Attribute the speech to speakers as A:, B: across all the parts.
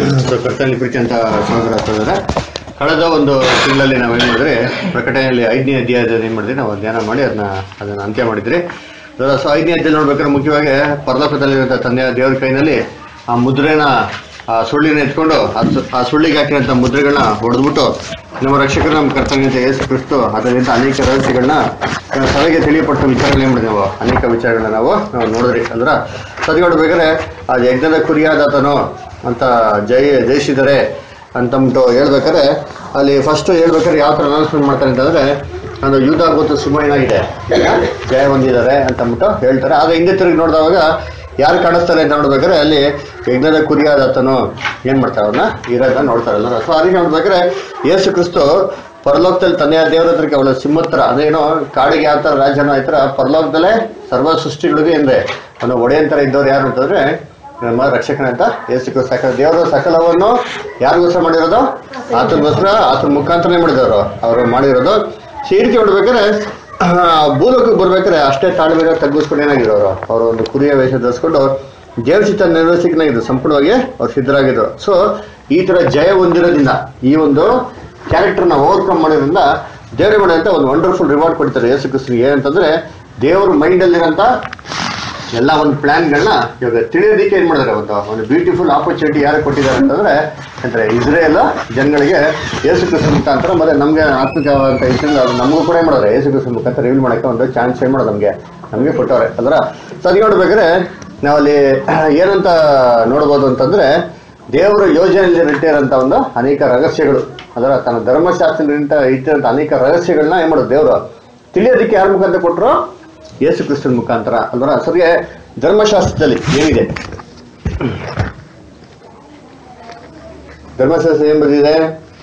A: ಕರ್ತನಲ್ಲಿ ಪ್ರೀತಿ ಅಂತ ಸಹೋದರ ಕಳೆದ ಒಂದು ತಿಂಗಳಲ್ಲಿ ನಾವೇನು ಮಾಡಿದ್ರೆ ಪ್ರಕಟಣೆಯಲ್ಲಿ 5ನೇ ಅಧ್ಯಾಯದಲ್ಲಿ ಏನು ಮಾಡಿದ್ರಿ ನಾವು ಧ್ಯಾನ ಮಾಡಿ ಅದನ್ನ ಅಂತ್ಯ ಮಾಡಿದ್ರಿ. ಸೊ 5ನೇ ಅಧ್ಯಾಯ ನೋಡ್ಬೇಕಾದ್ರೆ ಮುಖ್ಯವಾಗಿ ಪರಲೋಕದಲ್ಲಿರುವಂಥ ತಂದೆಯ ದೇವರ ಕೈನಲ್ಲಿ ಆ ಮುದ್ರೆನ ಆ ಸುಳ್ಳಿನ ಎತ್ಕೊಂಡು ಆ ಸುಳ್ಳಿಗೆ ಹಾಕಿರೋಂಥ ಮುದ್ರೆಗಳನ್ನ ಹೊಡೆದ್ಬಿಟ್ಟು ನಮ್ಮ ರಕ್ಷಕರು ನಮ್ಮ ಕರ್ತವ್ಯ ಯೇಸು ಕ್ರಿಸ್ತು ಅದರಿಂದ ಅನೇಕ ರಹಸ್ಯಗಳನ್ನ ಸಭೆಗೆ ತಿಳಿಯಪಟ್ಟ ವಿಚಾರಗಳು ಏನು ಮಾಡಿದ್ವಿ ನಾವು ಅನೇಕ ವಿಚಾರಗಳನ್ನ ನಾವು ನೋಡಿದ್ರಿ ಅಲ್ರ. ಸದ್ಗೊಡ್ಬೇಕಾದ್ರೆ ಆ ಯಜ್ಞದ ಕುರಿಯಾದಾತನು ಅಂತ ಜಯಿಸಿದರೆ ಅಂತಂದ್ಬಿಟ್ಟು ಹೇಳ್ಬೇಕಾದ್ರೆ ಅಲ್ಲಿ ಫಸ್ಟ್ ಹೇಳ್ಬೇಕಾದ್ರೆ ಯಾವ ಥರ ಅನೌನ್ಸ್ಮೆಂಟ್ ಮಾಡ್ತಾರೆ ಅಂತಂದ್ರೆ ಅದು ಯೂದ ಗೊತ್ತು ಸಿಂಹ ಏನಾಗಿದೆ ಜಯ ಹೊಂದಿದ್ದಾರೆ ಅಂತಂದ್ಬಿಟ್ಟು ಹೇಳ್ತಾರೆ. ಆಗ ಹಿಂದೆ ತಿರುಗಿ ನೋಡಿದವಾಗ ಯಾರು ಕಾಣಿಸ್ತಾರೆ ಅಂತ ನೋಡ್ಬೇಕಾದ್ರೆ ಅಲ್ಲಿ ಯಜ್ಞದ ಕುರಿಯಾದಾತನು ಏನ್ ಮಾಡ್ತಾರೆ ಅವ್ರನ್ನ ಇರೋದನ್ನ ನೋಡ್ತಾರಲ್ಲ. ಸೊ ಅದಕ್ಕೆ ನೋಡ್ಬೇಕಾದ್ರೆ ಯೇಸು ಕ್ರಿಸ್ತು ಪರಲೋಕದಲ್ಲಿ ತಂದೆಯ ದೇವರ ಹತ್ರಕ್ಕೆ ಅವಳ ಸಿಂಹತ್ರ ಅದೇನೋ ಕಾಡಿಗೆ ಯಾವ ಥರ ರಾಜನೋ ಆಯ್ತರ ಪರಲೋಕದಲ್ಲೇ ಸರ್ವ ಸೃಷ್ಟಿಗಳಿಗೆ ಅಂದ್ರೆ ಅವನು ಒಡೆಯಂತರ ಇದ್ದವ್ರು ಯಾರು ಅಂತಂದ್ರೆ ನಮ್ಮ ರಕ್ಷಕನಂತ ಯೇಸು ಕ್ರಿಸ್ತು ದೇವರ ಸಕಲವನ್ನು ಯಾರಿಗೋಸ್ಕರ ಮಾಡಿರೋದು ಆತನಿಗೋಸ್ಕರ ಆತನ ಮುಖಾಂತರನೇ ಮಾಡಿದವರು ಅವರು ಮಾಡಿರೋದು. ಸೀರಿಕೆ ಹೊಡ್ಬೇಕಾದ್ರೆ ಭೂಲೋಕಕ್ಕೆ ಬರ್ಬೇಕಾದ್ರೆ ಅಷ್ಟೇ ತಾಳ್ಮೆಗೆ ತಗ್ಗಿಸ್ಕೊಂಡು ಏನಾಗಿರೋರು ಅವರು ಒಂದು ಕುರಿಯ ವೇಷ ಧರಿಸ್ಕೊಂಡು ದೇವ್ರ ಚಿತ್ತ ನೆರವೇರಿಸಿನಾಗಿದ್ರು ಸಂಪೂರ್ಣವಾಗಿ ಅವ್ರು ಸಿದ್ಧರಾಗಿದ್ರು. ಸೊ ಈ ತರ ಜಯ ಹೊಂದಿರೋದ್ರಿಂದ ಈ ಒಂದು ಕ್ಯಾರೆಕ್ಟರ್ನ ಓವರ್ಕಮ್ ಮಾಡೋದ್ರಿಂದ ದೇವ್ರ ಮಾಡೋದಂತ ಒಂದು ವಂಡರ್ಫುಲ್ ರಿವಾರ್ಡ್ ಕೊಡ್ತಾರೆ ಯೇಸು ಕ್ರಿಸ್ತನಿಗೆ. ಏನಂತಂದ್ರೆ ದೇವ್ರ ಮೈಂಡಲ್ಲಿರೋಂಥ ಎಲ್ಲ ಒಂದು ಪ್ಲಾನ್ಗಳನ್ನ ಇವಾಗ ತಿಳಿಯೋದಕ್ಕೆ ಏನ್ ಮಾಡಿದಾರೆ ಒಂದು ಬ್ಯೂಟಿಫುಲ್ ಆಪರ್ಚುನಿಟಿ ಯಾರು ಕೊಟ್ಟಿದ್ದಾರೆ ಅಂತಂದ್ರೆ ಅಂದ್ರೆ ಇಸ್ರೇಲ್ ಜನಗಳಿಗೆ ಯೇಸು ಕ್ರಿಸ್ತ ಮುಖಾಂತರ ಮತ್ತೆ ನಮ್ಗೆ ಆತ್ಮಿಕವಾದಂತ ವಿಷಯಗಳು ನಮಗೂ ಕೂಡ ಏನ್ ಮಾಡೋರು ಯೇಸು ಕ್ರಿಸ್ತ ಮುಖಾಂತರ ರಿವೀಲ್ ಮಾಡಕ್ಕೆ ಒಂದು ಚಾನ್ಸ್ ಏನ್ ಮಾಡೋದು ನಮಗೆ ಕೊಟ್ಟವ್ರೆ ಅದರ. ಸರಿ ನೋಡ್ಬೇಕಾದ್ರೆ ನಾವಲ್ಲಿ ಏನಂತ ನೋಡ್ಬೋದು ಅಂತಂದ್ರೆ ದೇವರ ಯೋಜನೆಯಲ್ಲಿ ಇಟ್ಟಿರೋಂಥ ಒಂದು ಅನೇಕ ರಹಸ್ಯಗಳು ಅದರ ತನ್ನ ಧರ್ಮಶಾಸ್ತ್ರದಿಂದ ಇಟ್ಟಿರೋಂಥ ಅನೇಕ ರಹಸ್ಯಗಳನ್ನ ಏನ್ ಮಾಡೋದು ದೇವರು ತಿಳಿಯೋದಕ್ಕೆ ಯಾರ ಮುಖಾಂತರ ಕೊಟ್ಟರು ಯೇಸು ಕ್ರಿಸ್ತನ ಮುಖಾಂತರ ಅಲ್ವರ. ಸರಿಗೆ ಧರ್ಮಶಾಸ್ತ್ರದಲ್ಲಿ ಏನಿದೆ ಧರ್ಮಶಾಸ್ತ್ರ ಏನ್ ಬರ್ದಿದೆ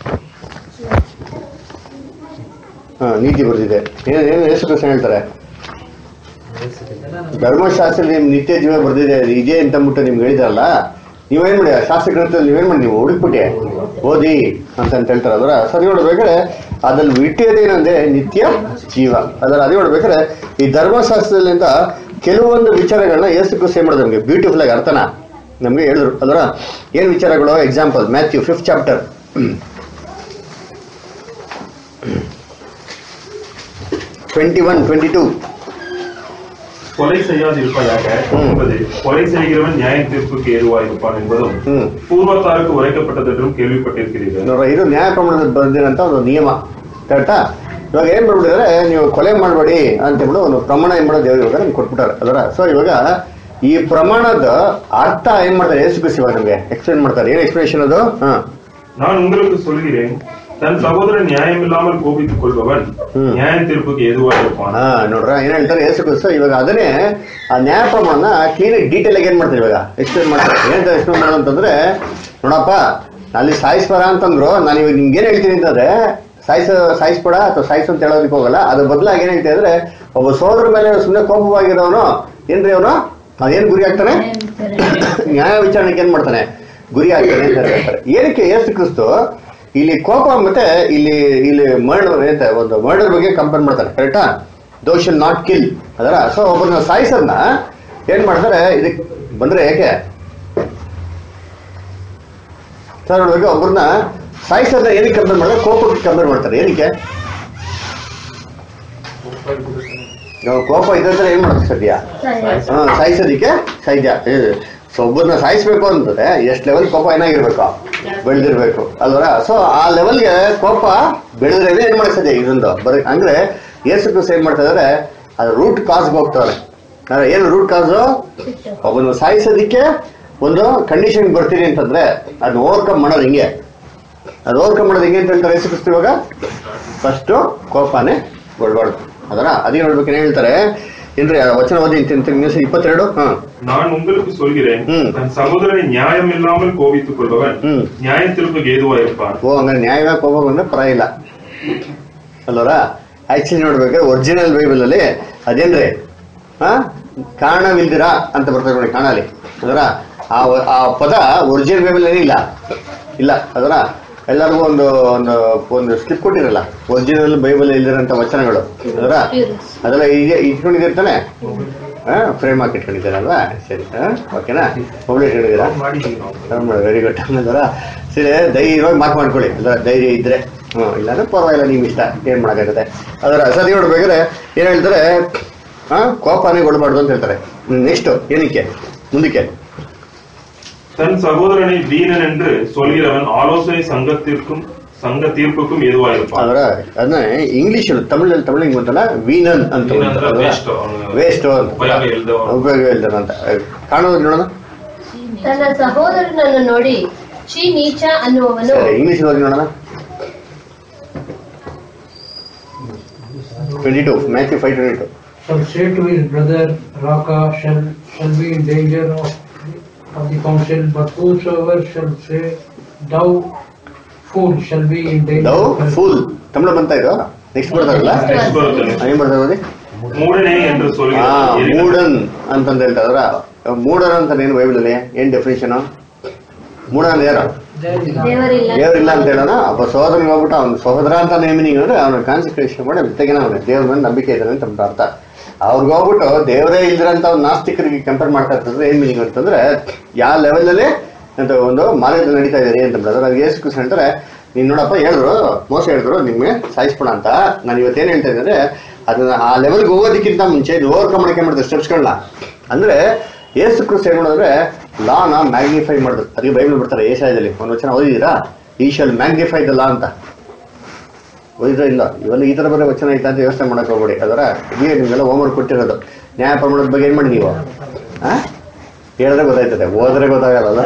A: ನೀತಿ ಬರ್ದಿದೆ. ಏನು ಯೇಸು ಕ್ರಿಸ್ತ ಹೇಳ್ತಾರೆ ಧರ್ಮಶಾಸ್ತ್ರದಲ್ಲಿ ನಿತ್ಯ ಜೀವ ಬರ್ದಿದೆ ಇದೆ ಅಂತ ಅಂದ್ಬಿಟ್ಟು ನಿಮ್ಗೆ ಹೇಳಿದ್ರಲ್ಲ ನೀವೇನ್ ಮಾಡಿ ಶಾಸ್ತ್ರ ಗ್ರಂಥದಲ್ಲಿ ನೀವೇನ್ ಮಾಡಿ ನೀವು ಹುಡುಕ್ಬಿಟ್ಟೆ ಓದಿ ಅಂತ ಹೇಳ್ತಾರೆ ಅದರ. ಸರಿ ನೋಡ್ಬೇಕಾದ್ರೆ ಅದ್ರಲ್ಲಿ ಇಟ್ಟಿರೋದೇನಂದ್ರೆ ನಿತ್ಯ ಜೀವ ಅದರ. ಅದೇ ನೋಡ್ಬೇಕಾದ್ರೆ ಈ ಧರ್ಮಶಾಸ್ತ್ರದಿಂದ ಕೆಲವೊಂದು ವಿಚಾರಗಳನ್ನ ಯೇಸು ಕ್ರಿಸ್ತ ಮಾಡೋದು ನಮಗೆ ಬ್ಯೂಟಿಫುಲ್ ಆಗಿ ಅರ್ಥನ ನಮ್ಗೆ ಹೇಳಿದ್ರು ಅದರ. ಏನ್ ವಿಚಾರಗಳು ಎಕ್ಸಾಂಪಲ್ ಮ್ಯಾಥ್ಯೂ 5th chapter 21-22
B: கொலை செய்யாதிருப்பதாக என்பது கொலை செய்கிறவன் நியாய தீர்ப்புக்கு ஏதுவாயிருப்பான் என்பதும் பூர்வத்தாருக்கு உரைக்கப்பட்டதென்றும் ಕೇಳ್ಪಟ್ಟಿರ್ತೀರಿ.
A: ಇದು ನ್ಯಾಯ ಪ್ರಮಾಣದಲ್ಲಿ ಬಂದಿರಂತ ಒಂದು ನಿಯಮ ಕರೆಕ್ಟಾ. ಇವಾಗ ಏನ್ ಮಾಡ್ಬಿಟ್ಟಿದ್ರೆ ನೀವು ಕೊಲೆ ಮಾಡಬೇಡಿ ಅಂತ ಹೇಳ್ಬಿಟ್ಟು ಒಂದು ಪ್ರಮಾಣ ಏನ್ ಮಾಡೋ ದೇವರು ಇವಾಗ ನಿಮ್ಗೆ ಕೊಟ್ಬಿಟ್ಟಾರೆ ಅದರ. ಸೊ ಇವಾಗ ಈ ಪ್ರಮಾಣದ ಅರ್ಥ ಏನ್ ಮಾಡ್ತಾರೆ ಯೇಸು ಕ್ರಿಸ್ತ ಇವಾಗ ನಮ್ಗೆ ಎಕ್ಸ್ಪ್ಲೇನ್ ಮಾಡ್ತಾರೆ. ಏನ್ ಎಕ್ಸ್ಪ್ಲೇಷನ್ ಅದು?
B: ನಾನು உங்களுக்கு சொல்கிறேன் தன் சகோதரன் நியாயமில்லாமல் கோபித்துக் கொள்பவன் நியாய தீர்ப்புக்கு ஏதுவாயிருப்பான்.
A: ನೋಡ್ರ ಏನ್ ಹೇಳ್ತಾರೆ ಯೇಸು ಕ್ರಿಸ್ತ ಇವಾಗ ಅದನ್ನೇ ಆ ನ್ಯಾಯ ಪ್ರಮಾಣ ಕ್ಲೀನ್ ಡೀಟೇಲ್ ಆಗಿ ಏನ್ ಮಾಡ್ತಾರೆ ಇವಾಗ ಎಕ್ಸ್ಪ್ಲೇನ್ ಮಾಡ್ತಾರೆ. ಏನಂತ ಎಕ್ಸ್ಪ್ಲೇನ್ ಮಾಡೋದು ಅಂತಂದ್ರೆ ನೋಡಪ್ಪ ಅಲ್ಲಿ ಸಾಯಿಸ್ಬಾರ ಅಂತಂದ್ರು ನಾನು ಇವಾಗ ನಿಮ್ಗೆ ಏನ್ ಹೇಳ್ತೀನಿ ಅಂತಂದ್ರೆ ಸಾಯಿಸ್ಬೇಡ ಅಥವಾ ಸಾಯಿಸು ಅಂತ ಹೇಳೋದಕ್ಕೆ ಹೋಗಲ್ಲ. ಅದ್ರ ಬದಲಾಗಿ ಏನ್ ಹೇಳ್ತಾ ಇದ್ರೆ ಒಬ್ಬ ಸೋದರ ಮೇಲೆ ಸುಮ್ಮನೆ ಕೋಪವಾಗಿರೋನು ಏನ್ರಿ ಅವನು ಅದೇನ್ ಗುರಿ ಆಗ್ತಾನೆ ನ್ಯಾಯ ವಿಚಾರಣೆಗೆ ಏನ್ ಮಾಡ್ತಾನೆ ಗುರಿ ಆಗ್ತಾನೆ ಅಂತ ಹೇಳ್ತಾರೆ. ಏನಕ್ಕೆ ಯೇಸು ಕ್ರಿಸ್ತು ಇಲ್ಲಿ ಕೋಪ ಮತ್ತೆ ಇಲ್ಲಿ ಮರ್ಡರ್ ಅಂತ ಒಂದು ಮರ್ಡರ್ ಬಗ್ಗೆ ಕಂಪೇರ್ ಮಾಡ್ತಾರೆ ಕರೆಕ್ಟಾ. ದೋ ಶಲ್ ನಾಟ್ ಕಿಲ್ ಅದರ. ಸೊ ಒಬ್ಬರನ್ನ ಸಾಯಿಸೋದನ್ನ ಏನ್ ಮಾಡ್ತಾರೆ ಇದಕ್ಕೆ ಬಂದ್ರೆ ಯಾಕೆ ಸರ್ ನೋಡ್ಬೇಕು ಒಬ್ಬರನ್ನ ಸಾಯಿಸೋದನ್ನ ಏನಕ್ಕೆ ಕಂಪೇರ್ ಮಾಡ್ತಾರೆ ಕೋಪಕ್ಕೆ ಕಂಪೇರ್ ಮಾಡ್ತಾರೆ. ಏನಕ್ಕೆ ಕೋಪ ಇದ್ರೆ ಏನ್ ಮಾಡೋದು ಸದ್ಯ ಸಾಯಿಸೋದಿಕ್ಕೆ ಸಾಧ್ಯ. ಸೊ ಒಬ್ಬರನ್ನ ಸಾಯಿಸ್ಬೇಕು ಅಂತಂದ್ರೆ ಎಷ್ಟು ಲೆವೆಲ್ ಕೋಪ ಏನಾಗಿರ್ಬೇಕು ಬೆಳೆದಿರ್ಬೇಕು ಅಲ್ವರ. ಸೊ ಆ ಲೆವೆಲ್ಗೆ ಕೋಪ ಬೆಳೆದ್ರೆ ಏನ್ ಮಾಡ್ತದೆ ಇದೊಂದು ಅಂದ್ರೆ ಯೇಸು ಕ್ರಿಸ್ತ ಏನ್ ಮಾಡ್ತಾ ಇದಾರೆ ಅದು ರೂಟ್ ಕಾಸ್ಗೆ ಹೋಗ್ತಾರೆ. ಏನು ರೂಟ್ ಕಾಸು ಒಬ್ಬನ ಸಾಯಿಸೋದಿಕ್ಕೆ ಒಂದು ಕಂಡೀಷನ್ ಬರ್ತೀನಿ ಅಂತಂದ್ರೆ ಅದನ್ನ ಓವರ್ಕಮ್ ಮಾಡೋದು ಹಿಂಗೆ ಅದು ಓವರ್ಕಮ್ ಮಾಡೋದು ಹಿಂಗೆ ಅಂತ ಹೇಳ್ತಾರೆ ಯೇಸು ಕ್ರಿಸ್ತ. ಇವಾಗ ಫಸ್ಟ್ ಕೋಪನೇ ಬಿಡಬಾರ್ದು ಅದರ. ಅದೇ ನೋಡ್ಬೇಕು ಏನ್ ಹೇಳ್ತಾರೆ ಏನ್ರಿ ವಚನ ಓದಿ 22.
B: நான் உங்களுக்கு சொல்கிறேன் தன் சகோதரனை நியாயம் இல்லாமல் கோபித்துக் கொள்பவன் நியாய தீர்ப்புக்கு ஏதுவாயிருப்பான்.
A: ಹಂಗಾರೆ ನ್ಯಾಯವಾಗಿ ಕೋಪ ಬಂದ್ರೆ ಪರವಾಗಿಲ್ಲ ಅಲ್ವರ. ಆಕ್ಚುಲಿ ನೋಡ್ಬೇಕು ಒರಿಜಿನಲ್ ಬೈಬಲ್ ಅಲ್ಲಿ ಅದೇನ್ರಿ ಕಾರಣವಿಲ್ದಿರಾ ಅಂತ ಬರ್ತದೆ ನೋಡಿ ಕಾಣಲಿ ಅದರ. ಆ ಪದ ಒರಿಜಿನಲ್ ಬೈಬಲ್ ಏನಿಲ್ಲ ಇಲ್ಲ ಅದರ. ಎಲ್ಲರಿಗೂ ಒಂದು ಒಂದು ಒಂದು ಸ್ಲಿಪ್ ಕೊಟ್ಟಿರಲ್ಲ ಒರಿಜಿನಲ್ ಬೈಬಲ್ ಇಲ್ದಿರೋಂಥ ವಚನಗಳು ಅದರ. ಅದೆಲ್ಲ ಇಟ್ಕೊಂಡಿದಿರ್ತಾನೆ ಫ್ರೇಮ್ ಹಾಕಿ ಇಟ್ಕೊಂಡಿದ್ದೀರಲ್ವಾ? ಸರಿ, ಓಕೆನಾ? ಮೊಬೈಲ್ ಇಟ್ಕೊಂಡಿದ್ದೀರಾ? Very good. ಅದರ ಸರಿ, ಧೈರ್ಯವಾಗಿ ಮಾತು ಮಾಡ್ಕೊಳ್ಳಿ. ಅದರ ಧೈರ್ಯ ಇದ್ರೆ ಇಲ್ಲಾಂದ್ರೆ ಪರವಾಗಿಲ್ಲ, ನಿಮ್ಗೆ ಇಷ್ಟ, ಏನ್ ಮಾಡೋಕ್ಕಾಗುತ್ತೆ. ಅದರ ಸರಿ ನೋಡ್ಬೇಕಾದ್ರೆ ಏನ್ ಹೇಳ್ತಾರೆ, ಕೋಪನೇ ಕೊಡಬಾರ್ದು ಅಂತ ಹೇಳ್ತಾರೆ. ನೆಕ್ಸ್ಟ್ ಏನಕ್ಕೆ ಮುಂದಕ್ಕೆ,
B: தன் சகோதரனை வீணன் என்று சொல்கிறவன் ஆலோசனை சங்க தீர்ப்புக்கும் எதுவாயிருப்பான்.
A: ಅದರ ಅದನ್ನ ಇಂಗ್ಲಿಷ್ ತಮಿಳಲ್ಲಿ ಹಿಂಗ್ ಬಂತಲ್ಲ, ವೀನನ್ ಅಂತ ವೇಸ್ಟ್ ಉಪಯೋಗ ಇಲ್ದ ಅಂತ ಕಾಣೋದು ನೋಡೋಣ.
C: ತನ್ನ ಸಹೋದರನನ್ನು ನೋಡಿ ಚೀ ನೀಚ ಅನ್ನುವವನು.
A: ಇಂಗ್ಲಿಷ್ ಓದಿ ನೋಡೋಣ. 22 Matthew 5:22.
D: Shall say to his brother Raka, shall be in danger of the council, but whosoever shall say thou fool shall be in danger.
A: Thou fool Tamil ಬಂತ ಇದು. ನೆಕ್ಸ್ಟ್ ಬರ್ತಾರಲ್ಲ, ಏನ್ ಬರ್ತಾರೆ ನೋಡಿ,
B: ಮೂಡನೆ ಎಂದು
A: ಮೂಡನ್ ಅಂತಂದ ಹೇಳ್ತಾರ. ಮೂಡನ್ ಅಂತ ಏನು ಬೈಬಲಲ್ಲಿ ಏನ್ ಡೆಫಿನೇಷನ್? ಮೂಡನ್ ಯಾರು? ದೇವರಿಲ್ಲ ಅಂತ ಹೇಳೋಣ. ಒಬ್ಬ ಸಹೋದರನಿಗೆ ಹೋಗ್ಬಿಟ್ಟು ಅವ್ನ ಸಹೋದರ ಅಂತ ನೇಮಿನಿಂಗ್ ಅಂದ್ರೆ ಅವನ ಕಾನ್ಸಂಟ್ರೇಷನ್ ಮಾಡಿ ತೆಗಿನ ದೇವ್ರ ಮೇಲೆ ನಂಬಿಕೆ ಇದ್ದಾರೆ ಅಂತ ಅರ್ಥ. ಅವ್ರಿಗೆ ಹೋಗ್ಬಿಟ್ಟು ದೇವರೇ ಇಲ್ದಿರಂತ ಒಂದು ನಾಸ್ತಿಕರಿಗೆ ಕಂಪೇರ್ ಮಾಡ್ತಾ ಇರ್ತಂದ್ರೆ ಏನ್ ಮೀನಿಂಗ್ ಅಂತಂದ್ರೆ, ಯಾವ ಲೆವೆಲಲ್ಲಿ ಅಂತ ಒಂದು ಮಾರ್ಗದಲ್ಲಿ ನಡೀತಾ ಇದ್ದಾರೆ ಅಂತಂದ್ರೆ ಅದ್ರಾಗ ಯೇಸು ಕ್ರಿಸ್ತ ಹೇಳ್ತಾರೆ, ನೀನ್ ನೋಡಪ್ಪ ಹೇಳಿದ್ರು, ಮೋಸ ಹೇಳಿದ್ರು ನಿಮ್ಗೆ ಸಾಯಿಸ್ಬೋಣ ಅಂತ. ನಾನು ಇವತ್ತೇನು ಹೇಳ್ತಾ ಇದ್ದಾರೆ, ಅದನ್ನ ಆ ಲೆವೆಲ್ಗೆ ಹೋಗೋದಕ್ಕಿಂತ ಮುಂಚೆ ಇದು ಓವರ್ಕಮ್ ಮಾಡಕ್ಕೆ ಮಾಡಿದ್ರೆ ಸ್ಟೆಪ್ಸ್ಗಳನ್ನ. ಅಂದ್ರೆ ಯೇಸು ಕ್ರಿಸ್ತ ಏನ್ ಮಾಡಿದ್ರೆ ಲಾನ ಮ್ಯಾಗ್ನಿಫೈ ಮಾಡಿದ್ರು. ಅದಕ್ಕೆ ಬೈಬಲ್ ಬಿಡ್ತಾರೆ ಏಷಾಯದಲ್ಲಿ ಒಂದು ವಚನ ಓದಿದ್ದೀರಾ, ಈ ಶಾಲ್ ಮ್ಯಾಗ್ನಿಫೈ ದ ಲಾ ಅಂತ ಓದಿದ್ರೆ ಇಲ್ಲ. ಇವೆಲ್ಲ ಈ ತರ ಬರೋ ವಚನ ಐತ ಅಂತ ಯೋಚನೆ ಮಾಡಕ್ ಹೋಗ್ಬೇಡಿ. ಅದರ ಇದೇ ನಿಮ್ಗೆಲ್ಲ ಹೋಮ್ವರ್ಕ್ ಕೊಟ್ಟಿರೋದು. ನ್ಯಾಯ ಪ್ರಮಾಣದ ಬಗ್ಗೆ ಏನ್ ಮಾಡಿ ನೀವು ಹೇಳಿದ್ರೆ ಗೊತ್ತಾಯ್ತದೆ, ಓದ್ರೆ ಗೊತ್ತಾಗಲ್ಲ.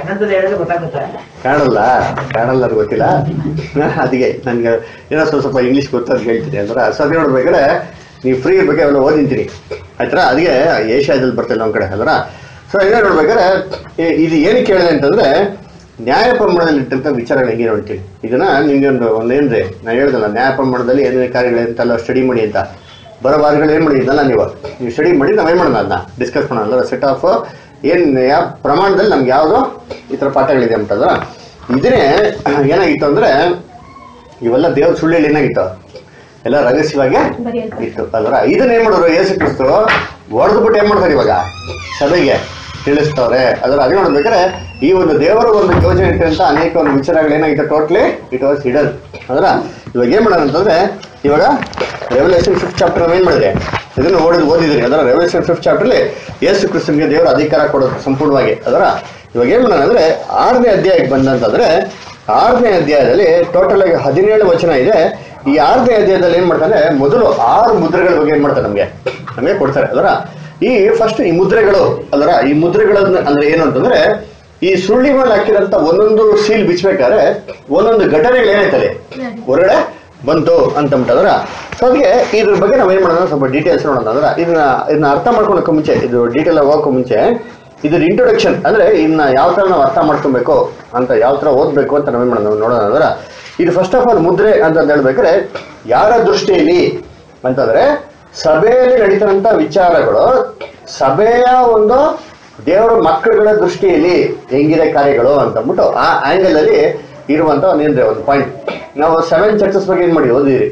A: ಕಾಣಲ್ಲ ಅದು ಗೊತ್ತಿಲ್ಲ. ಅದಕ್ಕೆ ನನ್ಗೆ ಏನೋ ಸ್ವಲ್ಪ ಇಂಗ್ಲೀಷ್ ಗೊತ್ತಂತ ಹೇಳ್ತೀನಿ. ಅಂದ್ರೆ ಸದ್ಯ ನೋಡ್ಬೇಕಾದ್ರೆ ನೀವು ಫ್ರೀ ಇರ್ಬೇಕು, ಅವೆಲ್ಲ ಓದಿಂತೀನಿ ಆಯ್ತರ. ಅದಕ್ಕೆ ಏಷ್ಯಾದಲ್ಲಿ ಬರ್ತಿಲ್ಲ ನಮ್ಮ ಕಡೆ ಅದರ. ಸೊ ಏನೋ ನೋಡ್ಬೇಕಾದ್ರೆ ಇದು ಏನಕ್ಕೆ ಹೇಳಿದೆ ಅಂತಂದ್ರೆ, ನ್ಯಾಯ ಪ್ರಮಾಣದಲ್ಲಿ ಇಟ್ಟಂತ ವಿಚಾರಗಳು ಹೆಂಗೆ ನೋಡ್ತೀವಿ. ಇದನ್ನ ನಿಮ್ಗೆ ಒಂದೇನ್ರಿ ನಾನು ಹೇಳ್ದಲ್ಲ, ನ್ಯಾಯ ಪ್ರಮಾಣದಲ್ಲಿ ಏನೇನು ಕಾರ್ಯಗಳಂತೆಲ್ಲ ಸ್ಟಡಿ ಮಾಡಿ ಅಂತ. ಬರೋ ವಾರಗಳು ಏನ್ ಮಾಡಿದ್ನಲ್ಲ ನೀವು ಸ್ಟಡಿ ಮಾಡಿ ನಾವೇನ್ ಮಾಡೋಣ, ಅದನ್ನ ಡಿಸ್ಕಸ್ ಮಾಡೋಣ. ಸೆಟ್ ಆಫ್ ಏನ್ ಯಾವ ಪ್ರಮಾಣದಲ್ಲಿ ನಮ್ಗೆ ಯಾವ್ದು ಈ ತರ ಪಾಠಗಳಿದೆ ಅಂತಂದ್ರ. ಇದನ್ನೇ ಏನಾಗಿತ್ತು ಅಂದ್ರೆ, ಇವೆಲ್ಲ ದೇವ್ರ ಸುಳ್ಳು ಏನಾಗಿತ್ತು, ಎಲ್ಲ ರಹಸ್ಯವಾಗಿ ಇತ್ತು ಅಲ್ರ. ಇದನ್ನ ಏನ್ ಮಾಡೋರು ಯೇಸು ಕ್ರಿಸ್ತು ಹೊಡೆದ್ಬಿಟ್ಟು ಏನ್ ಮಾಡ್ತಾರೆ ಇವಾಗ ಸಭೆಗೆ ತಿಳಿಸ್ತವ್ರೆ. ಅದರ ಅದೇ ನೋಡ್ಬೇಕಾದ್ರೆ ಈ ಒಂದು ದೇವರ ಒಂದು ಯೋಜನೆ ಇಟ್ಟಂತ ಅನೇಕ ಒಂದು ವಿಚಾರಗಳು ಏನಾಗಿತ್ತು, ಟೋಟ್ಲಿ ಇಟ್ ವಾಸ್ ಹಿಡನ್. ಅದರ ಇವಾಗ ಏನ್ ಮಾಡೋಣ ಅಂತಂದ್ರೆ, ಇವಾಗ ರೆವಲ್ಯೂಷನ್ 5th ಚಾಪ್ಟರ್ ಏನ್ ಮಾಡಿದ್ರೆ ಇದನ್ನು ಓದಿದ್ರಿ. ಅದರ ರೆವಲ್ಯೂಷನ್ 5th ಚಾಪ್ಟರ್ಲಿ ಯೇಸು ಕ್ರಿಸ್ತನ್ಗೆ ದೇವರ ಅಧಿಕಾರ ಕೊಡೋದು ಸಂಪೂರ್ಣವಾಗಿ. ಅದರ ಇವಾಗ ಏನ್ ಮಾಡೋಣ ಅಂದ್ರೆ 6ನೇ ಅಧ್ಯಾಯಕ್ಕೆ ಬಂದಂತಂದ್ರೆ, 6ನೇ ಅಧ್ಯಾಯದಲ್ಲಿ ಟೋಟಲ್ ಆಗಿ 17 ವಚನ ಇದೆ. ಈ 6ನೇ ಅಧ್ಯಾಯದಲ್ಲಿ ಏನ್ ಮಾಡ್ತಾನೆ, ಮೊದಲು 6 ಮುದ್ರೆಗಳ ಬಗ್ಗೆ ಏನ್ ಮಾಡ್ತಾರೆ ನಮಗೆ ಕೊಡ್ತಾರೆ. ಅದರ ಈ ಫಸ್ಟ್ ಈ ಮುದ್ರೆಗಳು ಅದರ ಈ ಮುದ್ರೆಗಳನ್ನ ಅಂದ್ರೆ ಏನು ಅಂತಂದ್ರೆ, ಈ ಸುಳ್ಳಿ ಮೇಲೆ ಹಾಕಿರಂತ ಒಂದೊಂದು ಸೀಲ್ ಬಿಚ್ಚಬೇಕಾದ್ರೆ ಒಂದೊಂದು ಘಟನೆಗಳು ಏನಾಯ್ತದೆ ಹೊರಗಡೆ ಬಂತು ಅಂತಂಬಿಟ್ಟದ್ರ. ಸೊ ಅದಕ್ಕೆ ಇದ್ರ ಬಗ್ಗೆ ನಾವ್ ಏನ್ ಮಾಡೋಣ, ಸ್ವಲ್ಪ ಡೀಟೇಲ್ಸ್ ನೋಡೋಣ. ಅಂದ್ರೆ ಇದನ್ನ ಅರ್ಥ ಮಾಡ್ಕೊಳಕ್ಕೆ ಮುಂಚೆ, ಇದು ಡೀಟೇಲ್ ಹೋಗೋಕೆ ಮುಂಚೆ ಇದ್ರ ಇಂಟ್ರೊಡಕ್ಷನ್ ಅಂದ್ರೆ ಇನ್ನ ಯಾವ ತರ ನಾವು ಅರ್ಥ ಮಾಡ್ಕೊಬೇಕು ಅಂತ, ಯಾವ ತರ ಓದ್ಬೇಕು ಅಂತ ನಾವೇನ್ ಮಾಡೋಣ ನೋಡೋಣ. ಅಂದ್ರೆ ಇದು ಫಸ್ಟ್ ಆಫ್ ಆಲ್ ಮುದ್ರೆ ಅಂತ ಹೇಳ್ಬೇಕಾದ್ರೆ ಯಾರ ದೃಷ್ಟಿಯಲ್ಲಿ ಅಂತಂದ್ರೆ, ಸಭೆಯಲ್ಲಿ ನಡೀತಾರಂತ ವಿಚಾರಗಳು ಸಭೆಯ ಒಂದು ದೇವರ ಮಕ್ಕಳುಗಳ ದೃಷ್ಟಿಯಲ್ಲಿ ಹೆಂಗಿದೆ ಕಾರ್ಯಗಳು ಅಂತಂದ್ಬಿಟ್ಟು ಆ ಆಂಗಲ್ ಅಲ್ಲಿ ಇರುವಂತ ಒಂದು ಪಾಯಿಂಟ್. ನಾವು 7 ಚರ್ಚಸ್ ಬಗ್ಗೆ ಏನ್ ಮಾಡಿ ಓದಿರಿ.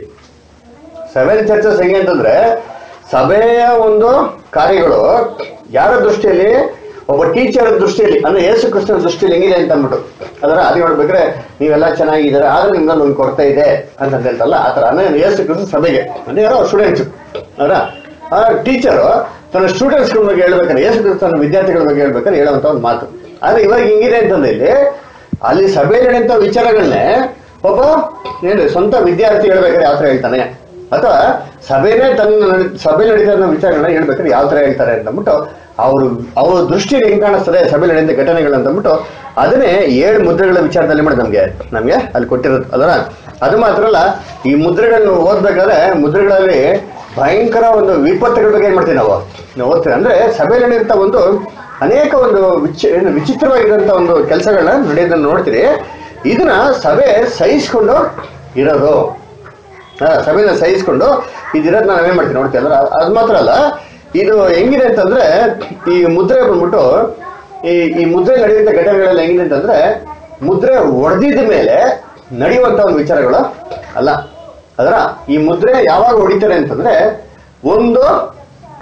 A: 7 ಚರ್ಚಸ್ ಹೆಂಗೆ ಅಂತಂದ್ರೆ, ಸಭೆಯ ಒಂದು ಕಾರ್ಯಗಳು ಯಾರ ದೃಷ್ಟಿಯಲ್ಲಿ, ಒಬ್ಬ ಟೀಚರ್ ದೃಷ್ಟಿಯಲ್ಲಿ ಅಂದ್ರೆ ಯೇಸು ಕ್ರಿಸ್ತನ ದೃಷ್ಟಿಯಲ್ಲಿ ಹೆಂಗಿದೆ ಅಂತ ಅಂದ್ಬಿಟ್ಟು. ಅದರ ಅದು ನೋಡ್ಬೇಕ್ರೆ ನೀವೆಲ್ಲ ಚೆನ್ನಾಗಿದ್ದಾರೆ, ಆದ್ರೆ ನಿಮ್ದಲ್ಲಿ ಒಂದು ಕೊರತೆ ಇದೆ ಅಂತ ಹೇಳ್ತಲ್ಲ, ಆತರ ಅಂದ್ರೆ ಯೇಸು ಕ್ರಿಸ್ತ ಸಭೆಗೆ ಅಂದ್ರೆ ಯಾರೋ ಸ್ಟೂಡೆಂಟ್ಸ್ ಅದರ ಆ ಟೀಚರು ತನ್ನ ಸ್ಟೂಡೆಂಟ್ಸ್ಗಳ ಬಗ್ಗೆ ಹೇಳ್ಬೇಕಾದ್ರೆ, ಯೇಸು ಕ್ರಿಸ್ತನ ವಿದ್ಯಾರ್ಥಿಗಳ ಬಗ್ಗೆ ಹೇಳ್ಬೇಕಾದ್ರೆ ಹೇಳುವಂತ ಒಂದು ಮಾತು. ಆದ್ರೆ ಇವಾಗ ಹಿಂಗಿದೆ ಅಂತಂದ್ರೆ ಇಲ್ಲಿ ಅಲ್ಲಿ ಸಭೆಯಲ್ಲಿ ನಡೆಯುವಂತ ವಿಚಾರಗಳನ್ನೇ ಒಬ್ಬ ಏನ್ರಿ ಸ್ವಂತ ವಿದ್ಯಾರ್ಥಿ ಹೇಳ್ಬೇಕಾದ್ರೆ ಯಾವ ತರ ಹೇಳ್ತಾನೆ, ಅಥವಾ ಸಭೆನೇ ಸಭೆ ನಡೀತಾ ವಿಚಾರಗಳನ್ನ ಹೇಳ್ಬೇಕಾದ್ರೆ ಯಾವ ತರ ಹೇಳ್ತಾರೆ ಅಂತಂದ್ಬಿಟ್ಟು ಅವ್ರ ದೃಷ್ಟಿಯಲ್ಲಿ ಹೆಂಗ್ ಕಾಣಿಸ್ತದೆ ಸಭೆ ನಡೆಯುವಂತ ಘಟನೆಗಳು ಅಂತಂದ್ಬಿಟ್ಟು ಅದನ್ನೇ 7 ಮುದ್ರೆಗಳ ವಿಚಾರದಲ್ಲಿ ಮಾಡಿ ನಮ್ಗೆ ಅಲ್ಲಿ ಕೊಟ್ಟಿರೋದು. ಅದರ ಅದು ಮಾತ್ರ ಅಲ್ಲ, ಈ ಮುದ್ರೆಗಳನ್ನ ಓದ್ಬೇಕಾದ್ರೆ ಮುದ್ರೆಗಳಲ್ಲಿ ಭಯಂಕರ ಒಂದು ವಿಪತ್ತುಗಳ ಬಗ್ಗೆ ಏನ್ ಮಾಡ್ತೀವಿ ನಾವು ಓದ್ತೀವಿ. ಅಂದ್ರೆ ಸಭೆಯಲ್ಲಿ ನಡೆಯುವಂತ ಒಂದು ಅನೇಕ ಒಂದು ವಿಚಿತ್ರವಾಗಿರುವಂತ ಒಂದು ಕೆಲಸಗಳನ್ನ ನಡೆಯೋದನ್ನ ನೋಡ್ತೀರಿ. ಇದನ್ನ ಸಭೆ ಸಹಿಸ್ಕೊಂಡು ಇರೋದು, ಸಭೆನ ಸಹಿಸ್ಕೊಂಡು ಇದಿರೋದನ್ನ ನಾವೇನ್ ಮಾಡ್ತೀವಿ ನೋಡ್ತೀವಿ. ಅಂದ್ರೆ ಅದು ಮಾತ್ರ ಅಲ್ಲ, ಇದು ಹೆಂಗಿದೆ ಅಂತಂದ್ರೆ, ಈ ಮುದ್ರೆ ಬಂದ್ಬಿಟ್ಟು ಈ ಮುದ್ರೆ ನಡೆಯುವಂತ ಘಟನೆಗಳೆಲ್ಲ ಹೆಂಗಿದೆ ಅಂತಂದ್ರೆ, ಮುದ್ರೆ ಹೊಡೆದಿದ ಮೇಲೆ ನಡೆಯುವಂತ ಒಂದು ವಿಚಾರಗಳು ಅಲ್ಲ. ಅದರ ಈ ಮುದ್ರೆ ಯಾವಾಗ ಹೊಡಿತಾರೆ ಅಂತಂದ್ರೆ, ಒಂದು ಕಾಲ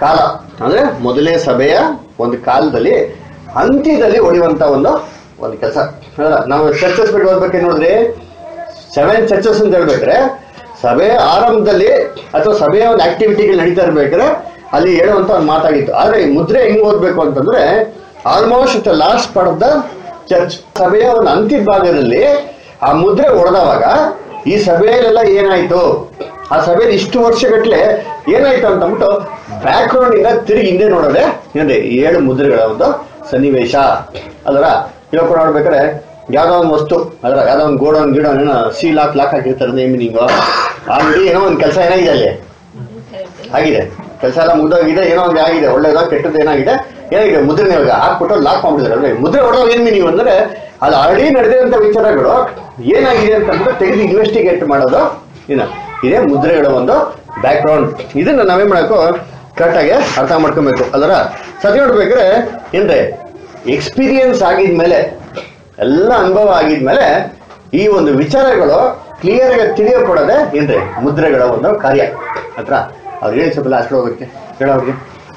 A: ಅಂದ್ರೆ ಮೊದಲನೇ ಸಭೆಯ ಒಂದು ಕಾಲದಲ್ಲಿ ಅಂತ್ಯದಲ್ಲಿ ಹೊಡೆಯುವಂತ ಒಂದು ಕೆಲಸ. ನಾವು ಚರ್ಚಸ್ ಬಿಟ್ಟು ಓದ್ಬೇಕೇನು ನೋಡಿದ್ರಿ, 7 ಚರ್ಚಸ್ ಅಂತ ಹೇಳ್ಬೇಕ್ರೆ ಸಭೆಯ ಆರಂಭದಲ್ಲಿ ಅಥವಾ ಸಭೆಯ ಒಂದು ಆಕ್ಟಿವಿಟಿಗಳು ನಡೀತಾ ಇರ್ಬೇಕಾದ್ರೆ ಅಲ್ಲಿ ಹೇಳುವಂತ ಒಂದು ಮಾತಾಗಿತ್ತು. ಆದ್ರೆ ಈ ಮುದ್ರೆ ಹೆಂಗ್ ಓದ್ಬೇಕು ಅಂತಂದ್ರೆ almost last part of the church, ಸಭೆಯ ಒಂದು ಅಂತ್ಯದ ಭಾಗದಲ್ಲಿ ಆ ಮುದ್ರೆ ಹೊಡೆದವಾಗ ಈ ಸಭೆಯಲ್ಲೆಲ್ಲ ಏನಾಯ್ತು, ಆ ಸಭೆಯಲ್ಲಿ ಇಷ್ಟು ವರ್ಷಗಟ್ಲೆ ಏನಾಯ್ತು ಅಂತ ಅಂದ್ಬಿಟ್ಟು ಬ್ಯಾಕ್ ಗ್ರೌಂಡ್ ಇಂದ ತಿರುಗಿ ಹಿಂದೆ ನೋಡೋದೆ ಏನ್ರಿ 7 ಮುದ್ರೆಗಳ ಒಂದು ಸನ್ನಿವೇಶ. ಅದರ ಇವಾಗ ನೋಡ್ಬೇಕಾದ್ರೆ ಯಾವ್ದೋ ಒಂದು ವಸ್ತು ಅದರ ಯಾವ್ದೋ ಒಂದು ಗೋಡೌನ್ ಏನೋ ಸೀಲ್ ಲಾಕ್ ಹಾಕಿರ್ತಾರೆ ನೇಮಿನಿಂಗು, ಆಲ್ರೆಡಿ ಏನೋ ಒಂದು ಕೆಲಸ ಏನಾಗಿದೆ ಅಲ್ಲಿ ಆಗಿದೆ, ಕೆಲಸ ಎಲ್ಲ ಮುಗ್ದೋಗಿದೆ, ಏನೋ ಒಂದು ಆಗಿದೆ, ಒಳ್ಳೇದೋ ಕೆಟ್ಟದ್ದು ಏನಾಗಿದೆ ಮುದ್ರೆನ ಇವಾಗ ಹಾಕ್ಬಿಟ್ಟು ಲಾಕ್ ಮಾಡ್ಬಿಟ್ಟಿದ್ದಾರೆ. ಮುದ್ರೆ ಹೊಡೋದು ಏನ್ ಮೀನಿಂಗ್ ಅಂದ್ರೆ ಅದು ಆಲ್ರೆಡಿ ನಡೆದಿರುವಂತ ವಿಚಾರಗಳು ಏನಾಗಿದೆ ಅಂತ ಅಂದ್ಬಿಟ್ಟು ತೆಗೆದು ಇನ್ವೆಸ್ಟಿಗೇಟ್ ಮಾಡೋದು ಇದೇ ಮುದ್ರೆಗಳ ಒಂದು ಬ್ಯಾಕ್ ಗ್ರೌಂಡ್. ಇದನ್ನ ನಾವೇನ್ ಮಾಡಬೇಕು ಕರೆಕ್ಟ್ ಆಗಿ ಅರ್ಥ ಮಾಡ್ಕೊಬೇಕು. ಅದರ ಸತಿ ನೋಡ್ಬೇಕ್ರೆ ಏನ್ರಿ ಎಕ್ಸ್ಪೀರಿಯನ್ಸ್ ಆಗಿದ್ಮೇಲೆ ಎಲ್ಲ ಅನುಭವ ಆಗಿದ್ಮೇಲೆ ಈ ಒಂದು ವಿಚಾರಗಳು ಕ್ಲಿಯರ್ ಆಗಿ ತಿಳಿಯಕೊಡೋದೆ ಏನ್ರಿ ಮುದ್ರೆಗಳ ಒಂದು ಕಾರ್ಯ. ಹತ್ರ ಅವ್ರು ಹೇಳಿ ಸ್ವಲ್ಪ ಲಾಸ್ಟ್ ಹೋಗೋಕ್ಕೆ ಹೇಳೋರಿಗೆ.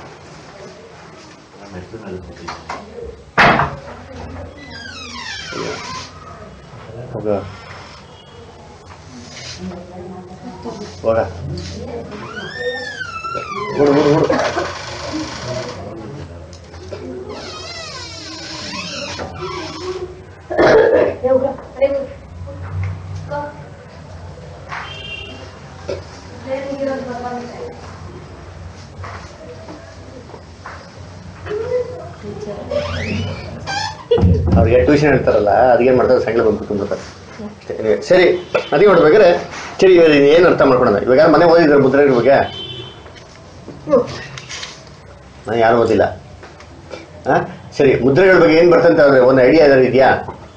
A: ಹೋಗ ಅವ್ರಿಗೆ ಟ್ಯೂಷನ್ ಹೇಳ್ತಾರಲ್ಲ ಅದಕ್ಕೇನ್ ಮಾಡ್ತಾರೆ ಸಂಘ ಬಂದು ಕುತ್ಕೊಂಡ್ಬಿಡ್ತಾರೆ. ಸರಿ ಅದೇ ನೋಡ್ಬೇಕಾದ್ರೆ ಸರಿ ಏನ್ ಅರ್ಥ ಮಾಡ್ಕೊಳೋಣ. ಇವಾಗ ಮನೆ ಓದಿದ್ರೆ ಮುದ್ರೆಗಳ ಬಗ್ಗೆ ನಾನು ಯಾರು ಓದಿಲ್ಲ. ಸರಿ ಮುದ್ರೆಗಳ ಬಗ್ಗೆ ಏನ್ ಬರ್ತಂತ ಒಂದು ಐಡಿಯಾ ಇದೆಯಾ?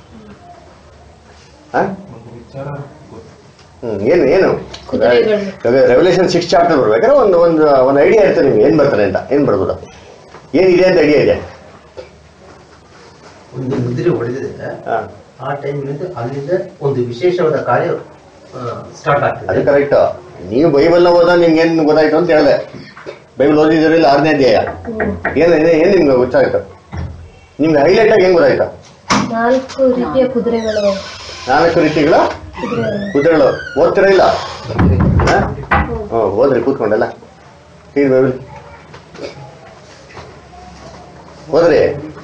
A: ಏನು ಏನು ರೆವಲ್ಯೂಷನ್ 6 ಚಾಪ್ಟರ್ ಬರ್ಬೇಕಾದ್ರೆ ಒಂದು ಐಡಿಯಾ ಇರ್ತದೆ ನಿಮ್ಗೆ ಏನ್ ಬರ್ತಾರೆ ಅಂತ. ಏನ್ ಬರ್ಬೋದು, ಏನಿದೆ ಅಂತ ಐಡಿಯಾ ಇದೆ?
E: ಒಂದು ಮುದ್ರೆ ಹೊಡೆದಿದೆ ಆ ಟೈಮ್ನಿಂದ ಅಲ್ಲಿಂದ ಒಂದು ವಿಶೇಷವಾದ ಕಾರ್ಯ ಸ್ಟಾರ್ಟ್ ಆಗ್ತದೆ.
A: ಅದು ಕರೆಕ್ಟ್. ನೀವು ಬೈಬಲ್ನ ಓದ ನಿಮ್ಗೆ ಏನ್ ಗೊತ್ತಾಯ್ತು ಅಂತ ಹೇಳಿದೆ. ಬೈಬಲ್ ಓದಿದ್ರಿಲ್ಲ 6ನೇ ಅಧ್ಯಾಯ ಏನ್ ನಿಮ್ಗೆ ಗೊತ್ತಾಯ್ತು? ನಿಮ್ಗೆ ಹೈಲೈಟ್ ಆಗಿ ಹೆಂಗ್ ಗೊತ್ತಾಯ್ತು?
C: 4 ರೀತಿಯ ಕುದುರೆಗಳು.
A: 4 ರೀತಿಗಳ ಕುದುರೆಗಳು ಓದ್ತಿರ ಇಲ್ಲ? ಓದ್ರಿ ಕೂತ್ಕೊಂಡಲ್ಲ ಬೈಬಲ್ ஓதுரே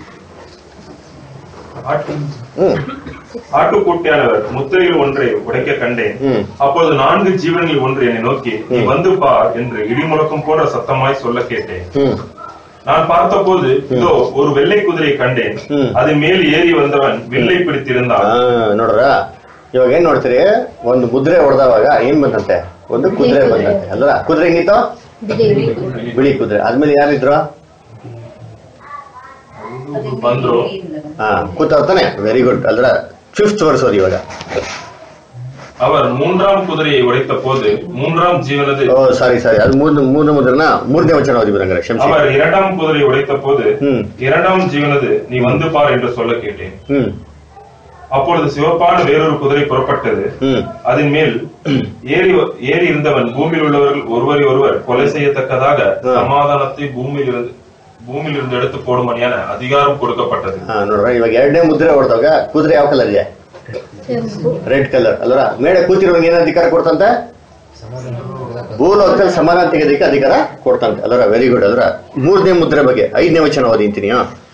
B: ஆட்டுக்குட்டியானவர் முத்திரையில் ஒன்றை உடைக்க கண்டேன். அப்பொழுது 4 ஜீவன்களில் ஒன்று என்னை நோக்கி நீ வந்து பார் என்று இடிமுழக்கம் போன்ற சத்தமாய் சொல்ல கேட்டேன். நான் பார்த்தபோது இதோ ஒரு வெள்ளை குதிரையை கண்டேன். அது மேல் ஏறி வந்தவன் வில்லை பிடித்திருந்தான்.
A: ನೋಡ್ರ ಇವಾಗ ಏನ್ ನೋಡ್ತೀರಿ, ಒಂದು ಮುದ್ರೆ ಹೊಡೆದವಾಗ ಏನ್ ಬಂದಂತೆ, ಒಂದು ಕುದುರೆ ಬಂದಂತೆ ಅಲ್ರ. ಕುದುರೆ ಹೆಂಗಿತ್ತು? ಬಿಳಿ ಕುದುರೆ. ಆದ್ಮೇಲೆ ಯಾರಿದ್ರು?
B: ಬಂದ್ರು.
A: ಕೂತಾನೆ. ವೆರಿ ಗುಡ್ ಅಲ್ರ. 5th ವರ್ಸ್ ಓದಿ ಇವಾಗ.
B: அவர் 3ஆம் குதிரையை உடைத்த போது 3ஆம் ஜீவனது
A: சாரி அது மூணு மூர்த்திய வச்சன ஓதி பாருங்க.
B: அவர் 2ஆம் குதிரையை உடைத்த போது 2ஆம் ஜீவனது நீ வந்து பார் என்று சொல்ல கேட்டேன். அப்பொழுது சிவப்பான வேறொரு குதிரை புறப்பட்டது. அதன் மேல் ஏறி இருந்தவன் பூமியில் உள்ளவர்கள் ஒருவரை ஒருவர் கொலை செய்யத்தக்கதாக சமாதானத்தை ಭೂಮಿಲಿருந்து எடுத்து போடும்படியான அதிகாரம் கொடுக்கப்பட்டது.
A: ನೋಡ್ರ ಇವಾಗ 2ನೇ ಮುದ್ರೆ ಹೊಡೆದಾಗ ಕುದುರೆ ಯಾವ ಕಲರ್ ಇದೆ? ರೆಡ್ ಕಲರ್ ಅಲ್ರ. ಮೇಲೆ ಕೂತಿರೋಂಗೆ ಏನ್ ಅಧಿಕಾರ ಕೊಡ್ತಂತೆ? ಭೂಲೋಕದಲ್ಲಿ ಸಮಾಧಾನ ತೆಗೆದಕ್ಕೆ ಅಧಿಕಾರ ಕೊಡ್ತಂತೆ ಅಲ್ರ. ವೆರಿ ಗುಡ್ ಅಲ್ರ. 3ನೇ ಮುದ್ರೆ ಬಗ್ಗೆ 5ನೇ ವಚನ ಓದಿಂತೀನಿ.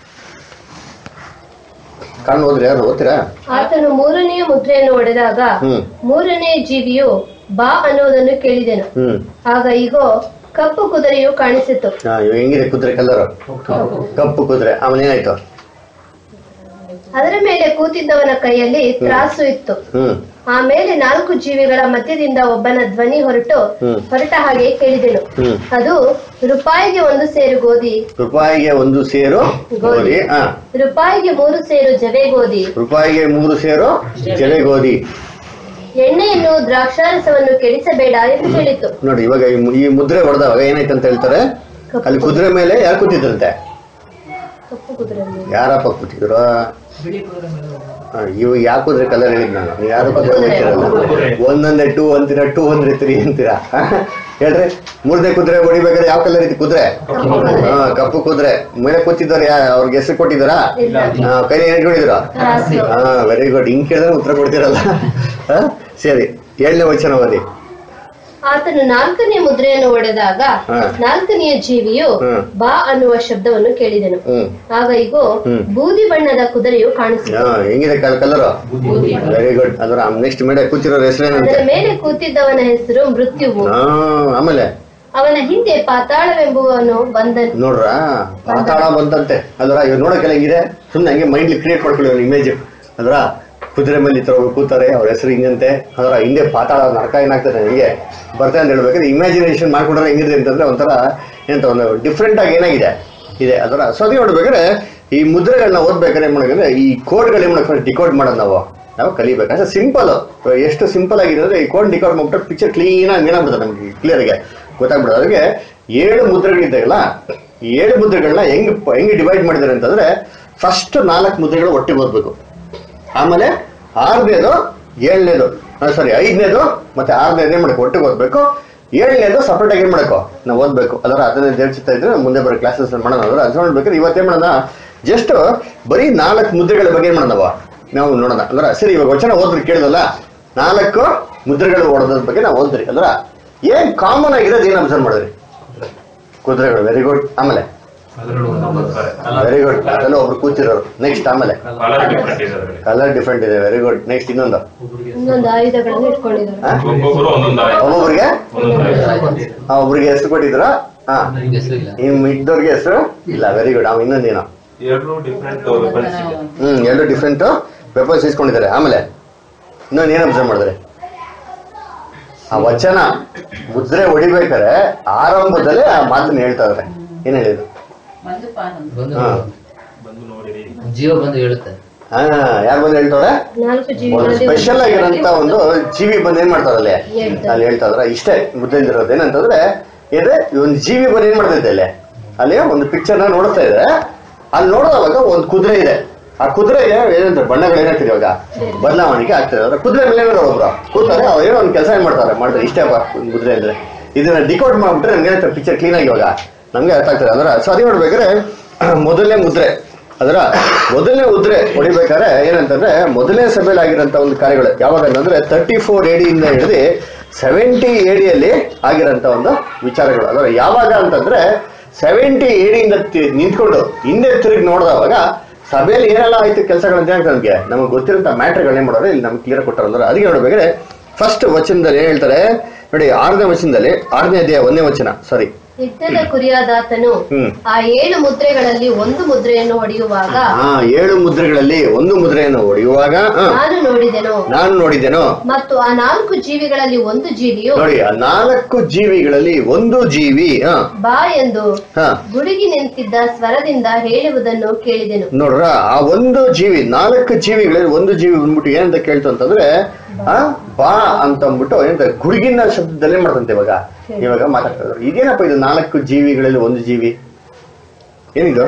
A: ಕಣ್ಣು ಹೋದ್ರಿ ಯಾರು ಓದ್ತೀರಾ?
C: ಆತನು 3ನೇ ಮುದ್ರೆಯನ್ನು ಹೊಡೆದಾಗ 3ನೇ ಜೀವಿಯು ಬಾ ಅನ್ನೋದನ್ನು ಕೇಳಿದೆನು. ಆಗ ಈಗೋ ಕಪ್ಪು ಕುದುರೆಯು ಕಾಣಿಸಿತು.
A: ಇವಾಗ ಹೆಂಗಿದೆ ಕುದುರೆ ಕಲರ್? ಕಪ್ಪು ಕುದುರೆ. ಆಮೇಲೆ ಏನಾಯ್ತು?
C: ಅದರ ಮೇಲೆ ಕೂತಿದ್ದವನ ಕೈಯಲ್ಲಿ ತ್ರಾಸು ಇತ್ತು. ಆಮೇಲೆ 4 ಜೀವಿಗಳ ಮಧ್ಯದಿಂದ ಒಬ್ಬನ ಧ್ವನಿ ಹೊರಟ ಹಾಗೆ ಕೇಳಿದೆನು. ಅದು ರೂಪಾಯಿಗೆ 1 ಸೇರು ಗೋಧಿ,
A: ರೂಪಾಯಿಗೆ 1 ಸೇರು ಗೋಧಿ,
C: ರೂಪಾಯಿಗೆ 3 ಸೇರು ಜವೆ ಗೋಧಿ,
A: ರೂಪಾಯಿಗೆ 3 ಸೇರು ಜವೆ ಗೋಧಿ,
C: ಎಣ್ಣೆಯನ್ನು ದ್ರಾಕ್ಷಾರಸವನ್ನು ಕೆಡಿಸಬೇಡ ಎಂದು ಹೇಳಿತು.
A: ನೋಡಿ ಇವಾಗ ಈ ಮುದ್ರೆ ಹೊಡೆದವಾಗ ಏನಾಯ್ತು ಅಂತ ಹೇಳ್ತಾರೆ, ಅಲ್ಲಿ ಕುದುರೆ ಮೇಲೆ ಯಾರು ಕೂತಿದ್ರಂತೆ?
C: ಕಪ್ಪು ಕುದುರೆ ಮೇಲೆ.
A: ಯಾರಪ್ಪ ಕೂತಿದ್ರು? ಇವು ಯಾಕೆ ಕುದುರೆ ಕಲರ್ ಹೇಳಿದ್ ನಾನು, ನೀವು ಯಾರು ಕುದುರೆ ಗೊತ್ತಿರಲ್ಲ. 1 ಅಂದ್ರೆ 2 ಅಂತೀರಾ, 2 ಅಂದ್ರೆ 3 ಅಂತೀರಾ. ಹೇಳ್ರಿ, 3ನೇ ಕುದುರೆ ಹೊಡಿಬೇಕಾದ್ರೆ ಯಾವ ಕಲರ್ ಐತಿ ಕುದುರೆ? ಕಪ್ಪು ಕುದುರೆ. ಮೇಲೆ ಕೂತಿದ್ದವ್ರು ಅವ್ರಿಗೆ ಹೆಸರು ಕೊಟ್ಟಿದ್ದಾರಾ? ಕೈ ಹಿಡ್ಕೊಂಡಿದ್ರು? Very good. ಹಿಂಗ್ ಕೇಳಿದ್ರೆ ಉತ್ತರ ಕೊಡ್ತಿರಲ್ಲ. ಸರಿ, 7ನೇ ವಚನ ಓದಿ.
C: ಆತನು 4ನೇ ಮುದ್ರೆಯನ್ನು ಒಡೆದಾಗ 4ನೆಯ ಜೀವಿಯು ಬಾ ಅನ್ನುವ ಶಬ್ದವನ್ನು ಕೇಳಿದೆನು. ಆಗ ಇಗೋ ಬೂದಿ ಬಣ್ಣದ ಕುದುರೆಯು ಕಾಣಿಸಿತು.
A: ಹೆಂಗಿದೆ ಕಲರ್? Very good. ಅದರ ನೆಕ್ಸ್ಟ್ ಮೇಲೆ ಕೂತಿರೋ ಹೆಸರೇನಂತೆ?
C: ಅದರ ಮೇಲೆ ಕೂತಿದ್ದವನ ಹೆಸರು ಮೃತ್ಯುವು.
A: ಆಮೇಲೆ
C: ಅವನ ಹಿಂದೆ ಪಾತಾಳವೆಂಬುವನು ಬಂದನು.
A: ನೋಡ್ರ, ಪಾತಾಳ ಬಂದಂತೆ. ಅಲ್ರ, ಇವ್ ನೋಡಕ್ಕೆಲ್ಲ ಹೆಂಗಿದೆ, ಸುಮ್ನೆ ಹಂಗೆ ಮೈಂಡ್ಲಿ ಕ್ರಿಯೇಟ್ ಮಾಡ್ಕೊಳ್ಳಿ ಒಂದು ಇಮೇಜ್. ಅಲ್ರ, ಕುದುರೆ ಮೇಲೆ ಕೂತಾರೆ, ಅವ್ರ ಹೆಸರು ಹಿಂಗಂತೆ. ಅದರ ಹಿಂದೆ ಪಾತಾಳ ನರಕ ಏನಾಗ್ತದೆ ಹಿಂಗೆ ಬರ್ತಾರೆ ಅಂತ ಹೇಳ್ಬೇಕಾದ್ರೆ ಇಮ್ಯಾಜಿನೇಷನ್ ಮಾಡ್ಕೊಂಡ್ರೆ ಹೆಂಗಿದೆ ಅಂತಂದ್ರೆ ಒಂಥರ ಎಂತ ಒಂದು ಡಿಫ್ರೆಂಟ್ ಆಗಿ ಏನಾಗಿದೆ ಇದೆ. ಅದರ ಸೊ ಅದೇ ನೋಡ್ಬೇಕಾದ್ರೆ ಈ ಮುದ್ರೆಗಳನ್ನ ಓದ್ಬೇಕಾದ್ರೆ ಏನ್ ಮಾಡಬೇಕಂದ್ರೆ ಈ ಕೋಡ್ಗಳು ಏನ್ ಮಾಡಬೇಕು, ಡಿಕೋಡ್ ಮಾಡೋದು ನಾವು ಕಲಿಬೇಕು. ಸಿಂಪಲ್, ಎಷ್ಟು ಸಿಂಪಲ್ ಆಗಿದೆ ಅಂದ್ರೆ ಈ ಕೋಡ್ ಡಿಕೋಡ್ ಮಾಡ್ಬಿಟ್ಟು ಪಿಕ್ಚರ್ ಕ್ಲೀನ್ ಆಗಿ ಏನಾಗ್ಬಿಡ್ತದೆ, ನಮ್ಗೆ ಕ್ಲಿಯರ್ ಆಗಿ ಗೊತ್ತಾಗ್ಬಿಡೋದು. ಅದಕ್ಕೆ 7 ಮುದ್ರೆಗಳಿದ್ದಾಗಲ್ಲ, ಈ 7 ಮುದ್ರೆಗಳನ್ನ ಹೆಂಗ್ ಡಿವೈಡ್ ಮಾಡಿದ್ದಾರೆ ಅಂತಂದ್ರೆ ಫಸ್ಟ್ 4 ಮುದ್ರೆಗಳು ಒಟ್ಟಿಗೆ ಓದ್ಬೇಕು. ಆಮೇಲೆ 6ನೇದು 7ನೇದು 5ನೇದು ಮತ್ತೆ 6ನೇದು ಏನ್ ಮಾಡಬೇಕು ಒಟ್ಟಿಗೆ ಓದ್ಬೇಕು. 7ನೇದು ಸಪರೇಟ್ ಆಗಿ ಏನ್ ಮಾಡಬೇಕು ನಾವು ಓದ್ಬೇಕು. ಅದರ ಅದನ್ನ ದೇವಚಿತ್ತ ಇದ್ರೆ ಮುಂದೆ ಬರೋ ಕ್ಲಾಸಸ್ ಮಾಡೋಣ. ಅದರ ಅದು ನೋಡ್ಬೇಕಾದ್ರೆ ಇವತ್ತೇನ್ ಮಾಡೋಣ, ಜಸ್ಟ್ ಬರೀ 4 ಮುದ್ರೆಗಳ ಬಗ್ಗೆ ಏನ್ ಮಾಡೋಣ ನಾವು ನೋಡೋಣ. ಅಲ್ರ ಸರಿ, ಇವಾಗ ವಚನ ಓದ್ರಿ ಕೇಳಿದಲ್ಲ, 4 ಮುದ್ರೆಗಳು ಓಡೋದ್ರ ಬಗ್ಗೆ ನಾವು ಓದ್ರಿ. ಅಲ್ರ ಏನ್ ಕಾಮನ್ ಆಗಿರೋದು ಏನ್ ಅಬ್ಸರ್ವ್ ಮಾಡಿದ್ರಿ? ಕುದುರೆಗಳು. Very good. ಆಮೇಲೆ ವೆರಿ ಗುಡ್, ಅದೆಲ್ಲ ಒಬ್ರು ಕೂತಿರೋರು. ನೆಕ್ಸ್ಟ್ ಆಮೇಲೆ ಕಲರ್ ಡಿಫ್ರೆಂಟ್ ಇದೆ. Very good. ನೆಕ್ಸ್ಟ್ ಇನ್ನೊಂದು
C: ಆಯುಧಗಳನ್ನು ಇಟ್ಕೊಂಡಿದ್ದಾರೆ.
A: ಒಬ್ಬೊಬ್ರಿಗೆ ಹೆಸರು ಕೊಟ್ಟಿದ್ರ? ಇದ್ದವ್ರಿಗೆ ಹೆಸರು ಇಲ್ಲ. Very good. ಇನ್ನೊಂದೇನೋ 2 ಡಿಫ್ರೆಂಟ್ ವೆಪನ್ಸ್ ಇಸ್ಕೊಂಡಿದ್ದಾರೆ. ಆಮೇಲೆ ಇನ್ನೊಂದು ಏನ್ ಅಬ್ಸರ್ವ್ ಮಾಡಿದ್ರೆ, ಆ ವಚನ ಮುದ್ರೆ ಹೊಡಿಬೇಕಾರೆ ಆರಂಭದಲ್ಲೇ ಆ ಮಾತನ್ನ ಹೇಳ್ತಾ ಇದಾರೆ. ಏನ್ ಹೇಳಿದ್ರು?
E: ಜೀವ ಬಂದು ಹೇಳುತ್ತೆ.
A: ಯಾರು ಬಂದು ಹೇಳ್ತಾವ್ರೆ? ಸ್ಪೆಷಲ್ ಆಗಿರೋಂತ ಒಂದು ಜೀವಿ ಬಂದು ಏನ್ ಮಾಡ್ತಾರಲ್ಲಿ ಅಲ್ಲಿ ಹೇಳ್ತಾ ಇದ್ರ. ಇಷ್ಟೇ ಮುದ್ದಿರೋದು ಏನಂತಂದ್ರೆ, ಇದೆ ಒಂದು ಜೀವಿ ಬಂದು ಏನ್ ಮಾಡ್ತೈತೆ ಅಲ್ಲಿ ಒಂದು ಪಿಕ್ಚರ್ನ ನೋಡ್ತಾ ಇದೆ. ಅಲ್ಲಿ ನೋಡೋದಾಗ ಒಂದು ಕುದುರೆ ಇದೆ. ಆ ಕುದುರೆ ಏನಂತಾರೆ ಬಣ್ಣಗಳು ಏನಾಗ್ತದೆ ಇವಾಗ ಬದಲಾವಣೆ ಆಗ್ತದೆ. ಅದ್ರ ಕುದುರೆ ಮೇಲೆ ಒಬ್ರು ಕೂತಾರೆ, ಅವ್ರು ಏನೋ ಒಂದು ಕೆಲಸ ಏನ್ ಮಾಡ್ತಾರೆ ಇಷ್ಟೇ ಕುದುರೆ ಅಂದ್ರೆ. ಇದನ್ನ ಡಿಕೋಡ್ ಮಾಡ್ಬಿಟ್ರೆ ನಮ್ಗೆ ಏನಾಗ್ತದೆ ಪಿಕ್ಚರ್ ಕ್ಲೀನ್ ಆಗಿ ಇವಾಗ ನಮ್ಗೆ ಅರ್ಥ ಆಗ್ತದೆ. ಅಂದ್ರೆ ಸೊ ಅದೇ ನೋಡ್ಬೇಕಾದ್ರೆ ಮೊದಲನೇ ಮುದ್ರೆ, ಅದರ ಮೊದಲನೇ ಮುದ್ರೆ ಹೊಡಿಬೇಕಾದ್ರೆ ಏನಂತಂದ್ರೆ ಮೊದಲನೇ ಸಭೆಯಲ್ಲಿ ಆಗಿರೋಂಥ ಒಂದು ಕಾರ್ಯಗಳು ಯಾವಾಗ ಅಂತಂದ್ರೆ 34 AD ಇಂದ ಹಿಡಿದು 70 AD ಅಲ್ಲಿ ಆಗಿರೋಂಥ ಒಂದು ವಿಚಾರಗಳು. ಅದರ ಯಾವಾಗ ಅಂತಂದ್ರೆ 70 AD ಇಂದ ನಿಂತ್ಕೊಂಡು ಹಿಂದೆ ತಿರುಗಿ ನೋಡಿದವಾಗ ಸಭೆಯಲ್ಲಿ ಏನೆಲ್ಲ ಆಯ್ತು ಕೆಲಸಗಳಂತ ನಮ್ಗೆ ಗೊತ್ತಿರೋಂಥ ಮ್ಯಾಟರ್ಗಳನ್ನೇ ಮಾಡೋರು ಇಲ್ಲಿ ನಮ್ಗೆ ಕ್ಲಿಯರ್ ಕೊಟ್ಟಾರ. ಅಂದ್ರೆ ಅದಕ್ಕೆ ನೋಡ್ಬೇಕಾದ್ರೆ ಫಸ್ಟ್ ವಚನದಲ್ಲಿ ಏನ್ ಹೇಳ್ತಾರೆ ನೋಡಿ, 6ನೇ ವಚನದಲ್ಲಿ 6ನೇ ಅಧ್ಯಾಯ 1ನೇ ವಚನ. ಸಾರಿ,
C: ಯುದ್ಧದ ಕುರಿಯಾದಾತನು ಆ 7 ಮುದ್ರೆಗಳಲ್ಲಿ ಒಂದು ಮುದ್ರೆಯನ್ನು ಹೊಡೆಯುವಾಗ
A: 7 ಮುದ್ರೆಗಳಲ್ಲಿ ಒಂದು ಮುದ್ರೆಯನ್ನು ಹೊಡೆಯುವಾಗ ನಾನು ನೋಡಿದೆನು. ಮತ್ತು
C: ಆ 4 ಜೀವಿಗಳಲ್ಲಿ ಒಂದು ಜೀವಿಯು
A: ನೋಡಿ, ಆ 4 ಜೀವಿಗಳಲ್ಲಿ ಒಂದು ಜೀವಿ
C: ಬಾ ಎಂದು ಗುಡುಗಿ ನಿಂತಿದ್ದ ಸ್ವರದಿಂದ ಹೇಳುವುದನ್ನು ಕೇಳಿದೆನು.
A: ನೋಡ್ರ, ಆ ಒಂದು ಜೀವಿ 4 ಜೀವಿಗಳಲ್ಲಿ ಒಂದು ಜೀವಿ ಬಂದ್ಬಿಟ್ಟು ಏನಂತ ಕೇಳ್ತು ಅಂತಂದ್ರೆ ಬಾ ಅಂತ ಅಂದ್ಬಿಟ್ಟು ಏನಂತ ಗುಡುಗಿನ ಶಬ್ದದಲ್ಲೇ ಮಾಡ್ತಂತೆ ಇವಾಗ ಮಾತಾಡ್ತಾರೆ. ಇದೇನಪ್ಪ ಇದು 4 ಜೀವಿಗಳಲ್ಲಿ ಒಂದು ಜೀವಿ ಏನಿದು?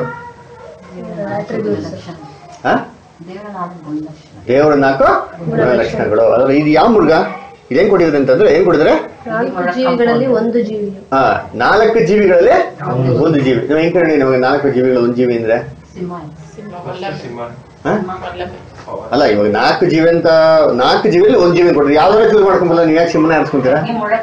A: ದೇವರ 4 ಲಕ್ಷಣಗಳು. ಅದ್ರ ಇದು ಯಾವ ಮೃಗ? ಇದೇನ್ ಕೊಟ್ಟಿದ್ರೆ ಅಂತಂದ್ರೆ ಏನ್ ಕೊಟ್ಟಿದ್ರೆ
C: 4 ಜೀವಿಗಳಲ್ಲಿ ಒಂದು ಜೀವಿ.
A: 4 ಜೀವಿಗಳಲ್ಲಿ ಒಂದು ಜೀವಿ. ನೀವು ಹೆಂಗ್ ಕಂಡು ನಮಗೆ 4 ಜೀವಿಗಳು ಒಂದು ಜೀವಿ ಅಂದ್ರೆ? ಅಲ್ಲ, ಇವಾಗ 4 ಜೀವಿ ಅಂತ 4 ಜೀವಿಯಲ್ಲಿ ಒಂದು ಜೀವಿ ಕೊಟ್ರಿ. ಯಾವ್ದಾರ ಚೂಸ್ ಮಾಡ್ಕೊಂಬಲ್ಲ, ನೀವ್ ಯಾಕೆ ಸಿಮ್ಮನೆ ಅನ್ಸ್ಕೊಂತೀರಾ?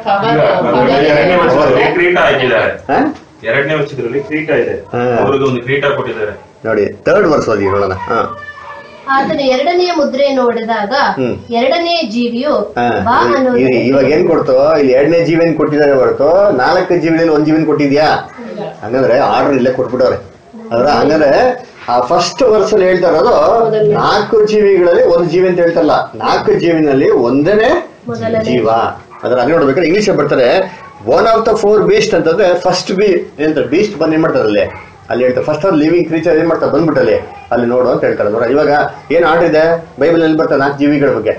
B: ಎರಡನೇ ವರ್ಷದಲ್ಲಿ ಕ್ರೀಟ ಇದೆ, ಅವ್ರಿಗೆ ಒಂದು ಕ್ರೀಟ ಕೊಟ್ಟಿದ್ದಾರೆ
A: ನೋಡಿ. 3rd ವರ್ಷ ಓದಿ ನೋಡೋಣ.
C: ಆತನು 2ನೆಯ ಮುದ್ರೆಯನ್ನು ಹೊಡೆದಾಗ 2ನೇ ಜೀವಿಯು
A: ಇವಾಗ ಏನ್ ಕೊಡ್ತು ಇಲ್ಲಿ? 2ನೇ ಜೀವಿನ ಕೊಟ್ಟಿದ್ದಾರೆ ಹೊರತು 4 ಜೀವಿಗಳಲ್ಲಿ ಒಂದು ಜೀವಿನ ಕೊಟ್ಟಿದ್ಯಾ? ಹಂಗಂದ್ರೆ ಆರ್ಡರ್ ಇಲ್ಲೇ ಕೊಟ್ಬಿಟ್ಟವ್ರೆ. ಅದ್ರ ಹಂಗಂದ್ರೆ ಆ ಫಸ್ಟ್ ವರ್ಷಲ್ಲಿ ಹೇಳ್ತಾ ಇರೋದು 4 ಜೀವಿಗಳಲ್ಲಿ ಒಂದು ಜೀವಿ ಅಂತ ಹೇಳ್ತಾರಲ್ಲ, 4 ಜೀವಿನಲ್ಲಿ ಒಂದನೇ ಜೀವ. ಅದ್ರ ಅದೇ ನೋಡ್ಬೇಕಾದ್ರೆ ಇಂಗ್ಲಿಷ್ ಬರ್ತಾರೆ 1 of the 4 beast ಅಂತಂದ್ರೆ ಫಸ್ಟ್ ಬೀಸ್ಟ್ ಬಂದ್ ಏನ್ ಮಾಡ್ತಾರೆ ಅಲ್ಲಿ ಹೇಳ್ತಾರೆ. ಫಸ್ಟ್ ಅವ್ರು ಲಿವಿಂಗ್ ಕ್ರೀಚರ್ ಏನ್ ಮಾಡ್ತಾರೆ ಬಂದ್ಬಿಟ್ಟಲ್ಲಿ ಅಲ್ಲಿ ನೋಡು ಅಂತ ಹೇಳ್ತಾರೆ. ನೋಡ, ಇವಾಗ ಏನ್ ಆರ್ಡರ್ ಇದೆ ಬೈಬಲ್ ಅಲ್ಲಿ ಬರ್ತಾರೆ 4 ಜೀವಿಗಳ ಬಗ್ಗೆ?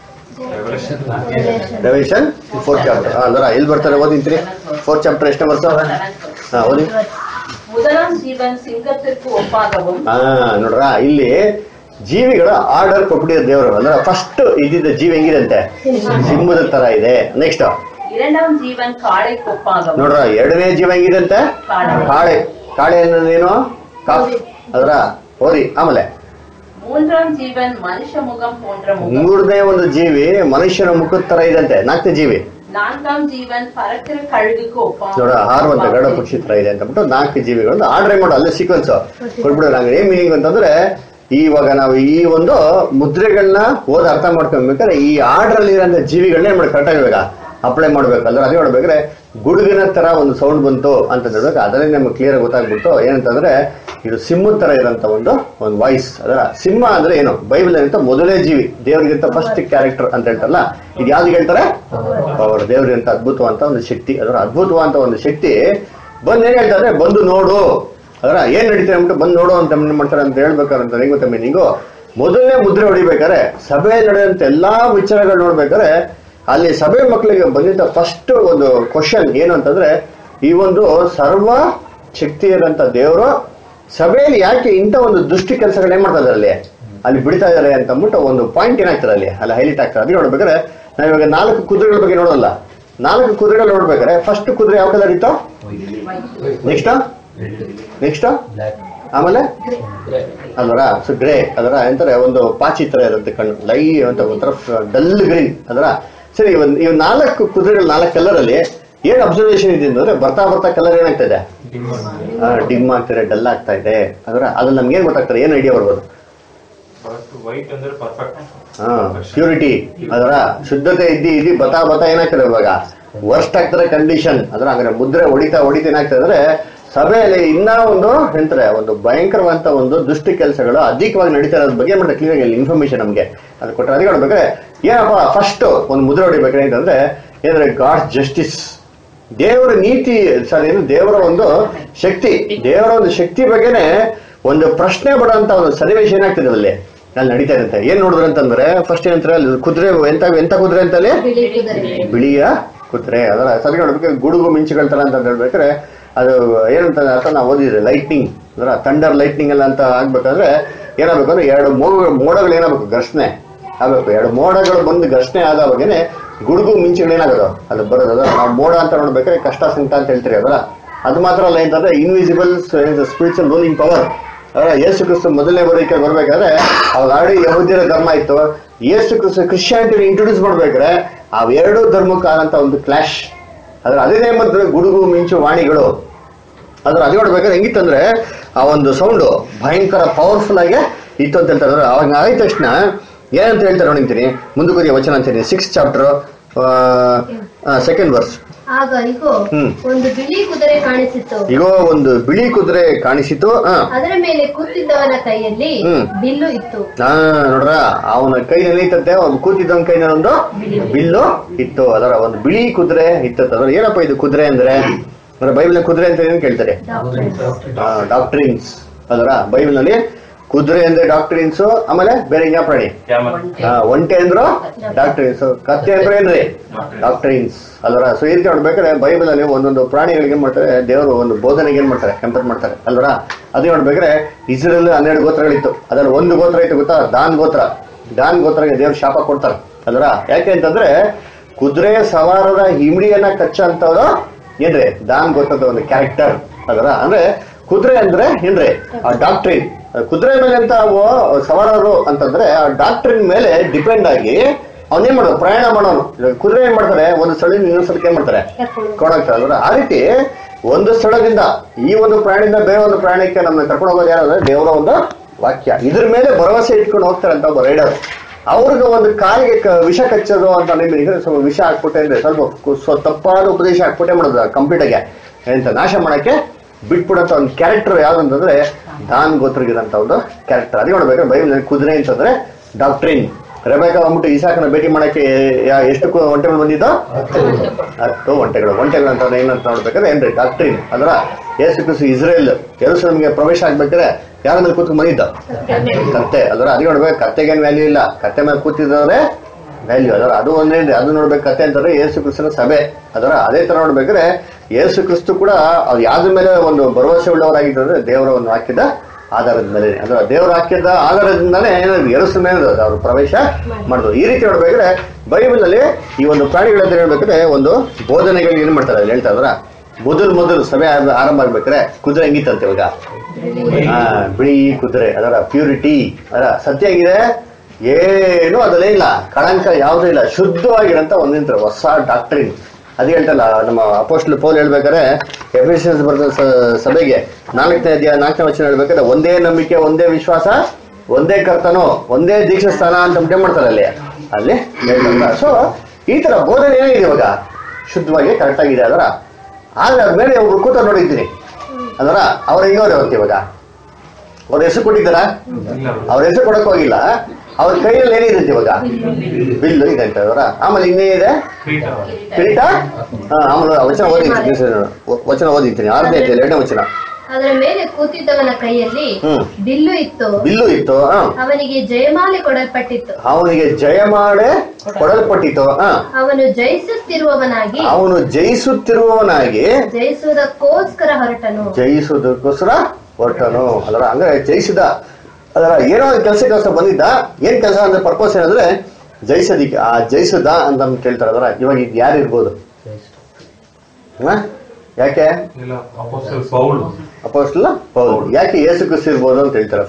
A: Revelation 4th chapter. ಅಂದ್ರೆ ಎಲ್ಲಿ ಬರ್ತಾರೆ ಓದಿಂತ್ರಿ? 4th ಚಾಪ್ಟರ್ ಎಷ್ಟನೇ ವರ್ಷ ಓದಿ?
F: முதலாம் ஜீவன் சிங்கத்திற்கு ஒப்பாகவும்.
A: ನೋಡ್ರ ಇಲ್ಲಿ ಜೀವಿಗಳ ಆರ್ಡರ್ ಕೊಟ್ಬಿಟ್ಟಿರೋ ದೇವರು. ಅಂದ್ರೆ ಫಸ್ಟ್ ಇದ್ದಿದ್ದ ಜೀವಿ ಹೆಂಗಿದಂತೆ ಸಿಂಹದ ತರ ಇದೆ. ನೆಕ್ಸ್ಟ್
F: இரண்டாம் ஜீவன் காளைக்கு ஒப்பாகவும்.
A: ನೋಡ್ರ ಎರಡನೇ ಜೀವ ಹೆಂಗಿದಂತೆ ಕಾಳೆ. ಕಾಳೆ ಏನು ಕಾಫ್ ಅದರ ಹೋರಿ. ಆಮೇಲೆ
F: மூன்றாம் ஜீவன் மனுஷ முகம் போன்ற முகம்.
A: ಮೂರನೇ ಒಂದು ಜೀವಿ ಮನುಷ್ಯನ ಮುಖದ ತರ ಇದಂತೆ. ನಾಲ್ಕನೇ ಜೀವಿ
F: நான்காம் ஜீவன் பறக்கிற கழுகுக்கு ஒப்பாகவும்.
A: ನೋಡ ಹಾರುವಂತ ಗಡ ಪಕ್ಷಿ ತರ ಇದೆ ಅಂತ ಬಿಟ್ಟು 4 ಜೀವಿಗಳು ಆರ್ಡರ್ ಮಾಡೋ ಅಲ್ಲೇ ಸೀಕ್ವೆನ್ಸ್ ಕೊಟ್ಬಿಡೋದು. ಹಂಗೆ ಏನ್ ಮೀನಿಂಗ್ ಅಂತಂದ್ರೆ ಇವಾಗ ನಾವು ಈ ಒಂದು ಮುದ್ರೆಗಳನ್ನ ಓದ್ ಅರ್ಥ ಮಾಡ್ಕೊಬೇಕಾದ್ರೆ ಈ ಆರ್ಡರ್ ಅಲ್ಲಿ ಇರೋ ಜೀವಿಗಳನ್ನ ಏನ್ ಮಾಡಿ ಕರೆಕ್ಟ್ ಆಗಿ ಅಪ್ಲೈ ಮಾಡ್ಬೇಕು. ಅಂದ್ರೆ ಅದೇ ನೋಡ್ಬೇಕ್ರೆ ಗುಡುಗಿನ ತರ ಒಂದು ಸೌಂಡ್ ಬಂತು ಅಂತ ಹೇಳ್ಬೇಕು. ಅದರಲ್ಲಿ ನಮ್ಗೆ ಕ್ಲಿಯರ್ ಗೊತ್ತಾಗ್ಬಿಟ್ಟು ಏನಂತಂದ್ರೆ ಇದು ಸಿಂಹದ ತರ ಇರೋಂತ ಒಂದು ವಾಯ್ಸ್. ಅದರ ಸಿಂಹ ಅಂದ್ರೆ ಏನು ಬೈಬಲ್ ಅಂತ ಮೊದಲೇ ಜೀವಿ ದೇವ್ರಿಗಿಂತ ಫಸ್ಟ್ ಕ್ಯಾರೆಕ್ಟರ್ ಅಂತ ಹೇಳ್ತಾರಲ್ಲ, ಇದು ಯಾವ್ದು ಹೇಳ್ತಾರೆ ಪವರ್. ದೇವ್ರಿಗಿಂತ ಅದ್ಭುತವಂತ ಒಂದು ಶಕ್ತಿ. ಅದರ ಅದ್ಭುತವಂತ ಒಂದು ಶಕ್ತಿ ಬಂದ್ ಏನ್ ಹೇಳ್ತಾರೆ ಬಂದು ನೋಡು. ಅದರ ಏನ್ ನಡೀತಾರೆ ಅಂದ್ಬಿಟ್ಟು ಬಂದು ನೋಡು ಅಂತ ಮಾಡ್ತಾರೆ ಅಂತ ಹೇಳ್ಬೇಕಾರಂತ ಹೆಂಗ್ ಗೊತ್ತ ಮೀನಿಂಗು. ಮೊದಲನೇ ಮುದ್ರೆ ಹೊಡಿಬೇಕಾರೆ ಸಭೆ ನಡೆಯುವಂತ ಎಲ್ಲಾ ವಿಚಾರಗಳು ನೋಡ್ಬೇಕಾದ್ರೆ ಅಲ್ಲಿ ಸಭೆ ಮಕ್ಕಳಿಗೆ ಬಂದಿದ್ದ ಫಸ್ಟ್ ಒಂದು ಕ್ವಶನ್ ಏನು ಅಂತಂದ್ರೆ ಈ ಒಂದು ಸರ್ವ ಶಕ್ತಿ ಇರೋಂತ ದೇವರು ಸಭೆಯಲ್ಲಿ ಯಾಕೆ ಇಂಥ ಒಂದು ದುಷ್ಟಿ ಕೆಲಸಗಳು ಏನ್ ಮಾಡ್ತಾ ಇದಾರೆ ಅಲ್ಲಿ ಬಿಡ್ತಾ ಇದಾರೆ ಅಂತ ಅಂದ್ಬಿಟ್ಟು ಒಂದು ಪಾಯಿಂಟ್ ಏನಾಗ್ತಾರೆ ಅಲ್ಲಿ ಹೈಲೈಟ್ ಆಗ್ತಾರೆ. ಅದಕ್ಕೆ ನೋಡ್ಬೇಕಾದ್ರೆ ನಾವ್ ಇವಾಗ 4 ಕುದುರೆಗಳ ಬಗ್ಗೆ ನೋಡೋಲ್ಲ. 4 ಕುದುರೆಗಳು ನೋಡ್ಬೇಕಾದ್ರೆ ಫಸ್ಟ್ ಕುದುರೆ ಯಾವ ಕಲರ್ ಇತ್ತು, ನೆಕ್ಸ್ಟ್ ಆಮೇಲೆ ಅಲ್ವರ ಸೊ ಗ್ರೇ ಅದರ ಎಂತಾರೆ ಒಂದು ಪಾಚಿ ತರ ಇರುತ್ತೆ ಕಣ್ಣು ಲೈ ಅಂತ ಒಂಥರ ಡಲ್ ಗ್ರೀನ್ ಅದರ. ಸರಿ ಇವ್ 4 ಕುದುರೆಗಳು 4 ಕಲರ್ ಅಲ್ಲಿ ಏನ್ ಅಬ್ಸರ್ವೇಷನ್ ಇದೆ ಅಂದ್ರೆ ಬರ್ತಾ ಬರ್ತಾ ಕಲರ್ ಏನಾಗ್ತಾ ಇದೆ ಡಿಮ್ ಆಗ್ತಾರೆ, ಡಲ್ ಆಗ್ತಾ ಇದೆ. ಅದರ ಅದ್ರಲ್ಲಿ ನಮ್ಗೆ ಏನ್ ಗೊತ್ತಾಗ್ತಾರೆ, ಏನ್ ಐಡಿಯಾ ಬರ್ಬೋದು? ಪ್ಯೂರಿಟಿ ಅದರ ಶುದ್ಧತೆ ಇದ್ದಿ ಬತಾ ಏನಾಗ್ತದೆ ಇವಾಗ ವರ್ಸ್ಟ್ ಆಗ್ತಾರೆ ಕಂಡೀಷನ್. ಅದ್ರ ಹಂಗಾರೆ ಮುದ್ರೆ ಹೊಡಿತಾ ಏನಾಗ್ತದೆ ಅಂದ್ರೆ ಸಭೆಯಲ್ಲಿ ಇನ್ನ ಒಂದು ಎಂತಾರೆ ಒಂದು ಭಯಂಕರವಂತ ಒಂದು ದುಷ್ಟಿ ಕೆಲಸಗಳು ಅಧಿಕವಾಗಿ ನಡೀತಾ ಇರೋದ್ರ ಬಗ್ಗೆ ಮತ್ತೆ ಕ್ಲಿಯರ್ ಆಗಿ ಇನ್ಫಾರ್ಮೇಶನ್ ನಮ್ಗೆ ಅದು ಕೊಟ್ಟರೆ. ಅದಕ್ಕೆ ನೋಡ್ಬೇಕಾದ್ರೆ ಏನಪ್ಪ ಫಸ್ಟ್ ಒಂದು ಮುದ್ರೆ ಹೊಡಿಬೇಕಾದ್ರೆ ಅಂತಂದ್ರೆ ಏನಂದ್ರೆ ಗಾಡ್ ಜಸ್ಟಿಸ್, ದೇವರ ನೀತಿ ಏನು ದೇವರ ಒಂದು ಶಕ್ತಿ, ದೇವರ ಒಂದು ಶಕ್ತಿ ಬಗ್ಗೆನೆ ಒಂದು ಪ್ರಶ್ನೆ ಬರೋಂತ ಒಂದು ಸನ್ನಿವೇಶ ಏನಾಗ್ತದೆ ಅಲ್ಲಿ ನಡೀತಾ ಇರುತ್ತೆ. ಏನ್ ನೋಡಿದ್ರು ಅಂತಂದ್ರೆ ಫಸ್ಟ್ ಏನಂತಾರೆ ಅಲ್ಲಿ ಕುದುರೆ ಎಂತ ಕುದುರೆ ಅಂತಲ್ಲಿ ಬಿಳಿಯ ಕುದುರೆ. ಅದರ ಸರಿ ನೋಡ್ಬೇಕು ಗುಡುಗು ಮಿಂಚುಗಳ ತರ ಅಂತ ಹೇಳ್ಬೇಕಾದ್ರೆ ಅದು ಏನಂತ ಅರ್ಥ ನಾವು ಓದಿದ್ರೆ ಲೈಟ್ನಿಂಗ್ ಅದರ ಥಂಡರ್ ಲೈಟ್ನಿಂಗ್ ಎಲ್ಲ ಅಂತ ಆಗ್ಬೇಕಾದ್ರೆ ಏನಾಗಬೇಕು ಅಂದ್ರೆ 2 ಮೋಡಗಳು ಏನಾಗಬೇಕು ಘರ್ಷಣೆ ಆಗ್ಬೇಕು. 2 ಮೋಡಗಳು ಬಂದು ಘರ್ಷಣೆ ಆದಾಗೇನೆ ಗುಡುಗು ಮಿಂಚುಗಳು ಏನಾಗೋದು ಅದು ಬರೋದು. ಅದರ ನಾವು ಮೋಡ ಅಂತ ನೋಡ್ಬೇಕಾದ್ರೆ ಕಷ್ಟ ಸಂಕಟ ಅಂತ ಹೇಳ್ತೀರಿ ಅದರ. ಅದು ಮಾತ್ರ ಅಲ್ಲ ಏನಂತಂದ್ರೆ invisible spiritual ruling power. Yesu Kristu ಮೊದಲನೇ ಬರೋಕೆ ಬರ್ಬೇಕಾದ್ರೆ ಅವಾಗ ಆಲ್ರೆಡಿ ಯಹೂದ್ಯರ ಧರ್ಮ ಇತ್ತು. ಯೇಸು ಕ್ರಿಸ್ತು ಕ್ರಿಶ್ಚಿಯಾನಿಟಿ ಇಂಟ್ರೊಡ್ಯೂಸ್ ಮಾಡ್ಬೇಕಾದ್ರೆ ಅವೆರಡೂ ಧರ್ಮಕ್ಕಾದಂತ ಒಂದು ಕ್ಲಾಶ್. ಅದ್ರ ಅದೇ ಬಂದ್ರೆ ಗುಡುಗು ಮಿಂಚು ವಾಣಿಗಳು. ಅದ್ರ ಅದೇ ನೋಡ್ಬೇಕಾದ್ರೆ ಹೆಂಗಿತ್ತಂದ್ರೆ ಆ ಒಂದು ಸೌಂಡು ಭಯಂಕರ ಪವರ್ಫುಲ್ ಆಗಿ ಇತ್ತು ಅಂತ ಹೇಳ್ತಾರೆ. ಅವಾಗ ಆದ ತಕ್ಷಣ ಏನಂತ ಹೇಳ್ತಾರೆ ನೋಡಿಂತೀನಿ ಮುಂದಕ್ಕೆ ವಚನ ಅಂತೀನಿ 6th chapter 2nd verse.
C: ಆಗ ಇಗೋ ಒಂದು ಬಿಳಿ ಕುದುರೆ ಕಾಣಿಸಿತು.
A: ಇಗೋ ಒಂದು ಬಿಳಿ ಕುದುರೆ ಕಾಣಿಸಿತು.
C: ಅದರ ಮೇಲೆ ಕೂತಿದ್ದವನ ಕೈಯಲ್ಲಿ ಬಿಲ್ಲು ಇತ್ತು.
A: ನೋಡ್ರ ಅವನ ಕೈನಲ್ಲಿ ಇತ್ತಂತೆ, ಅವ್ನು ಕೂತಿದ್ದವನ ಕೈನಲ್ಲಿ ಒಂದು ಬಿಲ್ಲು ಇತ್ತು. ಅದರ ಒಂದು ಬಿಳಿ ಕುದುರೆ ಇತ್ತು. ಅದರ ಏನಪ್ಪ ಇದು ಕುದುರೆ ಅಂದ್ರೆ ಬೈಬಲ್ ಕುದುರೆ ಅಂತ ಏನ್ ಕೇಳ್ತಾರೆ ಡಾಕ್ಟ್ರಿನ್ಸ್. ಅದರ ಬೈಬಲ್ ನಲ್ಲಿ ಕುದುರೆ ಅಂದ್ರೆ ಡಾಕ್ಟ್ರಿನ್ಸ್, ಆಮೇಲೆ ಬೇರೆ ಯಾವ ಪ್ರಾಣಿ ಒಂಟೆ ಅಂದ್ರು ಡಾಕ್ಟ್ರಿನ್ಸ್, ಕತ್ತೆ ಅಂದ್ರೆ ಏನ್ರಿ ಡಾಕ್ಟ್ರಿನ್ಸ್. ಅಲ್ವರ ಸೊ ಈ ರೀತಿ ನೋಡ್ಬೇಕಾದ್ರೆ ಬೈಬಲ್ ಅಲ್ಲಿ ಒಂದೊಂದು ಪ್ರಾಣಿಗಳಿಗೆ ಏನ್ ಮಾಡ್ತಾರೆ ದೇವರು ಒಂದು ಬೋಧನೆಗೆ ಏನ್ ಮಾಡ್ತಾರೆ ಕಂಪೇರ್ ಮಾಡ್ತಾರೆ ಅಲ್ವರ. ಅದೇ ನೋಡ್ಬೇಕಾದ್ರೆ ಇಸ್ರೇಲ್ 12 ಗೋತ್ರಗಳಿತ್ತು. ಅದ್ರಲ್ಲಿ ಒಂದು ಗೋತ್ರ ಇತ್ತು ಗೊತ್ತಾ, ದಾನ್ ಗೋತ್ರಗೆ ದೇವ್ರು ಶಾಪ ಕೊಡ್ತಾರೆ ಅಲ್ವರ. ಯಾಕೆ ಅಂತಂದ್ರೆ ಕುದುರೆ ಸವಾರರ ಹಿಮಡಿಯನ್ನ ಕಚ್ಚಂತವ್ರು ಏನ್ರಿ ದಾನ್ ಗೋತ್ರದ ಒಂದು ಕ್ಯಾರೆಕ್ಟರ್ ಅಲ್ವರ. ಅಂದ್ರೆ ಕುದುರೆ ಅಂದ್ರೆ ಏನ್ರಿ ಆ ಡಾಕ್ಟ್ರಿನ್. ಕುದುರೆ ಮೇಲೆ ಅಂತ ಸವಾರರು ಅಂತಂದ್ರೆ ಆ ಡಾಕ್ಟ್ರಿನ್ ಮೇಲೆ ಡಿಪೆಂಡ್ ಆಗಿ ಅವನೇನ್ ಮಾಡೋದು ಪ್ರಯಾಣ ಮಾಡೋನು. ಕುದುರೆ ಏನ್ ಮಾಡ್ತಾರೆ ಒಂದು ಸ್ಥಳದಿಂದ ಇನ್ನೊಂದು ಸ್ಥಳಕ್ಕೆ ಏನ್ ಮಾಡ್ತಾರೆ ಕೊಂಡೋಗ್ತಾರೆ ಅಲ್ವ. ಆ ರೀತಿ ಒಂದು ಸ್ಥಳದಿಂದ ಈ ಒಂದು ಪ್ರಾಣಿಯಿಂದ ಬೇರೆ ಒಂದು ಪ್ರಾಣಕ್ಕೆ ನಮ್ಮನ್ನ ಕರ್ಕೊಂಡು ಹೋಗೋದು ಯಾರಂದ್ರೆ ದೇವರ ಒಂದು ವಾಕ್ಯ. ಇದ್ರ ಮೇಲೆ ಭರವಸೆ ಇಟ್ಕೊಂಡು ಹೋಗ್ತಾರೆ ಅಂತ ಒಬ್ಬ ರೈಡರ್. ಅವ್ರಿಗೆ ಒಂದು ಕಾಲಿಗೆ ವಿಷ ಕಚ್ಚೋದು ಅಂತ ನಿಮಗೆ ಸ್ವಲ್ಪ ವಿಷ ಹಾಕ್ಬಿಟ್ಟೆ ಅಂದ್ರೆ ಸ್ವಲ್ಪ ತಪ್ಪಾದ ಉಪದೇಶ ಹಾಕ್ಬಿಟ್ಟೆ ಮಾಡೋದು ಕಂಪ್ಲೀಟ್ ಆಗಿ ಎಂತ ನಾಶ ಮಾಡಕ್ಕೆ ಬಿಟ್ಬಿಡಂತ ಒಂದು ಕ್ಯಾರೆಕ್ಟರ್ ಯಾವ್ದಂತಂದ್ರೆ ದಾನ್ ಗೋತ್ರಗಿರಂತ ಒಂದು ಕ್ಯಾರೆಕ್ಟರ್. ಅದೇ ನೋಡ್ಬೇಕಾದ್ರೆ ಬೈಬಲ್ ಕುದುರೆ ಅಂತಂದ್ರೆ ಡಾಕ್ಟ್ರಿನ್. ರೆಬೆಕಾ ಬಂದ್ಬಿಟ್ಟು ಇಸಾಕನ ಭೇಟಿ ಮಾಡಕ್ಕೆ ಎಷ್ಟು ಒಂಟೆಗಳು ಬಂದಿದ್ದೋ 10 ಒಂಟೆಗಳು ಅಂತ ಏನಂತ ನೋಡ್ಬೇಕಾದ್ರೆ ಏನ್ರಿ ಡಾಕ್ಟ್ರಿನ್. ಅದರ ಯೇಸು ಕ್ರಿಸ್ತು ಇಸ್ರೇಲ್ ಯೆರೂಸಲೇಮಿಗೆ ಪ್ರವೇಶ ಆಗ್ಬೇಕಾದ್ರೆ ಯಾರ ಮೇಲೆ ಕೂತ್ಕೊಂಡು ಬಂದಿದ್ದ ಕತ್ತೆ. ಅದರ ಅದೇ ನೋಡ್ಬೇಕು ಕತ್ತೆಗೇನು ವ್ಯಾಲ್ಯೂ ಇಲ್ಲ. ಕತ್ತೆ ಮೇಲೆ ಕೂತಿದ್ದವ್ರೆ ವ್ಯಾಲ್ಯೂ ಅದರ ಅದು ಒಂದೇನ್ರಿ, ಅದು ನೋಡ್ಬೇಕು ಕತೆ ಅಂತಂದ್ರೆ ಯೇಸು ಕ್ರಿಸ್ತನ ಸಭೆ ಅದರ. ಅದೇ ತರ ನೋಡ್ಬೇಕಾದ್ರೆ ಯೇಸು ಕ್ರಿಸ್ತು ಕೂಡ ಅದು ಯಾವ್ದ್ರ ಮೇಲೆ ಒಂದು ಭರವಸೆ ಉಳ್ಳವರಾಗಿದ್ದಾರೆ, ದೇವರ ಒಂದು ವಾಕ್ಯದ ಆಧಾರದ ಮೇಲೆ. ಅಂದ್ರೆ ದೇವರ ವಾಕ್ಯದ ಆಧಾರದಿಂದಾನೇ ಯೆರೂಸಲೇಮ್ ಅವರು ಪ್ರವೇಶ ಮಾಡಿದ್ರು. ಈ ರೀತಿ ನೋಡ್ಬೇಕಾದ್ರೆ ಬೈಬಲ್ ಅಲ್ಲಿ ಈ ಒಂದು ಪ್ರಾಣಿಗಳಂತ ಹೇಳ್ಬೇಕಾದ್ರೆ ಒಂದು ಬೋಧನೆಗಳು ಏನ್ ಮಾಡ್ತಾರೆ ಅಲ್ಲಿ ಹೇಳ್ತಾ ಇದ್ರ, ಮೊದಲು ಸಭೆ ಆರಂಭ ಆಗ್ಬೇಕಾದ್ರೆ ಕುದುರೆ ಹೆಂಗಿತ್ತಂತೆ ಇವಾಗ, ಬಿಳಿ ಕುದುರೆ, ಅದರ ಪ್ಯೂರಿಟಿ, ಅದರ ಸತ್ಯ ಆಗಿದೆ, ಏನು ಅದಲ್ಲೇ ಇಲ್ಲ, ಕಳಂಕ ಯಾವುದೂ ಇಲ್ಲ, ಶುದ್ಧವಾಗಿರಂತ ಒಂದಿಂತ ಹೊಸ ಡಾಕ್ಟ್ರಿನ್. ಅದು ಹೇಳ್ತಲ್ಲ ನಮ್ಮ ಅಪೋಸ್ಟಲ್ ಪೌಲ್ ಹೇಳ್ಬೇಕಾದ್ರೆ ಎಫೆಸಿಯನ್ಸ್ ಬರೆದ ಸಭೆಗೆ 4ನೇ ಅಧ್ಯಾಯ 4ನೇ ವಚನ ಹೇಳ್ಬೇಕಾದ್ರೆ ಒಂದೇ ನಂಬಿಕೆ, ಒಂದೇ ವಿಶ್ವಾಸ, ಒಂದೇ ಕರ್ತನು, ಒಂದೇ ದೀಕ್ಷಾ ಸ್ಥಾನ ಅಂತ ಮಾಡ್ತಾರೆ ಅಲ್ಲಿ ಹೇಳ್ತಾರೆ. ಸೊ ಈ ತರ ಬೋಧನೆ ಏನೇ ಇದೆ ಇವಾಗ ಶುದ್ಧವಾಗಿ ಕರೆಕ್ಟ್ ಆಗಿದೆ. ಅದರ ಆದ್ರೆ ಅದ್ಮೇಲೆ ಒಬ್ರು ಕೂತ ನೋಡಿದ್ದೀನಿ ಅದರ ಅವ್ರ ಹೆಂಗವ್ರೆ ಅಂತ ಇವಾಗ ಅವ್ರ ಹೆಸರು ಕೊಟ್ಟಿದ್ದಾರ, ಅವ್ರ ಹೆಸರು ಕೊಡಕ್ ಹೋಗಿಲ್ಲ, ಅವ್ರ ಕೈಯಲ್ಲಿ ಏನಿರುತ್ತೆ ಇವಾಗ ಬಿಲ್ಲು ಇದೆ ಅಂತ ಅವರ. ಆಮೇಲೆ ಇನ್ನೇನಿದೆ ಕಿರೀಟ. ಆಮೇಲೆ ವಚನ ಓದಿರ್ತೀನಿ 6ನೇ ಅಧ್ಯಾಯ 2ನೇ ವಚನ.
C: ಅದರ ಮೇಲೆ ಕೂತಿದ್ದವನ ಕೈಯಲ್ಲಿ ಬಿಲ್ಲು ಇತ್ತು, ಅವನಿಗೆ ಜಯಮಾಲೆ ಕೊಡಲ್ಪಟ್ಟಿತ್ತು. ಅವನು ಜಯಿಸುತ್ತಿರುವವನಾಗಿ ಜಯಿಸುವುದಕ್ಕೋಸ್ಕರ ಹೊರಟನು.
A: ಅದರ ಅಂದ್ರೆ ಜಯಿಸಿದ, ಅದರ ಏನೋ ಕೆಲಸಕ್ಕೋಸ್ಕರ ಬಂದಿದ್ದ. ಏನ್ ಕೆಲಸ ಅಂದ್ರೆ ಪರ್ಪಸ್ ಏನಂದ್ರೆ ಜಯಿಸೋದಿಕ್ಕೆ. ಆ ಜಯಿಸದ ಅಂತ ಕೇಳ್ತಾರೆ. ಅದರ ಇವಾಗ ಇದು ಯಾರು ಇರ್ಬೋದು? ಯಾಕೆ ಅಪೊಸ್ತಲ ಪೌಲ್, ಯಾಕೆ ಯೇಸು ಕ್ರಿಸ್ತ ಇರ್ಬೋದು ಅಂತ ಹೇಳ್ತಾರೆ.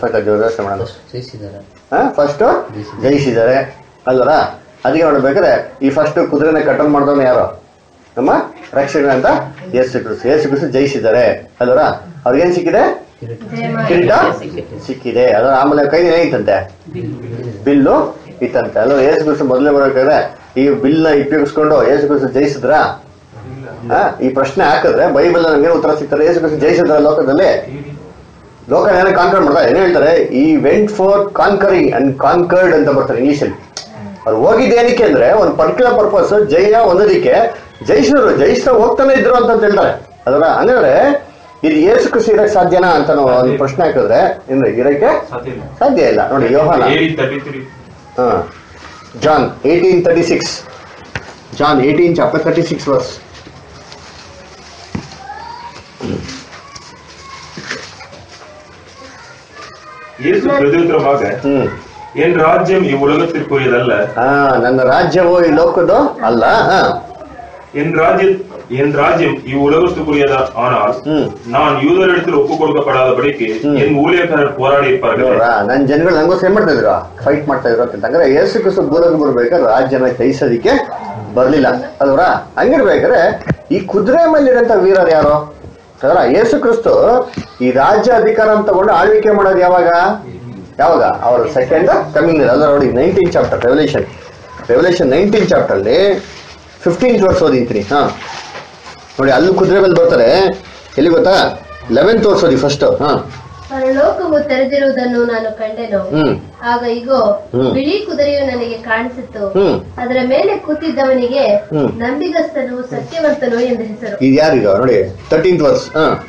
A: ಫಸ್ಟ್ ಜಯಿಸಿದ್ದಾರೆ ಅಲ್ವರ. ಅದಕ್ಕೆ ನೋಡ್ಬೇಕಾದ್ರೆ ಈ ಫಸ್ಟ್ ಕುದುರೆನ ಕಂಟ್ರೋಲ್ ಮಾಡಿದವನು ಯಾರು? ನಮ್ಮ ರಕ್ಷಕನಂತ ಯೇಸು ಕ್ರಿಸ್ತ ಜಯಿಸಿದ್ದಾರೆ ಅಲ್ವರ. ಅವ್ರಿಗೇನ್ ಸಿಕ್ಕಿದೆ? ಕಿರೀಟ ಸಿಕ್ಕಿದೆ. ಅದರ ಆಮೇಲೆ ಕೈ ಏನಿತ್ತಂತೆ? ಬಿಲ್ಲು ಇತ್ತಂತೆ ಅಲ್ವ. ಯೇಸು ಕ್ರಿಸ್ತ ಮೊದಲೇ ಬರಬೇಕಾದ್ರೆ ಈ ಬಿಲ್ ನ ಉಪಯೋಗಿಸ್ಕೊಂಡು ಯೇಸು ಕ್ರಿಸ್ತ ಜಯಿಸಿದ್ರ? ಈ ಪ್ರಶ್ನೆ ಹಾಕಿದ್ರೆ ಬೈಬಲ್ ನಮ್ಗೆ ಉತ್ತರ ಸಿಗ್ತಾರೆ. ಯೇಸು ಕ್ರಿಸ್ತ ಜಯಿಸಿದ್ರ ಲೋಕದಲ್ಲಿ? ಲೋಕ ಏನ ಕಾನ್ಕರ್ ಮಾಡ್ತಾರೆ, ಏನ್ ಹೇಳ್ತಾರೆ? ಈ went for conquering and conquered ಅಂತ ಬರ್ತಾರೆ ಇಂಗ್ಲಿಷ್ ಅಲ್ಲಿ. ಅವ್ರು ಹೋಗಿದ್ದೇನಕ್ಕೆ ಅಂದ್ರೆ ಒಂದು ಪರ್ಟಿಕ್ಯುಲರ್ ಪರ್ಪಸ್, ಜಯ ಹೊಂದೋದಿಕ್ಕೆ. ಜಯಿಸ್ತಾ ಹೋಗ್ತಾನೆ ಇದ್ರು ಅಂತ ಹೇಳ್ತಾರೆ ಅದರ. ಹಂಗಂದ್ರೆ ಇದು ಯೇಸು ಕ್ರಿಸ್ತ ಇರಕ್ಕೆ ಸಾಧ್ಯನಾ ಅಂತ ನಾವು ಒಂದು ಪ್ರಶ್ನೆ ಹಾಕಿದ್ರೆ ಇರಕ್ಕೆ ಸಾಧ್ಯ ಇಲ್ಲ. ನೋಡಿ Yohana John 18:36, John 18 chapter 36 verse.
B: Yesu ಪ್ರತ್ಯುತ್ತರವಾಗ, என் ராஜ்யம் இவ்வுலகத்திற்குரியதல்ல.
A: ನನ್ನ ರಾಜ್ಯವು ಈ ಲೋಕದ್ದು ಅಲ್ಲ.
B: என் ராஜ்யம் இவ்வுலகத்துக்குரியதா. ஆனால் நான் யூதரிடத்தில் ஒப்புக் கொடுக்கப்படாதபடிக்கு என் ஊழியக்காரர் போராடி இருப்பார்கள்.
A: ನನ್ನ ಜನಗಳು ನಂಗೋಸ್ಕರ ಏನ್ ಮಾಡ್ತಾ ಇದ್ರು? ಫೈಟ್ ಮಾಡ್ತಾ ಇದ್ರು ಅಂತಂದ್ರೆ ಯೇಸು ಕ್ರಿಸ್ತ ಭೂಲೋಕ ಬರ್ಬೇಕಾದ್ರೆ ರಾಜ್ಯನ ಜಯಿಸೋದಿಕ್ಕೆ ಬರ್ಲಿಲ್ಲ ಅಲ್ವರ. ಹಂಗಿರ್ಬೇಕಾದ್ರೆ ಈ ಕುದುರೆ ಮೇಲಿರಂತ ವೀರರು ಯಾರು? ಯೇಸು ಕ್ರಿಸ್ತು ಈ ರಾಜ್ಯ ಅಧಿಕಾರ ತಗೊಂಡು ಆಳ್ವಿಕೆ ಮಾಡೋದು ಯಾವಾಗ? ಅವ್ರ ಸೆಕೆಂಡ್ ಕಮಿಂಗ್ ಅಲ್ಲ. ನೋಡಿ 19 ಚಾಪ್ಟರ್ ರೆವಲ್ಯೂಷನ್ 19 ಚಾಪ್ಟರ್ ಅಲ್ಲಿ 15th ವರ್ಸ್ ಓದಿಂತೀನಿ. ನೋಡಿ ಅಲ್ಲಿ ಕುದುರೆ ಮೇಲೆ ಬರ್ತಾರೆ. ಎಲ್ಲಿ ಗೊತ್ತಾ? 11th ವರ್ಸ್ ಓದಿ ಫಸ್ಟ್.
C: ಪರಲೋಕವು ತೆರೆದಿರುವುದನ್ನು ನಾನು ಕಂಡೆನು. ಆಗ ಇಗೋ ಬಿಳಿ ಕುದುರೆಯು ನನಗೆ ಕಾಣಿಸಿತು. ಅದರ ಮೇಲೆ ಕೂತಿದ್ದವನಿಗೆ ನಂಬಿಗಸ್ತನು ಸತ್ಯವಂತನು ಎಂದು ಹೆಸರು.
A: ಇದು ಯಾರಿಗ? ನೋಡಿ 13th ವರ್ಸ್.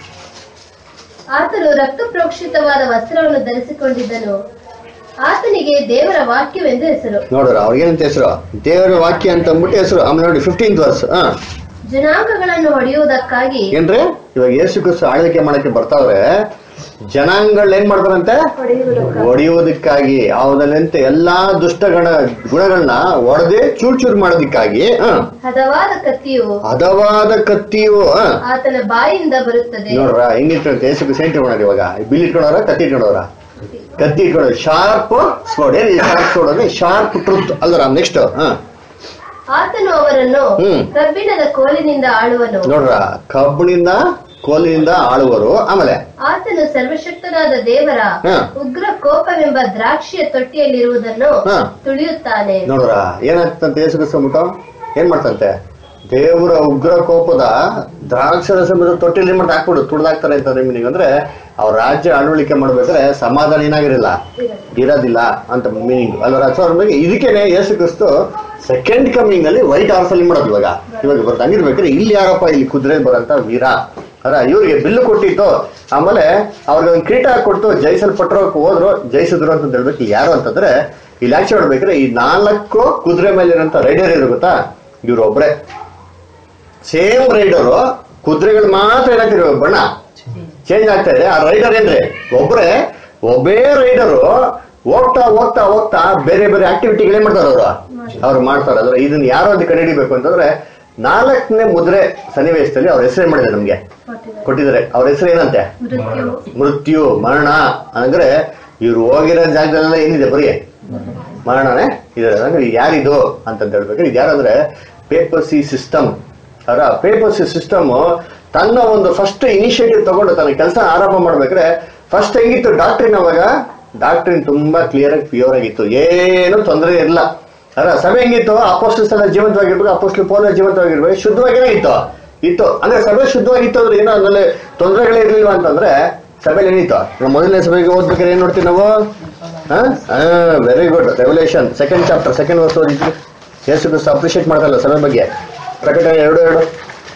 C: ಆತನು ರಕ್ತ ಪ್ರೋಕ್ಷಿತವಾದ ವಸ್ತ್ರವನ್ನು ಧರಿಸಿಕೊಂಡಿದ್ದನು. ಆತನಿಗೆ ದೇವರ ವಾಕ್ಯವೆಂದು ಹೆಸರು.
A: ನೋಡ್ರ ಅವ್ರಿಗೇನಂತ ಹೆಸರು? ದೇವರ ವಾಕ್ಯ ಅಂತ ಅಂದ್ಬಿಟ್ಟು ಹೆಸರು. ಆಮೇಲೆ ನೋಡಿ 15th ವರ್ಸ್.
C: ಜನಾಂಗಗಳನ್ನು ಹೊಡೆಯುವುದಕ್ಕಾಗಿ.
A: ಏನ್ರಿ ಇವಾಗ ಯೇಸು ಕ್ರಿಸ್ತ ಆಳ್ವಿಕೆ ಮಾಡಕ್ಕೆ ಬರ್ತಾವ್ರೆ. ಜನಾಂಗಗಳು ಏನ್ ಮಾಡ್ತಾರಂತೆ? ಹೊಡೆಯುವುದಕ್ಕಾಗಿ. ಅವನಲ್ಲಂತೆ ಎಲ್ಲಾ ಗುಣಗಳನ್ನ ಹೊಡೆದೇ ಚೂರ್ ಮಾಡೋದಕ್ಕಾಗಿ ಹದವಾದ ಕತ್ತಿಯು
C: ಆತನ ಬಾಯಿಂದ ಬರುತ್ತದೆ.
A: ನೋಡ್ರ ಹಿಂಗಿಟ್ಕೊಂತ ಯೇಸು ಕ್ರಿಸ್ತ ಏನ್ ಇಟ್ಕೊಂಡ್ರ? ಇವಾಗ ಬಿಲ್ ಇಟ್ಕೊಂಡವ್ರ, ಕತ್ತಿ ಇಟ್ಕೊಂಡವ್ರ? ಕತ್ತಿ ಇಟ್ಕೊಂಡ್ರ. Sharp sword. ಶಾರ್ಪ್ ಸ್ವೋರ್ಡ್ ಅಂದ್ರೆ ಶಾರ್ಪ್ ಟ್ರೂತ್ ಅಲ್ವರ. ನೆಕ್ಸ್ಟ್
C: ಆತನು ಅವರನ್ನು ಕಬ್ಬಿಣದ ಕೋಲಿನಿಂದ ಆಳುವನು.
A: ನೋಡ್ರ ಕಬ್ಬಿಣಿಂದ ಕೋಲಿನಿಂದ ಆಳುವರು. ಆಮೇಲೆ ಆತನು
C: ಸರ್ವಶಕ್ತನಾದ ದೇವರ ಉಗ್ರ ಕೋಪವೆಂಬ ದ್ರಾಕ್ಷಿಯ ತೊಟ್ಟಿಯಲ್ಲಿರುವುದನ್ನು ತುಳಿಯುತ್ತಾನೆ.
A: ನೋಡ್ರ ಏನಾಗ್ತಂತೆ? ಯೇಸು ಕ್ರಿಸ್ತ ಏನ್ ಮಾಡ್ತಂತೆ? ದೇವರ ಉಗ್ರ ಕೋಪದ ದ್ರಾಕ್ಷರಸ ತೊಟ್ಟಿಯಲ್ಲಿ ಮಾಡಿ ಹಾಕ್ಬಿಡು ತುಡ್ದಾಕ್ತಾರೆ ಅಂತ ಮೀನಿಂಗ್. ಅಂದ್ರೆ ಅವ್ರ ರಾಜ್ಯ ಆಳ್ವಳಿಕೆ ಮಾಡ್ಬೇಕಾದ್ರೆ ಸಮಾಧಾನ ಇರೋದಿಲ್ಲ ಅಂತ ಮೀನಿಂಗ್ ಅಲ್ವರ. ಸೊ ಅವ್ರ ಬಗ್ಗೆ ಇದಕ್ಕೇನೆ ಯೇಸು ಕ್ರಿಸ್ತು ಸೆಕೆಂಡ್ ಕಮಿಂಗ್ ಅಲ್ಲಿ ವೈಟ್ ಹಾರ್ಸ್ ಅಲ್ಲಿ ಮಾಡೋದು. ಇವಾಗ ಬರ್ತಾ ಹಂಗಿರ್ಬೇಕಾದ್ರೆ ಇಲ್ಲಿ ಯಾರಪ್ಪ? ಇಲ್ಲಿ ಕುದುರೆ ಬರಂತ ವೀರ. ಇವ್ರಿಗೆ ಬಿಲ್ಲು ಕೊಟ್ಟಿತ್ತು. ಆಮೇಲೆ ಅವ್ರಿಗೆ ಒಂದು ಕಿರೀಟ ಕೊಟ್ಟು ಜಯಿಸಲ್ಪಟ್ಟರು, ಹೋದ್ರು, ಜಯಿಸಿದ್ರು ಅಂತ ಹೇಳ್ಬೇಕು. ಯಾರು ಅಂತಂದ್ರೆ ಇಲ್ಲಿ ಆಚೆ ನೋಡ್ಬೇಕ್ರೆ ಈ 4 ಕುದುರೆ ಮೇಲೆ ಇರೋಂಥ ರೈಡರ್ ಇರೋ ಗೊತ್ತಾ, ಇವ್ರೊಬ್ರೆ ಸೇಮ್ ರೈಡರು, ಕುದುರೆಗಳು ಮಾತ್ರ ಏನಾಗ್ತಿರೋ ಬಣ್ಣ ಚೇಂಜ್ ಆಗ್ತಾ ಇದೆ. ಆ ರೈಡರ್ ಏನ್ರಿ ಒಬ್ಬರೇ, ಒಬ್ಬೇ ರೈಡರು ಹೋಗ್ತಾ ಹೋಗ್ತಾ ಹೋಗ್ತಾ ಬೇರೆ ಬೇರೆ ಆಕ್ಟಿವಿಟಿಗಳೇ ಮಾಡ್ತಾರ ಅವ್ರು ಮಾಡ್ತಾರೆ. ಅಂದ್ರೆ ಇದನ್ನ ಯಾರು ಅದು ಕಂಡುಹಿಡಿಬೇಕು ಅಂತಂದ್ರೆ 4ನೇ ಮುದ್ರೆ ಸನ್ನಿವೇಶದಲ್ಲಿ ಅವ್ರ ಹೆಸರು ಏನ್ ಮಾಡಿದ್ದಾರೆ ನಮ್ಗೆ ಕೊಟ್ಟಿದ್ದಾರೆ. ಅವ್ರ ಹೆಸರು ಏನಂತೆ? ಮೃತ್ಯು, ಮರಣ. ಅಂದ್ರೆ ಇವ್ರು ಹೋಗಿರೋ ಜಾಗದಲ್ಲೆಲ್ಲ ಏನಿದೆ ಬರೀ ಮರಣನೇ ಇದೆ. ಅಂದ್ರೆ ಯಾರಿದು ಅಂತ ಹೇಳ್ಬೇಕು. ಇದು ಯಾರಂದ್ರೆ ಪೇಪಸಿ ಸಿಸ್ಟಮ್. ಅವರ ಪೇಪಸಿ ಸಿಸ್ಟಮ್ ತನ್ನ ಒಂದು ಫಸ್ಟ್ ಇನಿಷಿಯೇಟಿವ್ ತಗೊಂಡು ತನ್ನ ಕೆಲಸ ಆರಂಭ ಮಾಡ್ಬೇಕ್ರೆ ಫಸ್ಟ್ ಹೆಂಗಿತ್ತು ಡಾಕ್ಟ್ರಿನ್? ಅವಾಗ ಡಾಕ್ಟ್ರಿನ್ ತುಂಬಾ ಕ್ಲಿಯರ್ ಆಗಿ ಪ್ಯೂರ್ ಆಗಿತ್ತು, ಏನು ತೊಂದರೆ ಇರಲ್ಲ. ಅಲ್ಲ ಸಭೆ ಹೆಂಗಿತ್ತು? ಅಪೋಸ್ಟಲ್ಸ್ ಎಲ್ಲ ಜೀವಂತವಾಗಿರ್ಬೇಕು, ಅಪೋಸ್ಟಲ್ ಪೌಲ ಜೀವಂತವಾಗಿರ್ಬೇಕು, ಶುದ್ಧವಾಗಿನೇ ಇತ್ತು. ಅಂದ್ರೆ ಸಭೆ ಶುದ್ಧವಾಗಿತ್ತು ಅಂದ್ರೆ ಏನೋ ಅದ್ರಲ್ಲಿ ತೊಂದರೆಗಳೇ ಇರ್ಲಿಲ್ವಾ ಅಂತಂದ್ರೆ ಸಭೆಯಲ್ಲಿ ಏನಿತ್ತು? ಮೊದಲನೇ ಸಭೆಗೆ ಓದ್ಬೇಕಾದ್ರೆ ಏನ್ ನೋಡ್ತೀವಿ ನಾವು? Very good. Revelation 2nd chapter 2nd verse ಓದಿದ್ವಿ. ಯೇಸು ಕ್ರಿಸ್ತ ಅಪ್ರಿಶಿಯೇಟ್ ಮಾಡ್ತಾರಲ್ಲ ಸಭೆ ಬಗ್ಗೆ. ಪ್ರಕಟಣೆ 2:2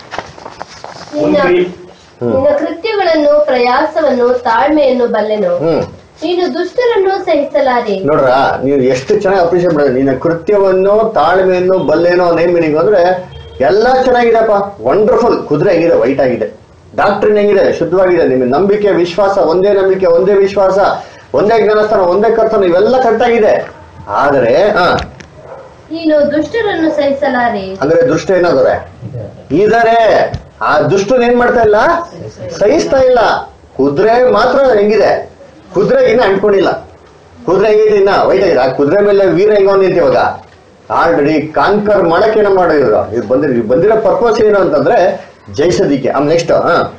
C: ನಿನ್ನ ಕೃತ್ಯಗಳನ್ನು, ಪ್ರಯಾಸವನ್ನು, ತಾಳ್ಮೆಯನ್ನು ಬಲ್ಲೆನು. ನೀನು ದುಷ್ಟರನ್ನು ಸಹಿಸಲಾರೆ.
A: ನೋಡ್ರ, ನೀವು ಎಷ್ಟು ಚೆನ್ನಾಗಿ ಅಪ್ರಿಶಿಯೇಟ್ ಮಾಡಿದ್ರೆ. ನಿನ್ನ ಕೃತ್ಯವನ್ನು, ತಾಳ್ಮೆಯನ್ನು ಬಲ್ಲೇನೋ ನೇಮ್ ಮೀನಿಂಗ್ ಅಂದ್ರೆ ಎಲ್ಲಾ ಚೆನ್ನಾಗಿದೆಪ್ಪ, ವಂಡರ್ಫುಲ್. ಕುದುರೆ ಹೆಂಗಿದೆ? ವೈಟ್ ಆಗಿದೆ. ಡಾಕ್ಟ್ರಿನ್ ಹೆಂಗಿದೆ? ಶುದ್ಧವಾಗಿದೆ. ನಿಮ್ಮ ನಂಬಿಕೆ, ವಿಶ್ವಾಸ, ಒಂದೇ ನಂಬಿಕೆ, ಒಂದೇ ವಿಶ್ವಾಸ, ಒಂದೇ ಜ್ಞಾನಸ್ಥಾನ, ಒಂದೇ ಕರ್ತನ, ಇವೆಲ್ಲ ಕರೆಕ್ಟ್ ಆಗಿದೆ. ಆದರೆ
C: ನೀನು ದುಷ್ಟರನ್ನು ಸಹಿಸಲಾರೆ. ಅಂದ್ರೆ
A: ದುಷ್ಟ ಏನಾದ್ರೆ ಇದಾರೆ, ಆ ದುಷ್ಟನ್ ಏನ್ ಮಾಡ್ತಾ ಇಲ್ಲ? ಸಹಿಸ್ತಾ ಇಲ್ಲ. ಕುದುರೆ ಮಾತ್ರ ಹೆಂಗಿದೆ? ಕುದುರೆ ಇನ್ನ ಅಂಟ್ಕೊಂಡಿಲ್ಲ. ಕುದುರೆ ಹೆಂಗಿದೆ? ಇನ್ನ ವೈಟ್ ಆಗಿದೆ. ಆ ಕುದುರೆ ಮೇಲೆ ವೀರ ಹೆಂಗ ನಿಂತ ಇವಾಗ ಆಲ್ರೆಡಿ ಕಾನ್ಕರ್ ಮಾಡಕ್ಕೆ ಏನೋ ಮಾಡಿದ್ರು. ಬಂದಿರೋ ಪರ್ಪಸ್ ಏನು ಅಂತಂದ್ರೆ ಜಯಿಸೋದಿಕ್ಕೆ. ನೆಕ್ಸ್ಟ್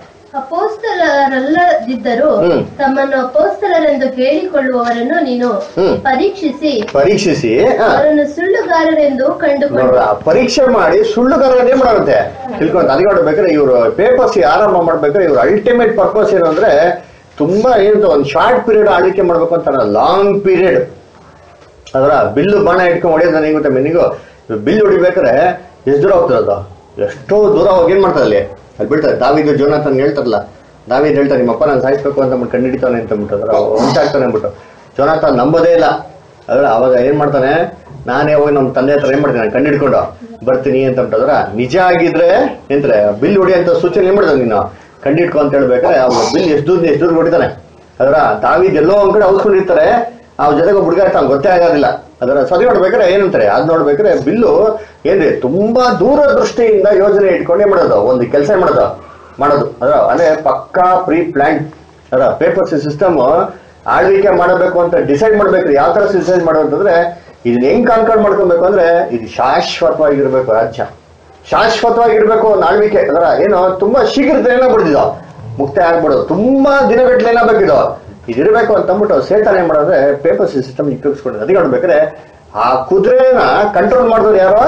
C: ಅಪೋಸ್ತಲರಲ್ಲದಿದ್ದರೂ ತಮ್ಮನ್ನು ಅಪೋಸ್ತಲರೆಂದು ಹೇಳಿಕೊಳ್ಳುವವರನ್ನು ನೀನು ಪರೀಕ್ಷಿಸಿ ಅವರನ್ನು ಸುಳ್ಳುಗಾರರೆಂದು ಕಂಡುಕೊಂಡ.
A: ಪರೀಕ್ಷೆ ಮಾಡಿ ಸುಳ್ಳುಗಾರರನ್ನೇ ಮಾಡುತ್ತೆ ತಿಳ್ಕೊಂತ. ಅದಕ್ಕೆ ನೋಡ್ಬೇಕಾದ್ರೆ ಇವರು ಪೇಪರ್ಸ್ ಆರಂಭ ಮಾಡ್ಬೇಕಾದ್ರೆ ಇವ್ರ ಅಲ್ಟಿಮೇಟ್ ಪರ್ಪಸ್ ಏನು ಅಂದ್ರೆ ತುಂಬಾ ಏನು ಒಂದು ಶಾರ್ಟ್ ಪೀರಿಯಡ್ ಆಳ್ವಿಕೆ ಮಾಡ್ಬೇಕು ಅಂತ, ಲಾಂಗ್ ಪೀರಿಯಡ್. ಅದರ ಬಿಲ್ಲು ಬಾಣ ಇಟ್ಕೊಂಡು ಹೊಡೆಯೋದು ನನಗೆ ಗೊತ್ತ. ಮೆನಿಗೂ ಬಿಲ್ ಹೊಡಿಬೇಕಾದ್ರೆ ಎಷ್ಟು ದೂರ ಹೋಗ್ತದ? ಎಷ್ಟೋ ದೂರ ಹೋಗಿ ಏನ್ ಮಾಡ್ತಾರೆ ಅಲ್ಲಿ ಬೀಳ್ತಾರೆ. ದಾವೀದು ಜೋನಾಥನ್ ಹೇಳ್ತಾರಲ್ಲ, ದಾವೀದ್ ಹೇಳ್ತಾರೆ ನಿಮ್ಮಪ್ಪ ನಾನು ಸಾಯಿಸ್ಬೇಕು ಅಂತ ಕಂಡಿಡಿತಾನೆ ಅಂತ ಅಂದ್ಬಿಟ್ಟು ಅದ್ರ ವಂಶ ಆಗ್ತಾನೆ ಅಂದ್ಬಿಟ್ಟು ಜೋನಾಥನ್ ನಂಬೋದೇ ಇಲ್ಲ. ಅದ್ರ ಅವಾಗ ಏನ್ ಮಾಡ್ತಾನೆ, ನಾನೇ ಹೋಗಿ ನಮ್ಮ ತಂದೆ ಹತ್ರ ಏನ್ ಮಾಡ್ತೀನಿ, ನಾನು ಕಂಡಿಡ್ಕೊಂಡು ಬರ್ತೀನಿ ಅಂತ ಅಂಬಿಟ್ಟದ್ರ ನಿಜ ಆಗಿದ್ರೆ ಎಂದ್ರೆ ಬಿಲ್ ಹೊಡಿಯಂತ ಸೂಚನೆ ಏನ್ ಮಾಡ್ತಾನೆ, ನೀನು ಕಂಡಿಡ್ಕೊ ಅಂತ ಹೇಳ್ಬೇಕಾದ್ರೆ ಅವ್ರ ಬಿಲ್ ಎಷ್ಟು ದೂರ ಹೊಡಿತಾನೆ. ಅದರ ದಾವೀದ್ ಎಲ್ಲೋ ಒಂದ್ ಕಡೆ ಔಸ್ಕೊಂಡಿರ್ತಾರೆ, ಅವ್ರ ಜೊತೆಗೆ ಹುಡುಗ ಇರ್ತಾನೆ, ಗೊತ್ತೇ ಆಗೋದಿಲ್ಲ. ಅದರ ಸರಿ ನೋಡ್ಬೇಕಾರೆ ಏನಂತಾರೆ, ಅದ್ ನೋಡ್ಬೇಕಾದ್ರೆ ಬಿಲ್ಲು ಏನ್ರಿ ತುಂಬಾ ದೂರದೃಷ್ಟಿಯಿಂದ ಯೋಜನೆ ಇಟ್ಕೊಂಡೇ ಮಾಡೋದು, ಒಂದು ಕೆಲಸ ಮಾಡೋದು. ಅದರ ಅಂದ್ರೆ ಪಕ್ಕಾ ಪ್ರೀ ಪ್ಲಾನ್. ಅದರ ಪೇಪರ್ಸ್ ಸಿಸ್ಟಮ್ ಆಳ್ವಿಕೆ ಮಾಡಬೇಕು ಅಂತ ಡಿಸೈಡ್ ಮಾಡ್ಬೇಕ್ರಿ. ಯಾವ ತರ ಡಿಸೈಡ್ ಮಾಡೋದಂತಂದ್ರೆ ಇದನ್ನ ಹೆಂಗ್ ಕಾನ್ಕರ್ ಮಾಡ್ಕೊಬೇಕು ಅಂದ್ರೆ ಇದು ಶಾಶ್ವತವಾಗಿರ್ಬೇಕು, ರಾಜ್ಯ ಶಾಶ್ವತವಾಗಿರ್ಬೇಕು, ಒಂದು ಆಳ್ವಿಕೆ. ಅದರ ಏನೋ ತುಂಬಾ ಶೀಘ್ರತೆ ಏನಾಗ್ಬಿಡ್ತಿದ್ದೋ ಮುಕ್ತ ಆಗ್ಬಿಡೋದು, ತುಂಬಾ ದಿನಗಟ್ಟಲೆ ಏನಾಗಬೇಕಿದೋ ಇದಿರ್ಬೇಕು ಅಂತ ಅಂದ್ಬಿಟ್ಟು ಸೇತಾನ ಏನ್ ಮಾಡೋದ್ರೆ ಪೇಪರ್ ಸಿಸ್ಟಮ್ ಉಪಯೋಗಿಸ್ಕೊಂಡಿದೆ. ಅದಕ್ಕೆ ನೋಡ್ಬೇಕಾದ್ರೆ ಆ ಕುದುರೆನ ಕಂಟ್ರೋಲ್ ಮಾಡಿದವ್ರು ಯಾರೋ?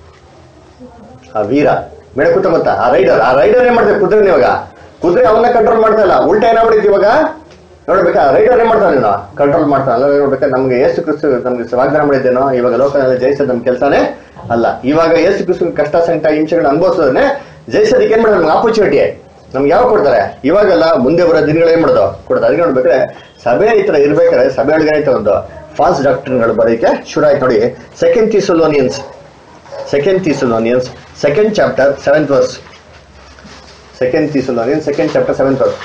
A: ಆ ವೀರ ಮೇಡಕೂತ ಗೊತ್ತಾ, ಆ ರೈಡರ್ ಏನ್ ಮಾಡ್ತಾರೆ ಕುದುರೆನ. ಇವಾಗ ಕುದುರೆ ಅವನ್ನ ಕಂಟ್ರೋಲ್ ಮಾಡ್ತಾ ಇಲ್ಲ, ಉಲ್ಟಾ ಏನಾಗ್ಬಿಡಿದ್ವಿ ಇವಾಗ ನೋಡ್ಬೇಕಾ, ರೈಡರ್ ಏನ್ ಮಾಡ್ತಾನೆ ಕಂಟ್ರೋಲ್ ಮಾಡ್ತಾನೆ. ಅಲ್ಲ ನೋಡ್ಬೇಕಾ, ನಮ್ಗೆ ಯೇಸು ಕ್ರಿಸ್ತು ನಮ್ಗೆ ವಾಗ್ದಾನ ಮಾಡಿದ್ದೇನೋ ಇವಾಗ ಲೋಕದಲ್ಲಿ ಜಯಿಸೋದು ನಮ್ ಕೆಲಸನೇ ಅಲ್ಲ. ಇವಾಗ ಯೇಸು ಕ್ರಿಸ್ತು ಕಷ್ಟ ಸಂಕಟ ಹಿಂಸೆಗಳನ್ನ ಅನುಭವಿಸೋದನ್ನೇ ಜಯಿಸೋದಕ್ಕೆ ಏನ್ ಮಾಡೋದು, ನಮ್ಗೆ ಆಪರ್ಚುನಿಟಿ ನಮ್ಗೆ ಯಾವ ಕೊಡ್ತಾರೆ, ಇವಾಗೆಲ್ಲ ಮುಂದೆ ಬರೋ ದಿನಗಳು ಏನ್ ಮಾಡೋದು ಕೊಡೋದು. ಅದಕ್ಕೆ ನೋಡ್ಬೇಕಾದ್ರೆ ಸಭೆ ಈ ತರ ಇರ್ಬೇಕಾದ್ರೆ ಸಭೆ ಒಳಗೆ ಆಯ್ತು ಒಂದು ಫಾಲ್ಸ್ ಡಾಕ್ಟ್ರಿನ್ಗಳು ಬರೋಕೆ ಶುರು ಆಯ್ತು ನೋಡಿ. Second Thessalonians 2nd chapter 7th verse. 2 Thessalonians 2nd chapter 7th verse.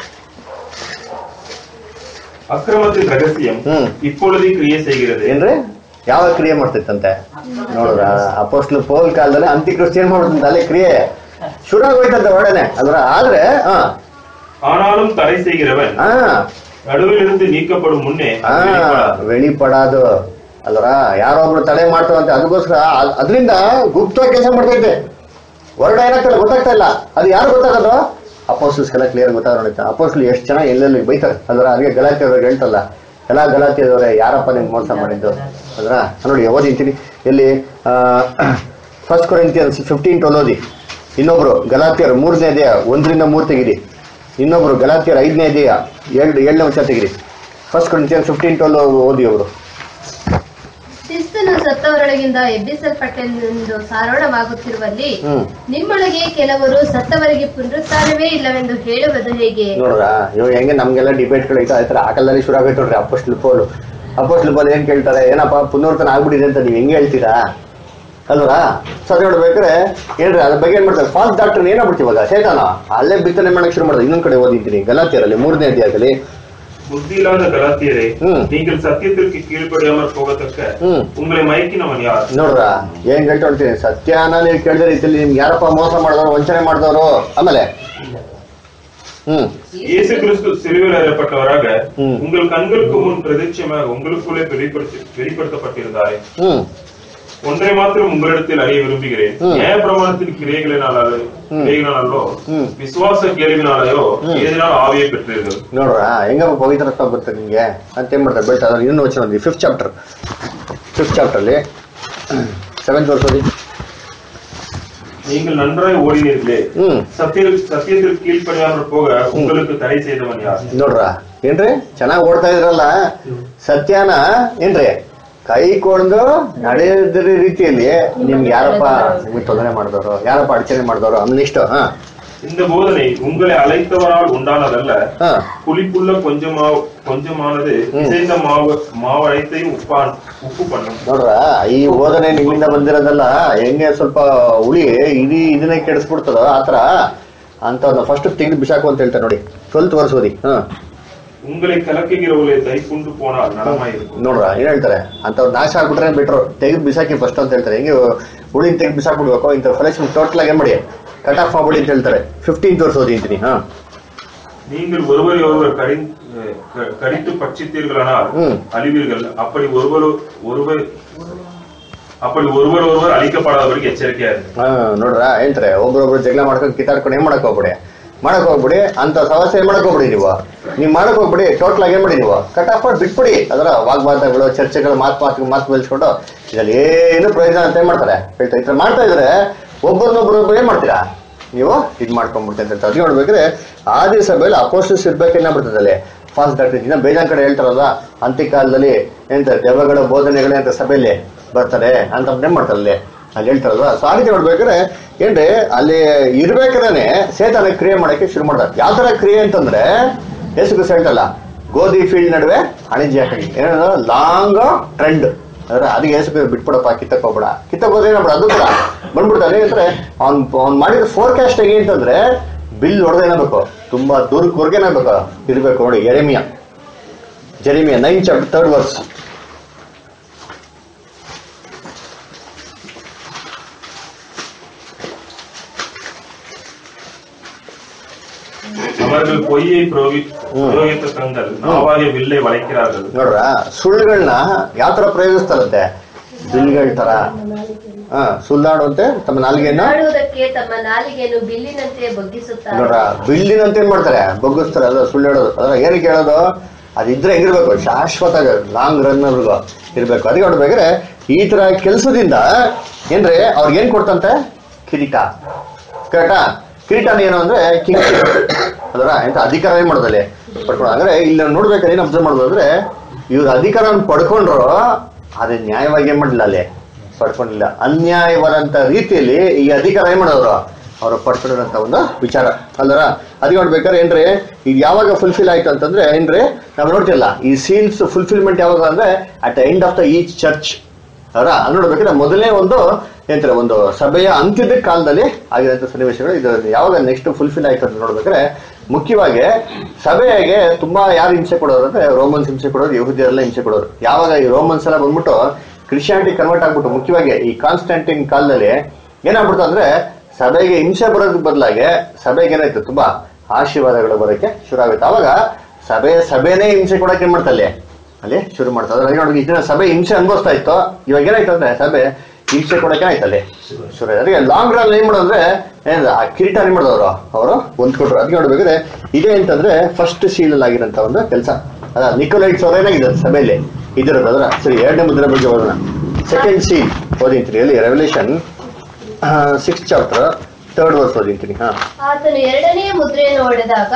B: அக்கிரமத்தின் ரகசியம் இப்பொழுது கிரியை செய்கிறது.
A: ಏನ್ರಿ ಯಾವ ಕ್ರಿಯೆ ಮಾಡ್ತಿತ್ತಂತೆ ನೋಡ್ರ, ಅಪೊಸ್ತಲ ಪೌಲ್ ಕಾಲದಲ್ಲಿ ಅಂತ್ಯಕ್ರಿಸ್ತ ಏನ್ ಮಾಡ್ತಂತೆ, ಅಲ್ಲೇ ಕ್ರಿಯೆ ಶುರು ಆಗೋಯ್ತಂತೆ ಒಡನೆ. ಅದ್ರ ಆದ್ರೆ
B: ஆனாலும் தடை செய்கிறவன் நடுவிலிருந்து நீக்கப்படும் முன்னே
A: வெளிಪಡಾದು. ಅಲ್ರ ಯಾರೊಬ್ರು ತಡೆ ಮಾಡ್ತಾವಂತೆ, ಅದಕ್ಕೋಸ್ಕರ ಅದರಿಂದ ಗುಪ್ತವಾಗಿ ಕೆಲಸ ಮಾಡ್ತೈತೆ. ಹೊರಡ ಏನಾಗ್ತಲ್ಲ ಗೊತ್ತಾಗ್ತಾ ಇಲ್ಲ. ಅದು ಯಾರು ಗೊತ್ತಾಗೋದು? ಅಪೋಸ್ಟಲ್ಸ್ಗೆಲ್ಲ ಕ್ಲಿಯರ್ ಗೊತ್ತಾಗ. ಅಪೋಸ್ಟಲ್ ಎಷ್ಟು ಚೆನ್ನಾಗಿ ಎಲ್ಲೆಲ್ಲಿ ಬೈತಾರೆ. ಅದ್ರ ಅದಕ್ಕೆ ಗಲಾತ್ಯದವ್ರಿಗೆ ಹೇಳ್ತಲ್ಲ, ಎಲ್ಲ ಗಲಾತ್ಯದವ್ರೆ ಯಾರಪ್ಪ ನಿಮ್ಗೆ ಮೋಸ ಮಾಡಿದ್ದು ಅದ್ರ ನೋಡಿ ಓದಿಂತೀನಿ. ಇಲ್ಲಿ 1 ಕೊರಿಂಥಿಯನ್ಸ್ 15:12 ಓದಿ. ಇನ್ನೊಬ್ರು ಗಲಾತ್ಯರು 3ನೇ ಅಧ್ಯಾಯ 1-3 ತೆಗಿರಿ. ಇನ್ನೊಬ್ರು ಗಲಾತ್ಯರು 5ನೇ ಅಧ್ಯಾಯ 7ನೇ ವಚನ ತೆಗಿರಿ. 1 ಕೊರಿಂಥಿಯನ್ಸ್ 15:12 ಓದಿ ಅವರು.
C: ಕ್ರಿಸ್ತನು ಸತ್ತವರೊಳಗಿಂದ ಎಬ್ಬಿಸಲ್ಪಟ್ಟೆಂದು ಸಾರೋಣವಾಗುತ್ತಿರುವಲ್ಲಿ ನಿಮ್ಮೊಳಗೆ ಕೆಲವರು ಸತ್ತವರಿಗೆ ಪುನರುತ್ಥಾನವೇ ಇಲ್ಲವೆಂದು ಹೇಳುವುದು ಹೇಗೆ?
A: ನೋಡ್ರ ಇವಾಗ ಹೆಂಗೆ ನಮ್ಗೆಲ್ಲ ಡಿಬೇಟ್ಗಳು ಐತೆ, ಆ ತರ ಆ ಕಾಲದಲ್ಲಿ ಶುರು ಆಗೈತೆ ನೋಡ್ರಿ. ಅಪೊಸ್ತಲ ಪೌಲ್ ಅಪೋಸ್ಟಲ್ ಪೌಲ್ ಏನ್ ಕೇಳ್ತಾರೆ, ಏನಪ್ಪ ಪುನರ್ತನ ಆಗ್ಬಿಟ್ಟಿದೆ ಅಂತ ನೀವು ಹೆಂಗೆ ಹೇಳ್ತೀರಾ ಅಲ್ವಾ? ಸೊ ಅದ್ ನೋಡ್ಬೇಕಾದ್ರೆ ಏನ್ರಿ ಅದ್ರ ಬಗ್ಗೆ ಏನ್ ಮಾಡ್ತಾರೆ, ಫಾಲ್ಸ್ ಡಾಕ್ಟರ್ ಏನಾಗ್ಬಿಡ್ತೀವಿ ಇವಾಗ ಸೇತಾನ ಅಲ್ಲೇ ಬಿತ್ತನೆ ಮಾಡಕ್ ಶುರು ಮಾಡೋದು. ಇನ್ನೊಂದ್ ಕಡೆ ಓದಿದ್ದೀನಿ ಗಲಾತ್ಯರಲ್ಲಿ 3ನೇ ಅಧ್ಯಾಯದಲ್ಲಿ,
B: புத்தி இல்லாத கலாத்தியரே, நீங்கள் சத்தியத்திற்கு கீழ்ப்படியாமல் போகத்தக்க உங்களை மயக்கினவன் யார்?
A: ನೋಡ್ರ ಏನ್ ಹೇಳ್ಕೊಳ್ತೀನಿ, ಸತ್ಯನ ನೀವು ಕೇಳಿದ ರೀತಿಯಲ್ಲಿ ನಿಮ್ಗೆ ಯಾರಪ್ಪ ಮೋಸ ಮಾಡಿದವರು, ವಂಚನೆ ಮಾಡಿದವರು. ಆಮೇಲೆ
B: இயேசு கிறிஸ்து சிலுவையில் அறையப்பட்டவராக உங்கள் கண்களுக்கு முன் பிரதிட்சமாக உங்களுக்குள்ளே வெளிப்படுத்தப்பட்டிருந்தாரே. ஒன்றை மாத்திரம் உங்களிடத்தில் அறிய விரும்புகிறேன், நியாய பிரமாணத்தின் கிரியைகளினாலோ விசுவாಸ ಕೇಳಿನಾಲೋ ಏದಿನಾಲ್ ಆವಿயை பெற்றீர்கள்.
A: ನೋಡ್ರ ಹೆಂಗಪ್ಪ ಪವಿತ್ರತ್ವ ಬರ್ತದೆ ನಿಮ್ಗೆ ಅಂತ ಏನ್ ಮಾಡ್ತಾರೆ ಬೆಳ್ತಾ ಇನ್ನೊಂದು ವಚನ ಓದಿ, 5th ಚಾಪ್ಟರ್ ಅಲ್ಲಿ 7th verse ಓದಿ.
B: நீங்கள் நன்றாய் ஓடினீர்களே, சத்தியத்திற்கு கீழ்ப்படியாமல் போக உங்களுக்கு தடை செய்தவன் யார்?
A: ನೋಡ್ರ ಏನ್ರಿ ಚೆನ್ನಾಗಿ ಓಡ್ತಾ ಇದ್ರಲ್ಲ, ಸತ್ಯನ ಏನ್ರಿ ಕೈ ಕೊಂಡು ನಡೆದ ರೀತಿಯಲ್ಲಿ ನಿಮ್ಗೆ ಯಾರಪ್ಪ ನಿಮ್ಗೆ ತೊಂದರೆ ಮಾಡಿದವರು, ಯಾರಪ್ಪ ಅಡಚಣೆ ಮಾಡಿದವರು ಅನ್ನೋ ನೆಕ್ಸ್ಟ್.
B: இந்த போதனை உங்களை அழைத்தவரால் உண்டானதல்ல, புளிப்புள்ள கொஞ்சமானது இசைந்த மாவழைத்தையும் ಉಪ್ಪು பண்ணும்.
A: ನೋಡ್ರ ಈ ಬೋಧನೆ ನಿಮ್ಮಿಂದ ಬಂದಿರೋದಲ್ಲ, ಹೆಂಗೆ ಸ್ವಲ್ಪ ಹುಳಿ ಇಡೀ ಇದನ್ನೇ ಕೆಡಿಸ್ಬಿಡ್ತದೋ ಆತರ ಅಂತ ಫಸ್ಟ್ ತೆಗೆದು ಬಿಸಾಕು ಅಂತ ಹೇಳ್ತಾರೆ ನೋಡಿ. 12th verse ಓದಿ.
B: உங்களை கலக்குகிறவளை தைக்குண்டு போனால் நலமாயிருக்கும்.
A: ನೋಡ್ರ ಏನ್ ಹೇಳ್ತಾರೆ, ಅಂತವ್ರು ನಾಶ ಆಗ್ಬಿಟ್ರೆ ಬಿಟ್ರು ತೆಗೆದು ಬಿಸಾಕಿ ಫಸ್ಟ್ ಅಂತ ಹೇಳ್ತಾರೆ. ಹೆಂಗೆ ಹುಳಿ ತೆಗೆದು ಬಿಸಾಕ್ಬಿಡ್ಬೇಕು, ಇಂಥ ಫ್ರೆಶ್ ಟೋಟಲ್ ಆಗಿ ಏನ್ ಮಾಡಿ ಕಟ್ ಆಫ್ ಮಾಡ್ಬಿಡಿ ಅಂತ ಹೇಳ್ತಾರೆ. 15th verse ಓದಿದ್ದೀನಿ.
B: நீங்கள் ஒருவர் கடித்து பட்சித்தீர்களானால் அழிவீர்கள், அப்படி ஒருவர் அழிக்கப்படாதவರಿಗೆ ಎಚ್ಚರಿಕೆ ಆಗಿದೆ.
A: ನೋಡ್ರ ಹೇಳ್ತಾರೆ, ಒಬ್ರೊಬ್ರು ಜಗಳ ಮಾಡ್ಕೊಂಡು ಕಿತ್ತಾಡ್ಕೊಂಡು ಏನ್ ಮಾಡಕ್ ಹೋಗ್ಬಿಡಿ ಅಂತ ಸಮಸ್ಯೆ ಏನ್ ಮಾಡಕ್ ಹೋಗ್ಬಿಡಿ. ನೀವು ಮಾಡಕ್ ಹೋಗ್ಬಿಡಿ, ಟೋಟಲ್ ಆಗಿ ಏನ್ ಮಾಡಿ ನೀವು ಕಟ್ ಆಫ್ ಮಾಡಿ ಬಿಟ್ಬಿಡಿ. ಅದರ ವಾಗ್ವಾದಗಳು ಚರ್ಚೆಗಳು ಮಾತು ಬೆಳೆಸ್ಕೊಂಡು ಇದ್ರಲ್ಲಿ ಏನು ಪ್ರಯೋಜನ ಅಂತ ಏನ್ ಮಾಡ್ತಾರೆ ಹೇಳ್ತಾರೆ. ಈ ತರ ಮಾಡ್ತಾ ಇದ್ರೆ ಒಬ್ಬರನ್ನೊಬ್ರು ಏನ್ ಮಾಡ್ತೀರಾ ನೀವು ಇದ್ ಮಾಡ್ಕೊಂಡ್ಬಿಡ್ತೀವಿ ಅಂತ. ಅದ್ ನೋಡ್ಬೇಕ್ರೆ ಆದಿ ಸಭೆಯಲ್ಲಿ ಅಪೋಸ್ಟಲ್ಸ್ ಇರ್ಬೇಕೇನಾಗ್ಬಿಡ್ತದೆ ಅಲ್ಲಿ ಫಾಲ್ಸ್ ಡಾಕ್ಟರ್. ಇನ್ನ ಬೇಜಾನ್ ಕಡೆ ಹೇಳ್ತಾರಲ್ಲ, ಅಂತ್ಯಕಾಲದಲ್ಲಿ ಏನಂತಾರೆ ದೆವ್ವಗಳ ಬೋಧನೆಗಳೇ ಅಂತ ಸಭೆಯಲ್ಲಿ ಬರ್ತಾರೆ ಅಂತ ಏನ್ ಮಾಡ್ತಾರೆ ಅಲ್ಲಿ ಹೇಳ್ತಾರಲ್ವಾ. ಸೊ ಆ ರೀತಿ ನೋಡ್ಬೇಕಾದ್ರೆ ಏನ್ರಿ ಅಲ್ಲಿ ಇರ್ಬೇಕಾದ್ರೆ ಸೇತಾನ ಕ್ರಿಯೆ ಮಾಡಕ್ಕೆ ಶುರು ಮಾಡ್ತಾರೆ. ಯಾವ ತರ ಕ್ರಿಯೆ ಅಂತಂದ್ರೆ ಯೇಸು ಕ್ರಿಸ್ತ ಹೇಳ್ತಲ್ಲ, ಗೋಧಿ ಫೀಲ್ಡ್ ನಡುವೆ ಅಣಿಜಿ ಹಾಕಿ ಏನೋ ಲಾಂಗ್ ಟ್ರೆಂಡ್ ಅಂದ್ರೆ ಅದಕ್ಕೆ ಯೇಸು ಕ್ರಿಸ್ತ ಬಿಟ್ಬಿಡಪ್ಪ, ಕಿತ್ತಕ್ಕೋಗ್ಬೇಡ, ಕಿತ್ತಕ್ಕೋದ್ರೆ ಏನಾಗ್ಬಿಡ ಅದು ಕೂಡ ಬಂದ್ಬಿಡ್ತಾನೆ. ಅಂದ್ರೆ ಅವ್ನ್ ಮಾಡಿದ ಫೋರ್ಕಾಸ್ಟ್ ಹೇಗೆ ಅಂತಂದ್ರೆ ಬಿಲ್ ಹೊಡೆದೇನಾಗಬೇಕು, ತುಂಬಾ ದೂರಕ್ವರೆಗೆ ಏನಾಗಬೇಕು ಇರ್ಬೇಕು. ನೋಡಿ Jeremiah 9th chapter 3rd verse.
B: அவர்கள் பொய்யை புரோகித்த தங்கள் நாவாகிய வில்லை வளைக்கிறார்கள்.
A: ನೋಡ್ರ ಸುಳ್ಳುಗಳನ್ನ ಯಾವ ತರ ಪ್ರಯೋಗಿಸ್ತಾರಂತೆ, ಬಿಲ್ಗಳ ತರ ಸುಳ್ಳಾಡುವಂತೆ ತಮ್ಮ ನಾಲಿಗೆಯನ್ನು
C: ಬಿಲ್ಲಿನಂತೆ ಬಗ್ಗಿಸುತ್ತಾರೆ.
A: ನೋಡ್ರ ಬಿಲ್ಲಿನಂತೆ ಏನ್ ಮಾಡ್ತಾರೆ ಬಗ್ಗಿಸ್ತಾರೆ. ಅದ ಸುಳ್ಳು ಹೇಳೋದು. ಅದ್ರ ಏನಕ್ಕೆ ಹೇಳೋದು, ಅದಿದ್ರೆ ಹೆಂಗಿರ್ಬೇಕು, ಶಾಶ್ವತ ಲಾಂಗ್ ರನ್ ಅವ್ರಿಗೂ ಇರ್ಬೇಕು. ಅದಕ್ಕೆ ನೋಡ್ಬೇಕಾದ್ರೆ ಈ ತರ ಕೆಲ್ಸದಿಂದ ಏನ್ರಿ ಅವ್ರಿಗೆ ಏನ್ ಕೊಡ್ತಂತೆ, ಕಿರೀಟ. ಕರೆಕ್ಟಾ? ಕಿರೀಟನ ಏನು ಅಂದ್ರೆ ಕಿಂಗ್ಶಿಪ್ ಅದರ ಎಂತ ಅಧಿಕಾರ ಏನ್ ಮಾಡೋದಲ್ಲಿ ಪಡ್ಕೊಂಡು. ಅಂದ್ರೆ ಇಲ್ಲಿ ನೋಡ್ಬೇಕಾದ್ರೆ ಏನ್ ಅಬ್ಸರ್ವ್ ಮಾಡೋದು ಅಂದ್ರೆ ಇವ್ರ ಅಧಿಕಾರ ಪಡ್ಕೊಂಡ್ರು ಅದೇ ನ್ಯಾಯವಾಗಿ ಏನ್ ಮಾಡಲಿಲ್ಲ ಅಲ್ಲಿ ಪಡ್ಕೊಂಡಿಲ್ಲ. ಅನ್ಯಾಯವಾದಂತ ರೀತಿಯಲ್ಲಿ ಈ ಅಧಿಕಾರ ಏನ್ ಮಾಡೋರು ಅವ್ರು ಪಡ್ಕೊಂಡಿರೋಂತ ಒಂದು ವಿಚಾರ ಅಲ್ದರ. ಅದಕ್ಕೆ ನೋಡ್ಬೇಕಾದ್ರೆ ಏನ್ರಿ ಈಗ ಯಾವಾಗ ಫುಲ್ಫಿಲ್ ಆಯ್ತು ಅಂತಂದ್ರೆ ಏನ್ರಿ ನಾವು ನೋಡ್ತಿಲ್ಲ ಈ ಸೀಲ್ಸ್ ಫುಲ್ಫಿಲ್ಮೆಂಟ್ ಯಾವಾಗ ಅಂದ್ರೆ at the end of the each church ಅವರ. ಅದು ನೋಡ್ಬೇಕಾದ್ರೆ ಮೊದಲನೇ ಒಂದು ಏನಂತಾರೆ ಒಂದು ಸಭೆಯ ಅಂತ್ಯದ ಕಾಲದಲ್ಲಿ ಆಗಿರೋಂಥ ಸನ್ನಿವೇಶಗಳು ಇದು ಯಾವಾಗ ನೆಕ್ಸ್ಟ್ ಫುಲ್ಫಿಲ್ ಆಯ್ತು ಅಂತ ನೋಡ್ಬೇಕಾದ್ರೆ ಮುಖ್ಯವಾಗಿ ಸಭೆಗೆ ತುಂಬಾ ಯಾರು ಹಿಂಸೆ ಕೊಡೋರು ಅಂದ್ರೆ ರೋಮನ್ಸ್ ಹಿಂಸೆ ಕೊಡೋರು, ಯಹೂದ್ಯರೆಲ್ಲ ಹಿಂಸೆ ಕೊಡೋರು. ಯಾವಾಗ ಈ ರೋಮನ್ಸ್ ಎಲ್ಲ ಬಂದ್ಬಿಟ್ಟು ಕ್ರಿಶ್ಚಿಯಾನಿಟಿ ಕನ್ವರ್ಟ್ ಆಗ್ಬಿಟ್ಟು ಮುಖ್ಯವಾಗಿ ಈ ಕಾನ್ಸ್ಟಂಟಿನ್ ಕಾಲದಲ್ಲಿ ಏನಾಗ್ಬಿಡ್ತು ಅಂದ್ರೆ ಸಭೆಗೆ ಹಿಂಸೆ ಬರೋದ್ರ ಬದಲಾಗಿ ಸಭೆಗೆ ಏನಾಯ್ತು ತುಂಬಾ ಆಶೀರ್ವಾದಗಳು ಬರೋಕೆ ಶುರು ಆಗುತ್ತೆ. ಅವಾಗ ಸಭೆನೇ ಹಿಂಸೆ ಕೊಡಕ್ಕೆ ಏನ್ ಮಾಡ್ತಲ್ಲಿ ಅಲ್ಲಿ ಶುರು ಮಾಡ್ತಾರೆ. ಅದ್ರಾಗ ನೋಡಿ ಇದನ್ನ ಸಭೆ ಹಿಂಸೆ ಅನುಭವಿಸ್ತಾ ಇತ್ತು, ಇವಾಗ ಏನಾಯ್ತು ಅಂದ್ರೆ ಸಭೆ ಹಿಂಸೆ ಕೊಡಕ್ಕೆ ಆಯ್ತಲ್ಲಿ ಶುರು. ಅದಕ್ಕೆ ಲಾಂಗ್ ರನ್ ಏನ್ ಮಾಡೋದ್ರೆ ಆ ಕಿರೀಟ ಏನ್ ಮಾಡಿದವರು ಅವರು ಹೊಂದ್ಕೊಟ್ರು. ಅದಕ್ಕೆ ನೋಡ್ಬೇಕಾದ್ರೆ ಇದೇ ಅಂತಂದ್ರೆ ಫಸ್ಟ್ ಸೀಲ್ ಆಗಿರೋಂಥ ಒಂದು ಕೆಲಸ. ಅದ ನಿಕೋಲೈಟ್ಸ್ ಅವ್ರ ಏನಾಗಿದೆ ಸಭೆಯಲ್ಲಿ ಇದಿರೋದು. ಅದರ ಸರಿ 2ನೇ ಮುದ್ರೆ ಬಗ್ಗೆ ಓದೋಣ. 2nd seal ಓದಿಂತೀನಿ ಅಲ್ಲಿ revolution 6th chapter 3rd verse ಓದಿಂತೀನಿ.
C: ಆತನು ಎರಡನೆಯ ಮುದ್ರೆಯನ್ನು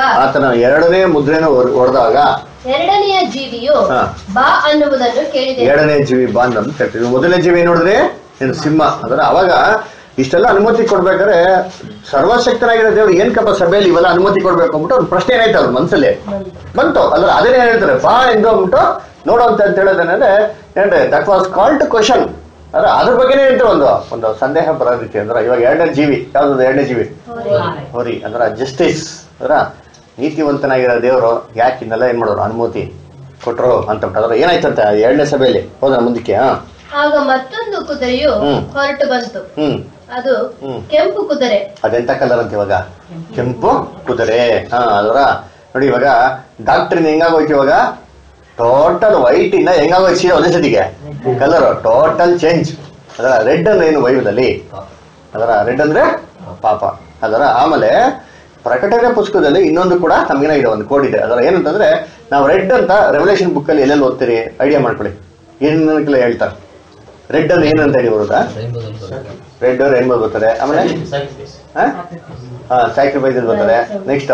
C: ಹೊಡೆದಾಗ ಎರಡನೆಯ ಜೀವಿಯು ಬಾ ಅನ್ನುವುದನ್ನು ಕೇಳಿದೆ.
A: ಎರಡನೇ ಜೀವಿ ಬಾ ಅಂತ ಹೇಳ್ತೀವಿ. ಮೊದಲನೇ ಜೀವಿ ನೋಡಿದ್ರೆ ಏನು ಸಿಂಹ. ಅದರ ಅವಾಗ ಇಷ್ಟೆಲ್ಲ ಅನುಮತಿ ಕೊಡ್ಬೇಕಾದ್ರೆ ಸರ್ವಶಕ್ತನಾಗಿರೋ ದೇವ್ರು ಏನ್ಕಪ್ಪ ಸಭೆಯಲ್ಲಿ ಇವೆಲ್ಲ ಅನುಮತಿ ಕೊಡ್ಬೇಕು ಅಂದ್ಬಿಟ್ಟು ಅವ್ರ ಪ್ರಶ್ನೆ ಏನಾಯ್ತು ಅವ್ರ ಮನಸ್ಸಲ್ಲಿ ಬಂತು. ಅದ್ರ ಅದೇನೇ ಹೇಳ್ತಾರೆ ಬಾ ಎಂದು ಅಂದ್ಬಿಟ್ಟು ನೋಡುವಂತ ಅಂತ ಹೇಳೋದೇನಂದ್ರೆ ಏನ್ರಿ ದಟ್ ವಾಸ್ ಕಾಲ್ಡ್ ಕ್ವಶನ್. ಅಂದ್ರೆ ಅದ್ರ ಬಗ್ಗೆನೇ ಇತ್ತು ಒಂದು ಸಂದೇಹ ಬರೋ ರೀತಿ. ಅಂದ್ರೆ ಇವಾಗ ಎರಡನೇ ಜೀವಿ ಯಾವ್ದು? ಎರಡನೇ ಜೀವಿ ಹೋರಿ. ಅಂದ್ರೆ ಜಸ್ಟಿಸ್, ಅಂದ್ರ ನೀತಿವಂತನಾಗಿರೋ ದೇವರು ಯಾಕೆ ಇನ್ನೆಲ್ಲ ಏನ್ ಮಾಡೋರು ಅನುಮತಿ ಕೊಟ್ರು ಅಂತ ಅದ್ರ ಏನಾಯ್ತಂತ ಎರಡನೇ ಸಭೆಯಲ್ಲಿ ಹೋದ್ರ ಮುಂದಕ್ಕೆ.
C: ಆಗ ಮತ್ತೊಂದು ಕುದುರೆಯು ಹೊರಟು ಬಂತು. ಅದು ಕೆಂಪು ಕುದುರೆ.
A: ಅದೆಂತ ಕಲರ್ ಅಂತ ಇವಾಗ? ಕೆಂಪು ಕುದುರೆ. ಅಲ್ವರ ನೋಡಿ, ಇವಾಗ ಡಾಕ್ಟ್ರಿನ್ ಹೆಂಗಾಗೋಯ್ತು ಇವಾಗ? ಟೋಟಲ್ ವೈಟ್ ಇಂದ ಹೆಂಗಾಗೋಯ್ತು ಒಂದೇ ಸತಿಗೆ ಕಲರ್ ಟೋಟಲ್ ಚೇಂಜ್. ಅದರ ರೆಡ್ ಅಂದ್ರೆ ಏನು ಬೈಬಲಲ್ಲಿ? ಅದರ ರೆಡ್ ಅಂದ್ರೆ ಪಾಪ. ಅದರ ಆಮೇಲೆ ಪ್ರಕಟಣೆ ಪುಸ್ತಕದಲ್ಲಿ ಇನ್ನೊಂದು ಕೂಡ ನಮ್ಗೇನಾಗಿದೆ, ಒಂದು ಕೋಡ್ ಇದೆ. ಅದರ ಏನಂತಂದ್ರೆ ನಾವು ರೆಡ್ ಅಂತ ರೆವಲ್ಯೂಷನ್ ಬುಕ್ ಅಲ್ಲಿ ಎಲ್ಲೆಲ್ಲಿ ಓದ್ತೀರಿ ಐಡಿಯಾ ಮಾಡ್ಕೊಳ್ಳಿ. ಏನೆಲ್ಲ ಹೇಳ್ತಾರೆ ರೆಡ್ ಅಂದ್ರೆ ಏನಂತ ಹೇಳಿ ಬರುತ್ತಾ? ರೆಡ್ ರೈನ್ಬೋ ಬರ್ತಾರೆ. ಆಮೇಲೆ ಸ್ಯಾಕ್ರಿಫೈಸ್ ಬರ್ತಾರೆ. ನೆಕ್ಸ್ಟ್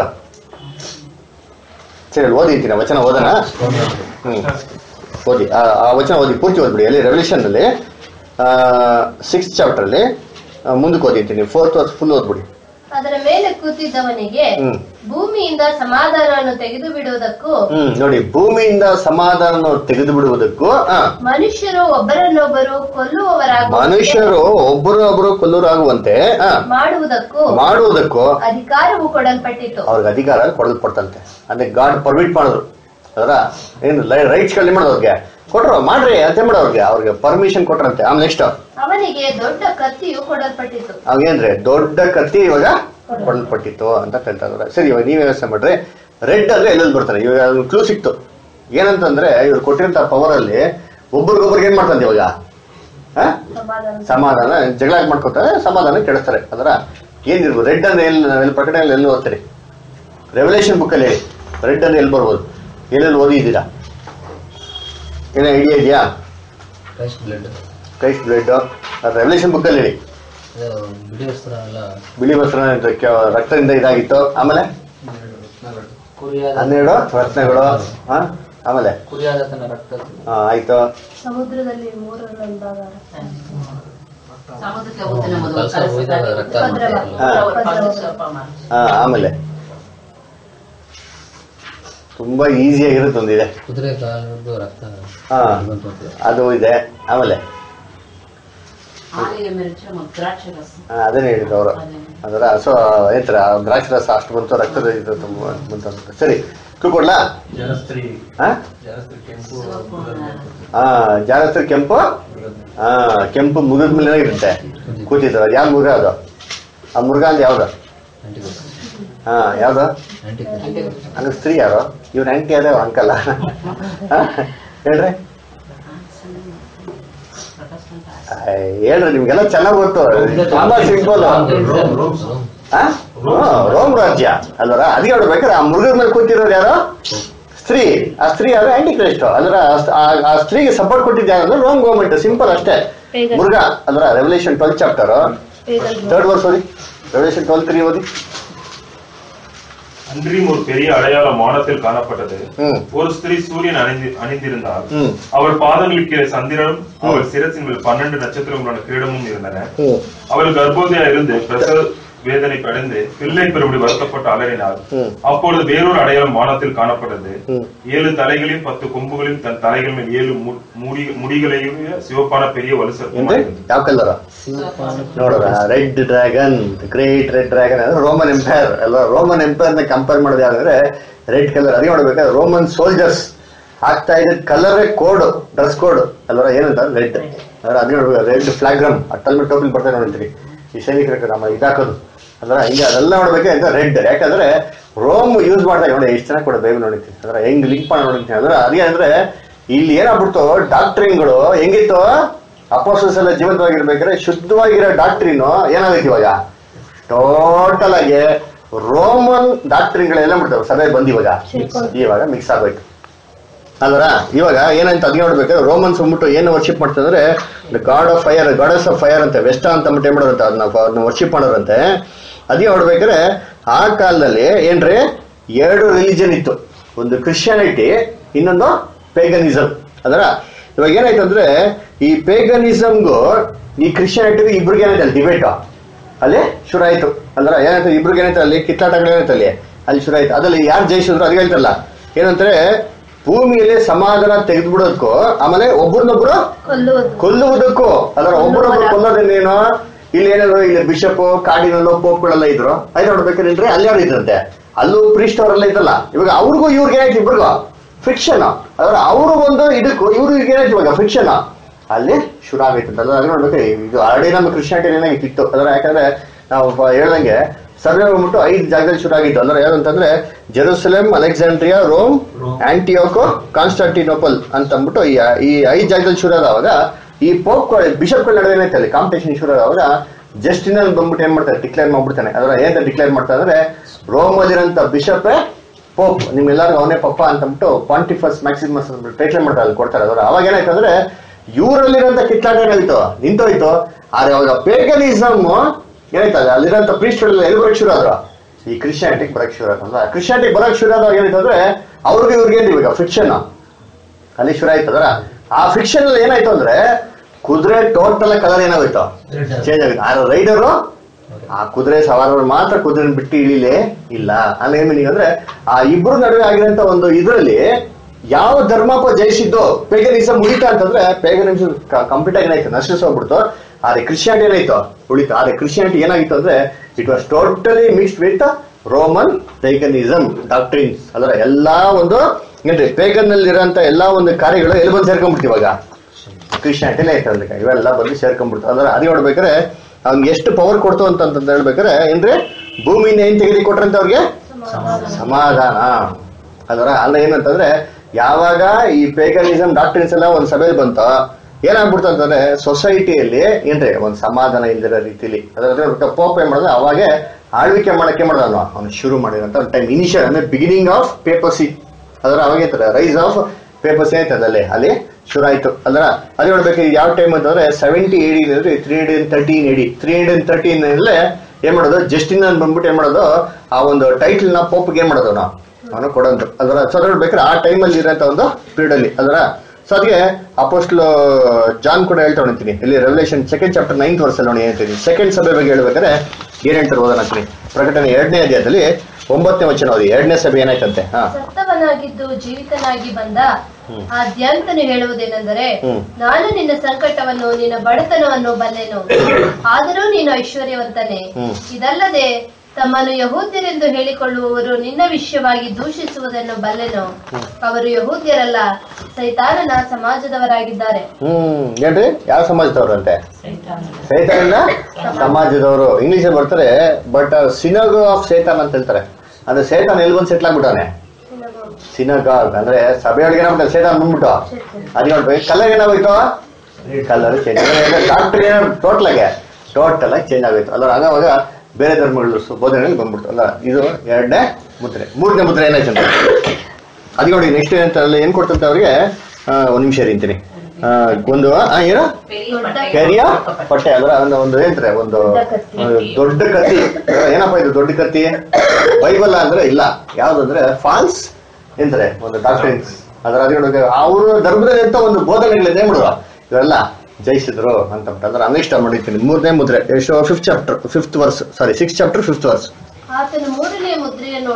A: ಸರಿ ಓದಿರ್ತೀನಿ ವಚನ ಓದೋಣ. ಓದಿ ಆ ವಚನ ಓದಿ, ಪೂರ್ತಿ ಓದ್ಬಿಡಿ. ಅಲ್ಲಿ ರೆವಲ್ಯೂಷನ್ ಅಲ್ಲಿ 6th ಚಾಪ್ಟರ್ ಅಲ್ಲಿ ಮುಂದಕ್ಕೆ ಓದಿರ್ತೀನಿ. 4th verse full ಓದ್ಬಿಡಿ.
C: ಅದರ ಮೇಲೆ ಕೂತಿದ್ದವನಿಗೆ ಭೂಮಿಯಿಂದ ಸಮಾಧಾನವನ್ನು ತೆಗೆದು ಬಿಡುವುದಕ್ಕೂ,
A: ನೋಡಿ, ಭೂಮಿಯಿಂದ ಸಮಾಧಾನ ತೆಗೆದು ಬಿಡುವುದಕ್ಕೂ,
C: ಮನುಷ್ಯರು ಒಬ್ಬರನ್ನೊಬ್ಬರು
A: ಕೊಲ್ಲುವರಾಗುವಂತೆ ಮಾಡುವುದಕ್ಕೂ
C: ಅಧಿಕಾರವು ಕೊಡಲ್ಪಟ್ಟಿತು.
A: ಅವ್ರಿಗೆ ಅಧಿಕಾರ ಕೊಡಲ್ಪಡ್ತಂತೆ. ಅಂದ್ರೆ ಗಾಡ್ ಪರ್ಮಿಟ್ ಮಾಡಿದ್ರು. ಅದರ ಏನು ರೈಟ್ಸ್ ಗಳು ಮಾಡೋರ್ಗೆ ಕೊಟ್ರು, ಮಾಡ್ರಿ ಅಂತ ಮಾಡೋರ್ಗೆ ಅವ್ರಿಗೆ ಪರ್ಮಿಷನ್ ಕೊಟ್ರಂತೆ. ಆಮೇಲೆ ನೆಕ್ಸ್ಟ್
C: ಅವನಿಗೆ ದೊಡ್ಡ ಕತ್ತಿಯು ಕೊಡಲ್ಪಟ್ಟಿತು.
A: ಅವೇನ್ರಿ ದೊಡ್ಡ ಕತ್ತಿ ಇವಾಗ ಕೊಡಲ್ಪಟ್ಟಿತ್ತು ಅಂತ ಹೇಳ್ತಾ ಇದ್ದಾರೆ. ಸರಿ, ಇವಾಗ ನೀವ್ ವ್ಯವಸ್ಥೆ ಮಾಡ್ರಿ. ರೆಡ್ ಅಂದ್ರೆ ಎಲ್ಲೆಲ್ಲಿ ಬರ್ತಾರೆ? ಇವಾಗ ಕ್ಲೂ ಸಿಕ್ತು. ಏನಂತಂದ್ರೆ ಇವ್ರು ಕೊಟ್ಟಿರಂತ ಪವರ್ ಅಲ್ಲಿ ಒಬ್ರಿಗೊಬ್ರಿಗೆ ಏನ್ ಮಾಡ್ತಂತೆ ಇವಾಗ? ಸಮಾಧಾನ, ಜಗಳ ಮಾಡ್ಕೊತಾರೆ, ಸಮಾಧಾನ ಕೆಡಿಸ್ತಾರೆ. ಅದರ ಏನಿರ್ಬೋದು? ರೆಡ್ ಅಂದ್ರೆ ಎಲ್ಲಿ ಪ್ರಕಟಣೆಯಲ್ಲಿ ಎಲ್ಲಿ ಓದ್ತೀರಿ? ರೆವಲ್ಯೂಷನ್ ಬುಕ್ ಅಲ್ಲಿ ರೆಡ್ ಅಂದ್ರೆ ಎಲ್ಲಿ ಬರ್ಬೋದು? ಎಲ್ಲೆಲ್ಲಿ ಓದಿದ್ದೀರಾ? ಏನೋ ಐಡಿಯಾ ಇದೆಯಾ? ಕ್ರೈಸ್ಟ್ ಬ್ಲಡ್ ರೆವಲ್ಯೂಷನ್ ಬುಕ್ ಅಲ್ಲಿ ಹೇಳಿ. ಬಿಳಿ ವಸ್ತ್ರ ರಕ್ತದಿಂದ ಇದಾಗಿತ್ತು. ಆಮೇಲೆ 12 ರತ್ನಗಳು. ಆಮೇಲೆ ಆಯ್ತು.
C: ಸಮುದ್ರದಲ್ಲಿ
A: ಆಮೇಲೆ ತುಂಬಾ ಈಸಿಯಾಗಿರುತ್ತೆ ಒಂದಿದೆ, ಅದು ಇದೆ. ಆಮೇಲೆ ಅದೇನೇ ಹೇಳಿದ್ರು ಅವರು. ಅದರ ಸೊ ಏನ್ರ ದ್ರಾಕ್ಷಿ ರಸ ಅಷ್ಟು ಬಂತು, ರಕ್ತದ ಇದು ಬಂತು. ಸರಿ, ಕೊಡ್ಲಾ? ಜಾಗಸ್ತ್ರ ಕೆಂಪು, ಕೆಂಪು ಮುಗಿದ ಮೇಲೆ ಇರುತ್ತೆ ಕೂತಿದ್ರು. ಯಾವ ಮುರುಗ ಅದು? ಆ ಮುರುಗ ಅಂದ್ರೆ ಯಾವ್ದು? ಯಾವ್ದು? ಹಂಗ ಸ್ತ್ರೀ ಯಾರು? ಇವ್ರ ಆಂಟಿ ಅದೇ ಅಂಕಲ್ಲ ಹೇಳ್ರಿ, ಹೇಳ್ರಿ, ನಿಮ್ಗೆಲ್ಲ ಚೆನ್ನಾಗ್ ಗೊತ್ತು. ತುಂಬಾ ಸಿಂಪಲ್. ರೋಮ್ ರಾಜ್ಯ ಅಲ್ವರ? ಅದಕ್ಕೆ ನೋಡ್ಬೇಕಾದ್ರೆ ಆ ಮುರುಗದ ಮೇಲೆ ಕೂತಿರೋರು ಯಾರು? ಸ್ತ್ರೀ. ಆ ಸ್ತ್ರೀ ಯಾರು? Antichrist. ಅಲ್ವರ ಆ ಸ್ತ್ರೀಗೆ ಸಪೋರ್ಟ್ ಕೊಟ್ಟಿದ್ದ ಯಾರು? Rome government. ಸಿಂಪಲ್ ಅಷ್ಟೇ. ಮುರುಗ ಅಲ್ವರ? Revolution 12th chapter 3rd verse ಓದಿ. ರೆವಲ್ಯೂಷன் 12:3 ஓதி.
B: அன்றியும் ஒரு பெரிய அடையாளம் வானத்தில் காணப்பட்டது. ஒரு ஸ்திரீ சூரியன் அணிந்திருந்தாள். அவள் பாதங்களுக்கு சந்திரனும் அவள் சிரசின் மேல் 12 நட்சத்திரங்களோட கிரீடமும் இருந்தன. அவள் கர்ப்பவதியா இருந்து பிரசவ வேதனை படைந்து பிள்ளை பெறும்படி வருத்தப்பட்டு அலறினாள். அப்பொழுது வேறொரு அடையாளம் வானத்தில் காணப்பட்டது. 7 தலைகளையும் 10 கொம்புகளையும் தன் தலைகள் மேல் 7 முடிகளையும் சிவப்பான பெரிய வலுசர்ப்பம்.
A: ಯಾವ ಕಲರ್ ನೋಡ್ರ? Red dragon, great red dragon. ಅಂದ್ರೆ ರೋಮನ್ ಎಂಪೈರ್ ಅಲ್ಲ? ರೋಮನ್ ಎಂಪೈರ್ ನ ಕಂಪೇರ್ ಮಾಡೋದು ಯಾಕಂದ್ರೆ ರೆಡ್ ಕಲರ್. ಅದೇ ನೋಡ್ಬೇಕಾದ್ರೆ ರೋಮನ್ ಸೋಲ್ಜರ್ಸ್ ಆಗ್ತಾ ಇದ್ದ ಕಲರ್ ಕೋಡ್, ಡ್ರೆಸ್ ಕೋಡ್ ಅಲ್ವರ? ಏನಂತ ರೆಡ್. ಅದೇ ನೋಡ್ಬೇಕು, ರೆಡ್ ಫ್ಲಾಗ್ರಮ್ ಅಟ್ಟಲ್ ಟೋಪಿಲ್ ಬರ್ತಾರೆ ನೋಡಿದ್ರಿ ಈ ಸೈನಿಕರಿಗೆ ನಮ್ಮ ಇದಾಕೋದು ಅಂದ್ರೆ ಹಿಂಗೆ. ಅದೆಲ್ಲ ನೋಡ್ಬೇಕಂತ ರೆಡ್. ಯಾಕಂದ್ರೆ ರೋಮ್ ಯೂಸ್ ಮಾಡ್ದಾಗ ನೋಡಿ ಎಷ್ಟು ಚೆನ್ನಾಗಿ ಕೂಡ ಬೈಬಲ್ ನೋಡಿರ್ತೀನಿ. ಅಂದ್ರೆ ಹೆಂಗ್ ಲಿಂಕ್ ಮಾಡಿ ನೋಡಿರ್ತೀನಿ. ಅಂದ್ರೆ ಅದೇ ಅಂದ್ರೆ ಇಲ್ಲಿ ಏನಾಗ್ಬಿಡ್ತು, ಡಾಕ್ಟ್ರಿನ್ಗಳು ಹೆಂಗಿತ್ತು? ಅಪೋಸ್ಟಲ್ಸ್ ಎಲ್ಲ ಜೀವಂತವಾಗಿರ್ಬೇಕಾದ್ರೆ ಶುದ್ಧವಾಗಿರೋ ಡಾಕ್ಟ್ರಿನ್ ಏನಾಗೈತಿ ಇವಾಗ ಟೋಟಲ್ ಆಗಿ ರೋಮನ್ ಡಾಕ್ಟ್ರಿನ್ಗಳೆಲ್ಲ ಬಿಡ್ತಾವೆ ಸಭೆ ಬಂದು ಇವಾಗ ಮಿಕ್ಸ್ ಆಗೋಯ್ತು ಅಲ್ವರ? ಇವಾಗ ಏನಂತ ಅದ್ ನೋಡ್ಬೇಕಾದ್ರೆ ರೋಮನ್ಸ್ ಅಂದ್ಬಿಟ್ಟು ಏನು ವರ್ಷಿಪ್ ಮಾಡ್ತಂದ್ರೆ god of fire, goddess of fire ಅಂತ ವೆಸ್ಟ್ ಅಂತ ಅಂದ್ಬಿಟ್ಟು ಏನ್ ಮಾಡೋರಂತೆ ಅದನ್ನ ವರ್ಷಿಪ್ ಮಾಡೋರಂತೆ. ಅದೇ ನೋಡ್ಬೇಕಾದ್ರೆ ಆ ಕಾಲದಲ್ಲಿ ಏನ್ರಿ 2 ರಿಲಿಜನ್ ಇತ್ತು. ಒಂದು ಕ್ರಿಶ್ಚಿಯಾನಿಟಿ, ಇನ್ನೊಂದು ಪೇಗನಿಸಮ್. ಅದರ ಇವಾಗ ಏನಾಯ್ತು ಅಂದ್ರೆ ಈ ಪೇಗನಿಸಮ್ಗೂ ಈ ಕ್ರಿಶ್ಚಿಯಾನಿಟಿಗೂ ಇಬ್ರಿಗೆ ಏನಾಯ್ತು ಅಲ್ಲಿ ಡಿಬೇಟ್ ಅಲ್ಲಿ ಶುರು ಆಯ್ತು. ಅಂದ್ರೆ ಏನಾಯ್ತು ಇಬ್ರಿಗೆ ಏನಾಯ್ತು ಅಲ್ಲಿ ಕಿತ್ತಾಟಗಳು ಏನಾಯ್ತು ಅಲ್ಲಿ ಶುರು ಆಯ್ತು. ಅದ್ರಲ್ಲಿ ಯಾರು ಜಯಿಸಿದ್ರು ಅದು ಹೇಳ್ತಾರಲ್ಲ ಏನಂತಾರೆ ಭೂಮಿಯಲ್ಲಿ ಸಮಾಧಾನ ತೆಗೆದ್ಬಿಡೋದಕ್ಕೂ ಆಮೇಲೆ ಒಬ್ಬರನ್ನೊಬ್ರು ಕೊಲ್ಲುವುದಕ್ಕೂ ಅದರ ಒಬ್ಬರೊಬ್ರು ಕೊಲ್ಲೋದೇನೇನು ಇಲ್ಲಿ ಏನಾದ್ರು ಇಲ್ಲಿ ಬಿಷಪ್ ಕಾರ್ಡಿನಲ್ ಪೋಪ್ಗಳೆಲ್ಲ ಇದ್ರು ಆಯ್ತು ನೋಡ್ಬೇಕೇನ್ರಿ ಅಲ್ಲಿ ಯಾರು ಇದ್ರಂತೆ ಅಲ್ಲೂ ಪ್ರೀಸ್ಟ್ ಅವರೆಲ್ಲ ಇದ್ರಲ್ಲ ಇವಾಗ ಅವ್ರಿಗೂ ಇವ್ರಿಗೆ ಏನಾಯ್ತು ಇಬ್ರಿಗೂ ಫಿಕ್ಷನ್ ಅದರ ಅವರು ಒಂದು ಇದಕ್ಕೂ ಇವ್ರಿಗೆ ಏನಾಯ್ತು ಇವಾಗ ಫಿಕ್ಷನ್ ಅಲ್ಲಿ ಶುರು ಆಗೈತೆ ಅಂತ ಅದ್ರ ನೋಡ್ಬೇಕು ಇದು ಆಲ್ರೆಡಿ ನಮ್ಮ ಕ್ರಿಶ್ಚಿಯಾನಿಟಿ ಏನಾಗಿತ್ತು ಇತ್ತು ಅದರ ಯಾಕಂದ್ರೆ ನಾವು ಹೇಳ್ದಂಗೆ ಸರ್ವೆ ಬಂದ್ಬಿಟ್ಟು 5 ಜಾಗದಲ್ಲಿ ಶುರು ಆಗಿತ್ತು ಅಂದ್ರೆ ಯಾವ್ದಂತಂದ್ರೆ Jerusalem, Alexandria, Rome, Antioch, Constantinople ಅಂತ ಅಂದ್ಬಿಟ್ಟು ಈ 5 ಜಾಗದಲ್ಲಿ ಶುರು ಆದವಾಗ ಈ ಪೋಪ್ ಬಿಷಪ್ಗಳ ನಡುವೆ ಏನಾಯ್ತು ಅಲ್ಲಿ ಕಾಂಪಿಟೇಷನ್ ಶುರು ಆದವಾಗ ಜಸ್ಟಿನ್ ಬಂದ್ಬಿಟ್ಟು ಏನ್ ಮಾಡ್ತಾರೆ ಡಿಕ್ಲೇರ್ ಮಾಡ್ಬಿಡ್ತಾನೆ ಅದರ ಏನ್ ಡಿಕ್ಲೇರ್ ಮಾಡ್ತಾರೆ ಅಂದ್ರೆ ರೋಮ್ ಅಲ್ಲಿರೋಂಥ ಬಿಷಪ್ ಪೋಪ್ ನಿಮ್ಗೆಲ್ಲರಿಗೂ ಅವನೇ ಪಪ್ಪ ಅಂತ ಅಂದ್ಬಿಟ್ಟು ಪಾಂಟಿಫಸ್ ಮ್ಯಾಕ್ಸಿಮಸ್ ಟೈಟ್ಲ್ ಮಾಡ್ತಾರೆ ಅಲ್ಲಿ ಕೊಡ್ತಾರೆ ಅದರ ಅವಾಗ ಏನಾಯ್ತು ಅಂದ್ರೆ ಇವರಲ್ಲಿರೋಂಥ ಕಿತ್ಲಾಟ ಏನಾಯ್ತು ನಿಂತೋಯ್ತು ಆದ್ರೆ ಅವಾಗ ಪೇಗನಿಸಮ್ ಏನಾಯ್ತದೆ ಅಲ್ಲಿರೋಂಥ ಪ್ರೀಸ್ಟ್ಗಳೆಲ್ಲ ಎಲ್ಲಿ ಬರಕ್ ಶುರು ಆದ್ರು ಈ ಕ್ರಿಶ್ಚಿಯಾನಿಟಿಗೆ ಬರಕ್ ಶುರು ಆಯ್ತಂದ್ರೆ ಕ್ರಿಶ್ಚಿಯಾನಿಟಿಗೆ ಬರಕ್ ಶುರು ಆದಾಗ ಏನಾಯ್ತು ಅಂದ್ರೆ ಅವ್ರಿಗೆ ಇವ್ರಿಗೆ ಏನ್ ಇವಾಗ ಫಿಕ್ಷನ್ ಅಲ್ಲಿ ಶುರು ಆಯ್ತದ್ರ ಆ ಫಿಕ್ಷನ್ ಅಲ್ಲಿ ಏನಾಯ್ತು ಅಂದ್ರೆ ಕುದುರೆ ಟೋಟಲ್ ಕಲರ್ ಏನಾಗೋಯ್ತು ಚೇಂಜ್ ಆಗುತ್ತೆ ಆ ರೈಡರು ಆ ಕುದುರೆ ಸವಾರರು ಮಾತ್ರ ಕುದುರೆ ಬಿಟ್ಟು ಇಳಿಲೇ ಇಲ್ಲ ಅಲ್ಲಿ ಏನ್ ಮೀನಿಂಗ್ ಅಂದ್ರೆ ಆ ಇಬ್ರು ನಡುವೆ ಆಗಿರೋಂಥ ಒಂದು ಇದ್ರಲ್ಲಿ ಯಾವ ಧರ್ಮಪ್ಪ ಜಯಿಸಿದ್ದು ಪೇಗನಿಸಮ್ ಉಳಿತಾ ಅಂತಂದ್ರೆ ಪೇಗನಿಸಮ್ ಕಂಪ್ಲೀಟ್ ಆಗಿ ಏನಾಯ್ತು ನಶಿಸೋಗ್ಬಿಡ್ತು ಆದ್ರೆ ಕ್ರಿಶ್ಚಿಯಾನಿಟಿ ಏನಾಯ್ತು ಉಳಿತು ಆದ್ರೆ ಕ್ರಿಶ್ಚಿಯಾನಿಟಿ ಏನಾಗಿತ್ತು ಅಂದ್ರೆ it was totally mixed with Roman paganism doctrines ಅದರ ಎಲ್ಲಾ ಒಂದು ಏನ್ರಿ ಪೇಗನ್ ನಲ್ಲಿ ಇರೋಂಥ ಎಲ್ಲಾ ಒಂದು ಕಾರ್ಯಗಳು ಎಲ್ಲಿ ಬಂದು ಸೇರ್ಕೊಂಡ್ಬಿಡ್ತು ಇವಾಗ ಕ್ರಿಶ್ಚಿಯಾನಿಟಿನೇ ಆಯ್ತು ಅದಕ್ಕೆ ಇವೆಲ್ಲ ಬಂದು ಸೇರ್ಕೊಂಡ್ಬಿಡ್ತು ಅಂದ್ರೆ ಅದು ನೋಡ್ಬೇಕಾದ್ರೆ ಅವ್ನಿಗೆ ಎಷ್ಟು ಪವರ್ ಕೊಡ್ತು ಅಂತ ಹೇಳ್ಬೇಕಾರೆ ಏನ್ರಿ ಭೂಮಿಯಿಂದ ಏನ್ ತೆಗೆದು ಕೊಟ್ರಂತ ಅವ್ರಿಗೆ ಸಮಾಧಾನ ಅದರ ಅಲ್ಲ ಏನಂತಂದ್ರೆ ಯಾವಾಗ ಈ ಪೇಗನಿಸಮ್ ಡಾಕ್ಟ್ರಿನ್ಸ್ ಎಲ್ಲ ಒಂದ್ ಸಭೆಯಲ್ಲಿ ಬಂತ ಏನಾಗ್ಬಿಡ್ತು ಅಂತಂದ್ರೆ ಸೊಸೈಟಿಯಲ್ಲಿ ಏನ್ರಿ ಒಂದ್ ಸಮಾಧಾನ ಇಲ್ದಿರೋ ರೀತಿಲಿ ಅದರ ಪೋಪ್ ಏನ್ ಮಾಡಿದ್ರೆ ಅವಾಗೆ ಆಳ್ವಿಕೆ ಮಾಡಕ್ಕೆ ಮಾಡಿದ ಅವ್ನು ಶುರು ಮಾಡಿದಂತ ಒಂದು ಟೈಮ್ ಇನಿಷಿಯಲ್ ಅಂದ್ರೆ ಬಿಗಿನಿಂಗ್ ಆಫ್ ಪೇಪರ್ಸಿ ಅದರ ಅವಾಗ ರೈಸ್ ಆಫ್ ಪೇಪರ್ಸಿ ಆಯ್ತದಲ್ಲಿ ಅಲ್ಲಿ ಶುರು ಆಯ್ತು ಅದರ ಅದು ನೋಡ್ಬೇಕು ಯಾವ ಟೈಮ್ ಅಂತಂದ್ರೆ 70 AD 313 AD 313 ಏನ್ ಮಾಡೋದು ಜಸ್ಟಿನ್ ಬಂದ್ಬಿಟ್ಟು ಏನ್ ಮಾಡೋದು ಆ ಒಂದು ಟೈಟಲ್ ನ ಪೋಪ್ಗೆ ಏನ್ ಮಾಡೋದು ಅವನು ಕೊಡೋದು ಅದರ ಸೊ ನೋಡ್ಬೇಕಾದ್ರೆ ಆ ಟೈಮಲ್ಲಿ ಇರೋಂಥ ಒಂದು ಪೀರಿಯಡ್ ಅಲ್ಲಿ ಅದರ ಸೊ ಅದಕ್ಕೆ ಅಪೋಸ್ಟಲ್ ಜಾನ್ ಕೂಡ ಹೇಳ್ತಾ ಹೊಣಿತೀನಿ ಇಲ್ಲಿ revolution 2nd chapter 9th verse ಅಲ್ಲಿ ನೋಡಿ ಹೇಳ್ತೀನಿ ಸೆಕೆಂಡ್ ಸಭೆ ಬಗ್ಗೆ ಹೇಳ್ಬೇಕಾದ್ರೆ ಏನ್ ಹೇಳ್ತಾರೆ ಓದೋಣ ಅಂತೀನಿ ಪ್ರಕಟಣೆ 2ನೇ ಅಧ್ಯಾಯದಲ್ಲಿ 9ನೇ ವಚನ ಓದಿ 2ನೇ ಸಭೆ ಏನಾಯ್ತಂತೆ
C: ಸತ್ತವನಾಗಿದ್ದು ಜೀವಿತನಾಗಿ ಬಂದ ಆದ್ಯಂತನು ಹೇಳುವುದೇನೆಂದರೆ ನಾನು ನಿನ್ನ ಸಂಕಟವನ್ನು ನಿನ್ನ ಬಡತನವನ್ನು ಬಲ್ಲೆನು ಆದರೂ ನೀನು ಐಶ್ವರ್ಯವಂತನೇ ಇದಲ್ಲದೆ ತಮ್ಮನ್ನು ಯಹೂದ್ಯರೆಂದು ಹೇಳಿಕೊಳ್ಳುವವರು ನಿನ್ನ ವಿಷಯವಾಗಿ ದೂಷಿಸುವುದನ್ನು ಬಲ್ಲೆನು ಅವರು ಯಹೂದ್ಯರಲ್ಲ ಸೈತಾನನ ಸಮಾಜದವರಾಗಿದ್ದಾರೆ
A: ಏನ್ರಿ ಯಾವ ಸಮಾಜದವ್ರಂತೆ ಸೈತಾನನ ಸಮಾಜದವರು ಇಂಗ್ಲಿಷ್ ಬರ್ತಾರೆ ಬಟ್ ಸಿನಗೋ ಆಫ್ ಸೈತಾನ್ ಅಂತ ಹೇಳ್ತಾರೆ ಅಂದ್ರೆ ಸೈತಾನ್ ಎಲ್ಲಿ ಬಂದು ಸೆಟ್ಲ್ ಆಗ್ಬಿಟ್ಟಾನೆ ಸಿನಗಾಗ್ ಅಂದ್ರೆ ಸಭೆಯೊಳಗೆ ಏನಾಗ್ಬಿಟ್ಟ ಸೈತಾನ್ ಬಂದ್ಬಿಟ್ಟು ಅದ್ ನೋಡ್ಬೇಕು ಕಲರ್ ಏನಾಗೋಯ್ತು ಕಲರ್ ಚೇಂಜ್ ಡಾಕ್ಟರ್ ಏನೋ ಟೋಟಲ್ ಆಗಿ ಚೇಂಜ್ ಆಗೋಯ್ತು ಅಲ್ಲ ಆಗ ಬೇರೆ ಧರ್ಮಗಳು ಬೋಧನೆಗಳು ಬಂದ್ಬಿಡ್ತು ಅಲ್ಲ ಇದು 2ನೇ ಮುದ್ರೆ 3ನೇ ಮುದ್ರೆ ಏನಾಯ್ತು ಅಂತ ಅದ್ ನೋಡಿ ನೆಕ್ಸ್ಟ್ ಏನಂತ ಏನ್ ಕೊಡ್ತಂತ ಅವ್ರಿಗೆ ಒಂದ್ ನಿಮಿಷ ಇರಿಂತೀನಿ ಒಂದು ಏನು ಕೆರಿಯ ಪಟ್ಟೆ ಅದರ ಒಂದು ಹೇಳ್ತಾರೆ ಒಂದು ದೊಡ್ಡ ಕತ್ತಿ ಏನಪ್ಪಾ ಇದು ದೊಡ್ಡ ಕತ್ತಿ ಬೈಬಲ್ ಅಂದ್ರೆ ಇಲ್ಲ ಯಾವ್ದಂದ್ರೆ ಫಾಲ್ಸ್ ಎಂತಾರೆ ಒಂದು ಡಾಕ್ಟ್ರಿನ್ಸ್ ಅದರ ಅದೇ ಅವರು ಧರ್ಮದಲ್ಲಿ ಅಂತ ಒಂದು ಬೋಧನೆಗಳಿದೆ ಏನ್ ಮಾಡುವ ಇವೆಲ್ಲ ಜಯಿಸಿದ್ರು ಅಂತ ಅಂದ್ರೆ ನೆಕ್ಸ್ಟ್ ಮಾಡಿರ್ತೀನಿ 3ನೇ ಮುದ್ರೆ ಎಷ್ಟು 6th ಚಾಪ್ಟರ್ 5th ವರ್ಸ್
C: ಆತನು 3ನೇ ಮುದ್ರೆಯನ್ನು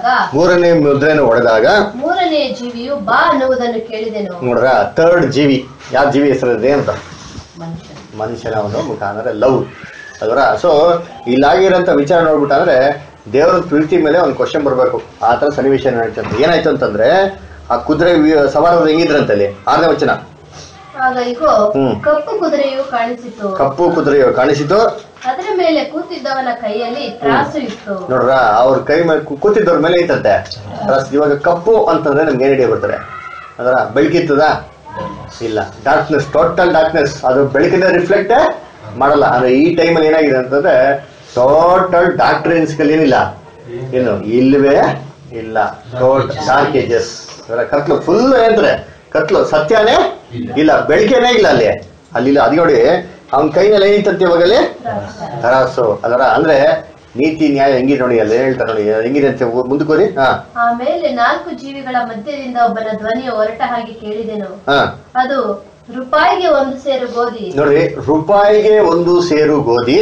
A: ಹೊಡೆದಾಗ
C: 3ನೇ ಜೀವಿಯು ಬಾ ಅನ್ನುವುದನ್ನು ಕೇಳಿದೆನು
A: ನೋಡ್ರ ಥರ್ಡ್ ಜೀವಿ ಯಾವ ಜೀವಿ ಹೆಸರಿದೆ ಅಂತ ಮನುಷ್ಯನ ಒಂದು ಮುಖ ಅಂದ್ರೆ ಲವ್ ಅದರ ಸೊ ಇಲ್ಲಾಗಿರೋಂಥ ವಿಚಾರ ನೋಡ್ಬಿಟ್ಟಂದ್ರೆ ದೇವರ ಪ್ರೀತಿ ಮೇಲೆ ಒಂದು ಕ್ವಶನ್ ಬರ್ಬೇಕು ಆ ತರ ಸನ್ನಿವೇಶ ಏನಾಯ್ತು ಅಂತಂದ್ರೆ ಆ ಕುದುರೆ ಸವಾರರು ಹೆಂಗಿದ್ರಂತಲ್ಲಿ 6ನೇ ವಚನ
C: ಆಗ ಇಗೋ ಕಪ್ಪು ಕುದುರೆಯು ಕಾಣಿಸಿತು ಅದರ ಮೇಲೆ ಕೂತಿದ್ದವನ ಕೈಯಲ್ಲಿ ತ್ರಾಸು ಇತ್ತು
A: ನೋಡ್ರ ಅವ್ರ ಕೈ ಮೇಲೆ ಕೂತಿದ್ದವ್ರ ಮೇಲೆ ಐತಂತೆ ಇವಾಗ ಕಪ್ಪು ಅಂತಂದ್ರೆ ನಮ್ಗೆ ಏನ್ ಹಿಡಿಯ ಬರ್ತಾರೆ ಅದರ ಬೆಳಕಿತ್ತದ ಇಲ್ಲ ಡಾರ್ಕ್ನೆಸ್ ಟೋಟಲ್ ಡಾರ್ಕ್ನೆಸ್ ಅದು ಬೆಳಕಿನ ರಿಫ್ಲೆಕ್ಟ್ ಮಾಡಲ್ಲ ಅಂದ್ರೆ ಈ ಟೈಮಲ್ಲಿ ಏನಾಗಿದೆ ಅಂತಂದ್ರೆ ಟೋಟಲ್ ಡಾಕ್ಟ್ರಿನ್ಸ್ ಏನಿಲ್ಲ ಏನು ಇಲ್ವೇ ಇಲ್ಲ ಟೋಟಲ್ ಡಾರ್ಕ್ ಏಜಸ್ ಕತ್ಲು ಫುಲ್ ಏನಂದ್ರೆ ಕತ್ಲು ಸತ್ಯನೇ ಇಲ್ಲ ಬೆಳಕೇನೇ ಇಲ್ಲ ಅಲ್ಲಿ ಅದ್ ನೋಡಿ ಅವನ ಕೈನಲ್ಲಿ ಏನೈತಂತೆ ಇವಾಗಲ್ಲಿ ತರಾಸು ಅದರ ಅಂದ್ರೆ ನೀತಿ ನ್ಯಾಯ ಹೆಂಗಿದೆ ನೋಡಿ ಅಲ್ಲಿ ಹೇಳ್ತಾರೆ ನೋಡಿ ಹೆಂಗಿದೆ ಅಂತ ಮುಂದಕೋರಿ
C: ಆಮೇಲೆ 4 ಜೀವಿಗಳ ಮಧ್ಯದಿಂದ ಒಬ್ಬನ ಧ್ವನಿಯು ಹೊರಟ ಹಾಗೆ ಕೇಳಿದೆನು ಅದು ರೂಪಾಯಿಗೆ 1 ಸೇರು ಗೋಧಿ
A: ನೋಡಿ ರೂಪಾಯಿಗೆ 1 ಸೇರು ಗೋಧಿ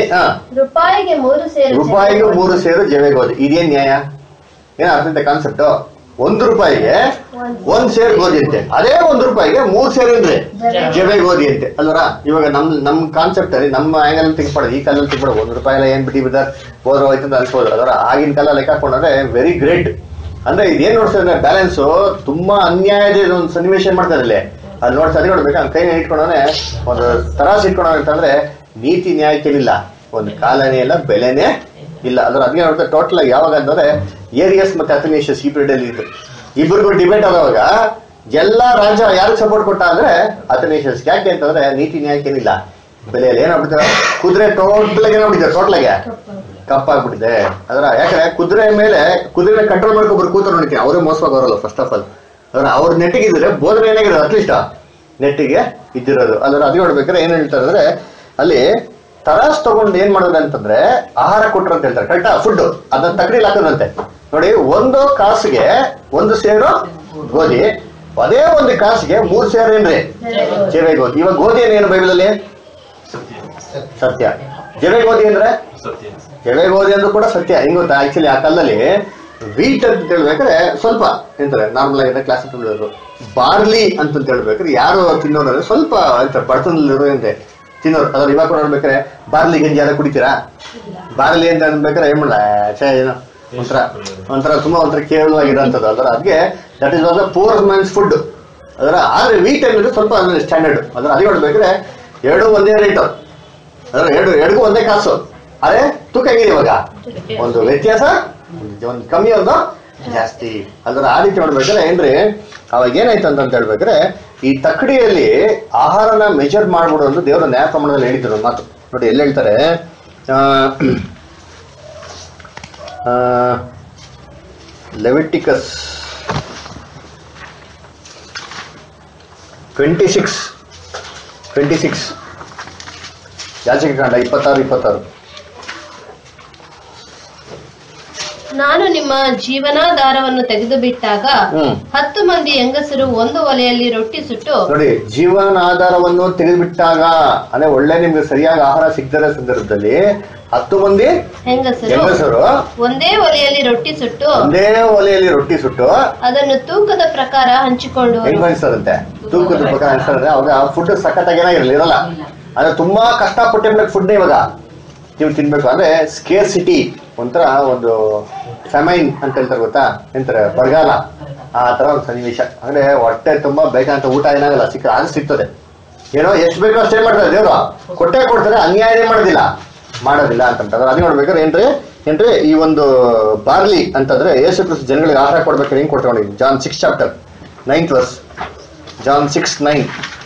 C: ರೂಪಾಯಿಗೆ 3 ಸೇರು
A: ಜವೆ ಗೋಧಿ ಇದೇನ್ ನ್ಯಾಯ ಏನ್ ಅರ್ಥ ಕಾನ್ಸೆಪ್ಟ್ 1 ರೂಪಾಯಿಗೆ 1 ಸೇರ್ ಗೋಧಿ ಅಂತೆ. ಅದೇ 1 ರೂಪಾಯಿಗೆ 3 ಸೇರ್ ಏನ್ರಿ ಜವೆ ಗೋಧಿ ಅಂತೆ ಅಲ್ವರ. ಇವಾಗ ನಮ್ ಕಾನ್ಸೆಪ್ಟ್ ಅಲ್ಲಿ ನಮ್ಮ ಆಂಗಲ್ ಥಿಂಕ್ ಮಾಡೋದು, ಈ ಕಾಲದಲ್ಲಿ ಥಿಂಕ್ ಮಾಡೋದು 1 ರೂಪಾಯಿ ಏನ್ ಬಿಟ್ಟು ಬಿದ್ದಾರ ಹೋದ್ರು ಹೋಯ್ತು ಅಂತ ಅನ್ಸ್ಬೋದು. ಅದರ ಆಗಿನ ಕಾಲ ಲೆಕ್ಕ ಹಾಕೊಂಡ್ರೆ ವೆರಿ ಗ್ರೇಟ್. ಅಂದ್ರೆ ಇದೇನ್ ನೋಡ್ತಾ ಇದ್ರೆ ಬ್ಯಾಲೆನ್ಸ್ ತುಂಬಾ ಅನ್ಯಾಯದ ಒಂದು ಸನ್ನಿವೇಶ ಮಾಡ್ತಾರೆ ಇಲ್ಲಿ. ಅಲ್ಲಿ ನೋಡ್ತಾ ನೋಡ್ಬೇಕು ಕೈ ಇಟ್ಕೊಂಡವನೆ ಒಂದು ತರಾಸು ಇಟ್ಕೊಂಡ ಅಂತಂದ್ರೆ ನೀತಿ ನ್ಯಾಯಕ್ಕೆನಿಲ್ಲ, ಒಂದು ಕಾಲನೇ ಇಲ್ಲ, ಬೆಲೆನೇ ಇಲ್ಲ. ಅದ್ರ ಅದಕ್ಕೆ ನೋಡ್ತಾ ಟೋಟಲ್ ಆಗಿ ಯಾವಾಗ ಅಂತಂದ್ರೆ ಏರಿಯಸ್ ಮತ್ತೆ ಅಥನೇಷಿಯಸ್ ಈ ಪೀರಿಯಡ್ ಅಲ್ಲಿ ಇತ್ತು. ಇಬ್ಬರಿಗೂ ಡಿಬೇಟ್ ಆಗುವಾಗ ಎಲ್ಲಾ ರಾಜ ಯಾರಿಗೆ ಸಪೋರ್ಟ್ ಕೊಟ್ಟ ಅಂದ್ರೆ ಅಥನೇಷಿಯಸ್. ಯಾಕೆ ಅಂತಂದ್ರೆ ನೀತಿ ನ್ಯಾಯಕ್ಕೆನಿಲ್ಲ, ಬೆಲೆಯಲ್ಲಿ ಏನಾಗ್ಬಿಡ್ತಾರೆ ಕುದುರೆ ಟೋಟಲ್ ಆಗಿ ಏನಾಗ್ಬಿಟ್ಟಿದೆ, ಟೋಟಲ್ ಆಗಿ ಕಪ್ಪಾಗ್ಬಿಟ್ಟಿದೆ. ಅದರ ಯಾಕಂದ್ರೆ ಕುದುರೆ ಕಂಟ್ರೋಲ್ ಮಾಡ್ಕೊಬ್ರು ಕೂತ ನೋಡಿಕೆ ಅವರೇ ಮೋಸವಾಗವರಲ್ಲ ಫಸ್ಟ್ ಆಫ್ ಆಲ್. ಅದ್ರ ಅವ್ರ ನೆಟ್ಟಿಗೆ ಇದ್ರೆ ಬೋಧನೆ ಏನಾಗಿರೋದು ಅಟ್ಲೀಸ್ಟ್ ನೆಟ್ಟಿಗೆ ಇದ್ದಿರೋದು. ಅದರ ಅದು ನೋಡ್ಬೇಕಾದ್ರೆ ಏನ್ ಹೇಳ್ತಾರೆ ಅಂದ್ರೆ ಅಲ್ಲಿ ತರಾಸ್ ತಗೊಂಡು ಏನ್ ಮಾಡೋದು ಅಂತಂದ್ರೆ ಆಹಾರ ಕೊಟ್ರು ಅಂತ ಹೇಳ್ತಾರೆ. ಕರೆಕ್ಟಾ? ಫುಡ್ ಅದನ್ನ ತಗಡಿಲಿ ಹಾಕೋದಂತೆ ನೋಡಿ. 1 ಕಾಸಿಗೆ 1 ಸೇರು ಗೋಧಿ, ಅದೇ 1 ಕಾಸಿಗೆ 3 ಸೇರು ಏನ್ರಿ ಜವೆ ಗೋಧಿ. ಇವಾಗ ಗೋಧಿ ಏನೇನು ಬೈಬಲ್ ಅಲ್ಲಿ ಸತ್ಯ, ಜವೆ ಗೋಧಿ ಅಂದ್ರೆ ಜವೆ ಗೋಧಿ ಅಂದ್ರೂ ಕೂಡ ಸತ್ಯ. ಹೆಂಗ್ ಗೊತ್ತಾ, ಆಕ್ಚುಲಿ ಆ ಕಾಲದಲ್ಲಿ ವೀಟ್ ಅಂತ ಹೇಳ್ಬೇಕಾದ್ರೆ ಸ್ವಲ್ಪ ಎಂತಾರೆ ನಾರ್ಮಲ್ ಆಗಿ ಕ್ಲಾಸಿಕಲ್ ಬಾರ್ಲಿ ಅಂತ ಹೇಳ್ಬೇಕಾದ್ರೆ ಯಾರು ತಿನ್ನೋರು ಸ್ವಲ್ಪ ಹೇಳ್ತಾರೆ ಬಡತನದಲ್ಲಿರೋದಂತೆ ತಿನ್ನೋರು. ಅದ್ರ ಇವಾಗ ಕೂಡ ನೋಡ್ಬೇಕಾರೆ ಬಾರ್ಲಿ ಗಂಜಿ ಯಾರು ಕುಡಿತೀರಾ? ಬಾರ್ಲಿ ಅಂತ ಅನ್ಬೇಕಾದ್ರೆ ಏನ್ ಮಾಡಲ್ಲ ಒಂಥರ ತುಂಬಾ ಕೇವಲವಾಗಿರೋಂಥದ್ದು. ಅದರ ಅದಕ್ಕೆ that is also poor man's food. ಅದರ ಆದ್ರೆ ವೀಟ್ ಅನ್ನೋದು ಸ್ವಲ್ಪ ಸ್ಟ್ಯಾಂಡರ್ಡ್. ಅದರ ಅದೇ ನೋಡ್ಬೇಕಾದ್ರೆ 2 ಒಂದೇ ರೇಟ್, ಅದರ 2 ಒಂದೇ ಕಾಸು. ಅದೇ ತೂಕ ಹೆಂಗಿದೆ ಇವಾಗ, ಒಂದು ವ್ಯತ್ಯಾಸ, ಒಂದು ಕಮ್ಮಿ ಒಂದು ಜಾಸ್ತಿ. ಅದರ ಆ ರೀತಿ ನೋಡ್ಬೇಕಾದ್ರೆ ಏನ್ರಿ ಅವಾಗ ಏನಾಯ್ತು ಅಂತ ಹೇಳ್ಬೇಕಾದ್ರೆ ಈ ತಕ್ಕಡಿಯಲ್ಲಿ ಆಹಾರನ ಮೆಜರ್ ಮಾಡ್ಬಿಡು ಅಂತ ದೇವರ ನ್ಯಾಯ ಪ್ರಮಾಣದಲ್ಲಿ ಹೇಳಿದ್ರು ಒಂದು ಮಾತು ನೋಡಿ. ಎಲ್ಲಿ ಹೇಳ್ತಾರೆ, ಲೆವಿಟಿಕಸ್ 26 ಯಾಜಕಕಾಂಡ 26.
C: ನಾನು ನಿಮ್ಮ ಜೀವನಾಧಾರವನ್ನು ತೆಗೆದು ಬಿಟ್ಟಾಗ 10 ಮಂದಿ ಹೆಂಗಸರು 1 ಒಲೆಯಲ್ಲಿ ರೊಟ್ಟಿ ಸುಟ್ಟು
A: ನೋಡಿ. ಜೀವನಾಧಾರವನ್ನು ತೆಗೆದುಬಿಟ್ಟಾಗ ಅಂದ್ರೆ ಒಳ್ಳೆ ನಿಮ್ಗೆ ಸರಿಯಾಗಿ ಆಹಾರ ಸಿಗದ ಸಂದರ್ಭದಲ್ಲಿ 10 ಮಂದಿ ಹೆಂಗಸರು
C: ಒಂದೇ ಒಲೆಯಲ್ಲಿ ರೊಟ್ಟಿ ಸುಟ್ಟು ಅದನ್ನು ತೂಕದ ಪ್ರಕಾರ ಹಂಚಿಕೊಂಡು
A: ಹೆಂಗ್ ಅನ್ಸದಂತೆ ತೂಕದ ಪ್ರಕಾರ ಅನ್ಸಂದ್ರೆ ಅವಾಗ ಫುಡ್ ಸಖತ್ತಾಗಿ ಇರಲ್ಲ. ಅಂದ್ರೆ ತುಂಬಾ ಕಷ್ಟಪಟ್ಟೆ ಫುಡ್ ಇವಾಗ ನೀವು ತಿನ್ಬೇಕು ಅಂದ್ರೆ ಸ್ಕೇರ್ಸಿಟಿ, ಒಂಥರ ಒಂದು ಫೆಮೈನ್ ಅಂತ ಹೇಳ್ತಾರೆ ಗೊತ್ತಾ, ಎಂತಾರೆ ಬರಗಾಲ, ಆ ತರ ಒಂದು ಸನ್ನಿವೇಶ. ಅಂದ್ರೆ ಹೊಟ್ಟೆ ತುಂಬಾ ಬೇಕಂತ ಊಟ ಏನಾಗಲ್ಲ, ಅದು ಸಿಗ್ತದೆ. ಏನೋ ಎಷ್ಟು ಬೇಕೋ ಅಷ್ಟೇ ಮಾಡ್ತಾರೆ ದೇವ್ರು, ಕೊಟ್ಟೆ ಕೊಡ್ತಾರೆ, ಅನ್ಯಾಯ ಮಾಡೋದಿಲ್ಲ ಅಂತಂದ್ರೆ ಅದು ನೋಡ್ಬೇಕಾದ್ರೆ ಏನ್ರಿ ಈ ಒಂದು ಬಾರ್ಲಿ ಅಂತಂದ್ರೆ ಯೇಸು ಕ್ರಿಸ್ತ ಜನಗಳಿಗೆ ಆಹಾರ ಕೊಡ್ಬೇಕಾದ್ರೆ ಹೆಂಗ್ ಕೊಡ್ತಾರೆ ನೋಡಿ. John 6 chapter 9th verse, John 6:9.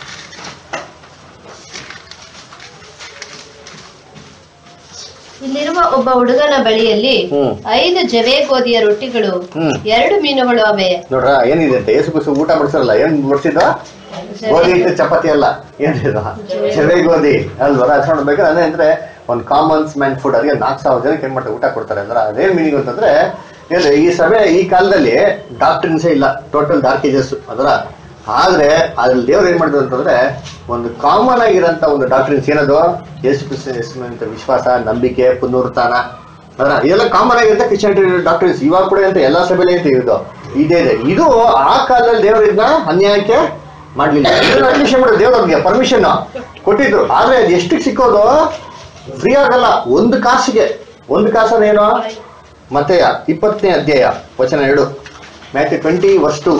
C: ಇಲ್ಲಿರುವ ಒಬ್ಬ ಹುಡುಗನ ಬಳಿಯಲ್ಲಿ 5 ಜವೆ ಗೋಧಿಯ ರೊಟ್ಟಿಗಳು 2 ಮೀನುಗಳು ಅವೆ.
A: ನೋಡ್ರ ಏನಿದೆ ಅಂತ ಯೇಸು ಕ್ರಿಸ್ತ ಊಟ ಬಡಿಸಲ್ಲ, ಏನ್ ಬಡಿಸಿದ? ಗೋಧಿ ಇಟ್ಟು ಚಪಾತಿ ಅಲ್ಲ, ಏನಿದ ಜವೆ ಗೋಧಿ ಅಲ್ವರ. ಅದು ನೋಡ್ಬೇಕಾದ್ರೆ ಅಂದ್ರೆ ಒಂದು ಕಾಮನ್ಸ್ ಮ್ಯಾನ್ ಫುಡ್. ಅದಕ್ಕೆ 4,000 ಜನಕ್ಕೆ ಏನ್ ಮಾಡ್ತಾರೆ ಊಟ ಕೊಡ್ತಾರೆ ಅಂದ್ರೆ ಅದೇನ್ ಮೀನಿಂಗ್ ಅಂತಂದ್ರೆ ಈ ಸಭೆ ಈ ಕಾಲದಲ್ಲಿ ಡಾಕ್ಟ್ರಿನ್ಸೇ ಇಲ್ಲ, ಟೋಟಲ್ ಡಾರ್ಕ್ ಏಜಸ್. ಅದರ ಆದ್ರೆ ಅದ್ರಲ್ಲಿ ದೇವ್ರು ಏನ್ ಮಾಡಿದ್ರು ಅಂತಂದ್ರೆ ಒಂದು ಕಾಮನ್ ಆಗಿರೋಂತ ಒಂದು ಡಾಕ್ಟ್ರಿನ್ಸ್ ಏನದು, ಯೇಸು ಕ್ರಿಸ್ತ ವಿಶ್ವಾಸ, ನಂಬಿಕೆ, ಪುನರುತ್ಥಾನ. ಅದರ ಇದೆಲ್ಲ ಕಾಮನ್ ಆಗಿರುತ್ತೆ ಕ್ರಿಶ್ಚಿಯಾನಿಟಿ ಡಾಕ್ಟ್ರಿನ್ಸ್. ಇವಾಗ ಕೂಡ ಅಂತ ಎಲ್ಲಾ ಸಭೆಯಲ್ಲಿ ಅಂತ ಇದೇ ಇದೆ. ಇದು ಆ ಕಾಲದಲ್ಲಿ ದೇವರು ಇದನ್ನ ಅನ್ಯಾಯಕ್ಕೆ ಮಾಡ್ಲಿಲ್ಲ. ಅಡ್ಮಿಷನ್ ಮಾಡೋದು ದೇವ್ರಿಗೆ ಪರ್ಮಿಷನ್ ಕೊಟ್ಟಿದ್ರು. ಆದ್ರೆ ಅದು ಎಷ್ಟಕ್ಕೆ ಸಿಕ್ಕೋದು ಫ್ರೀ ಆಗಲ್ಲ, 1 ಕಾಸಿಗೆ. 1 ಕಾಸನೇನೋ ಮತ್ತೆ 20ನೇ ಅಧ್ಯಾಯ ವಚನ 2, Matthew 20:2.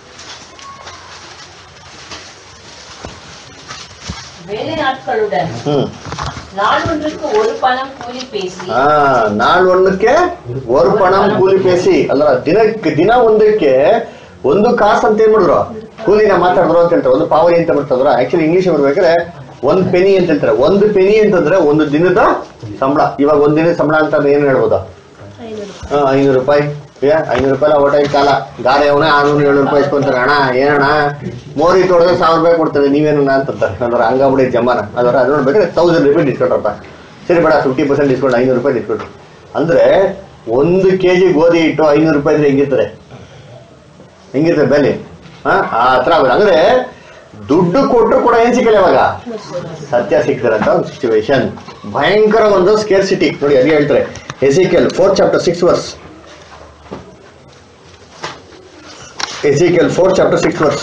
F: வேலை நாட்களுடன் நாள் ஒன்றுக்கு 1 பணம் கூலி பேசி.
A: ನಾள் ಒಂದಕ್ಕೆ 1 ಪಣಂ ಕೂಲಿ ಪೇಸಿ ಅಲ್ಲ, ದಿನ ಒಂದಕ್ಕೆ 1 ಕಾಸು ಅಂತ ಏನ್ ಮಾಡಿದ್ರು ಕೂಲಿನ ಮಾತಾಡಿದ್ರು ಅಂತ ಹೇಳ್ತಾರೆ. 1 ಪಾವನಿ ಅಂತ ಬರ್ತದ್ರ. ಆಕ್ಚುಲಿ ಇಂಗ್ಲಿಷ್ ಬರ್ಬೇಕಾದ್ರೆ 1 ಪೆನಿ ಅಂತ ಹೇಳ್ತಾರೆ. 1 ಪೆನಿ ಅಂತಂದ್ರೆ 1 ದಿನದ ಸಂಬಳ. ಇವಾಗ 1 ದಿನದ ಸಂಬಳ ಅಂತ ಏನ್ ಹೇಳ್ಬೋದು, 500 ರೂಪಾಯಿ. 500 ರೂಪಾಯಿ ಓಟ ಕಾಲ ಗಾಡಿ ಅವನೇ 600-700 ರೂಪಾಯಿ ಇಸ್ಕೊಂತಾರೆ. ಅಣ್ಣ ಏನಣ್ಣ ಮೋರಿ ತೊಡೆದ್ರೆ 1000 ರೂಪಾಯಿ ಕೊಡ್ತಾರೆ, ನೀವೇನ ಅಂತಂತಾರೆ. ಅಂದ್ರೆ ಹಂಗಾಬಿಡಿ ಜಮಾನ. ಅದರ ಅದು ನೋಡ್ಬೇಕಾದ್ರೆ 1000 ರೂಪಾಯಿ ಡಿಸ್ಕೌಂಟ್. ಸರಿ ಬೇಡ 50% ಡಿಸ್ಕೌಂಟ್, 500 ರೂಪಾಯಿ ಡಿಸ್ಕೌಂಟ್. ಅಂದ್ರೆ 1 kg ಗೋಧಿ ಇಟ್ಟು 500 ರೂಪಾಯಿ ಇದ್ರೆ ಹೆಂಗಿರ್ತದೆ ಬೆಲೆ? ಆ ತರ ಅಂದ್ರೆ ದುಡ್ಡು ಕೊಟ್ಟರು ಕೂಡ ಏನ್ ಸಿಕ್ಕಲ್ಲ ಇವಾಗ ಸತ್ಯ ಸಿಗ್ತಾರಂತ ಒಂದು ಸಿಚುವೇಶನ್. ಭಯಂಕರ ಒಂದು ಸ್ಕೇರ್ಸಿಟಿ ನೋಡಿ. ಅದೇ ಹೇಳ್ತಾರೆ Ezekiel 4 chapter 6 verse. Ezekiel 4 chapter 6 verse.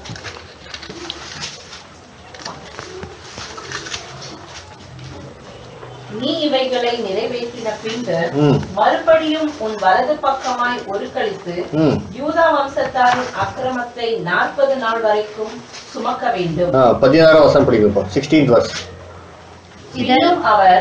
F: நீ இவைகளை நிறைவேற்றின பின்பு மறுபடியும் உன் வலது பக்கமாய் ஒரு கழித்து யூதா வம்சத்தாரின் அக்கிரமத்தை 40 நாள் வரைக்கும் சுமக்க வேண்டும்.
A: 16 வசனம் படிங்க. 16th verse.
F: பின்னும் அவர்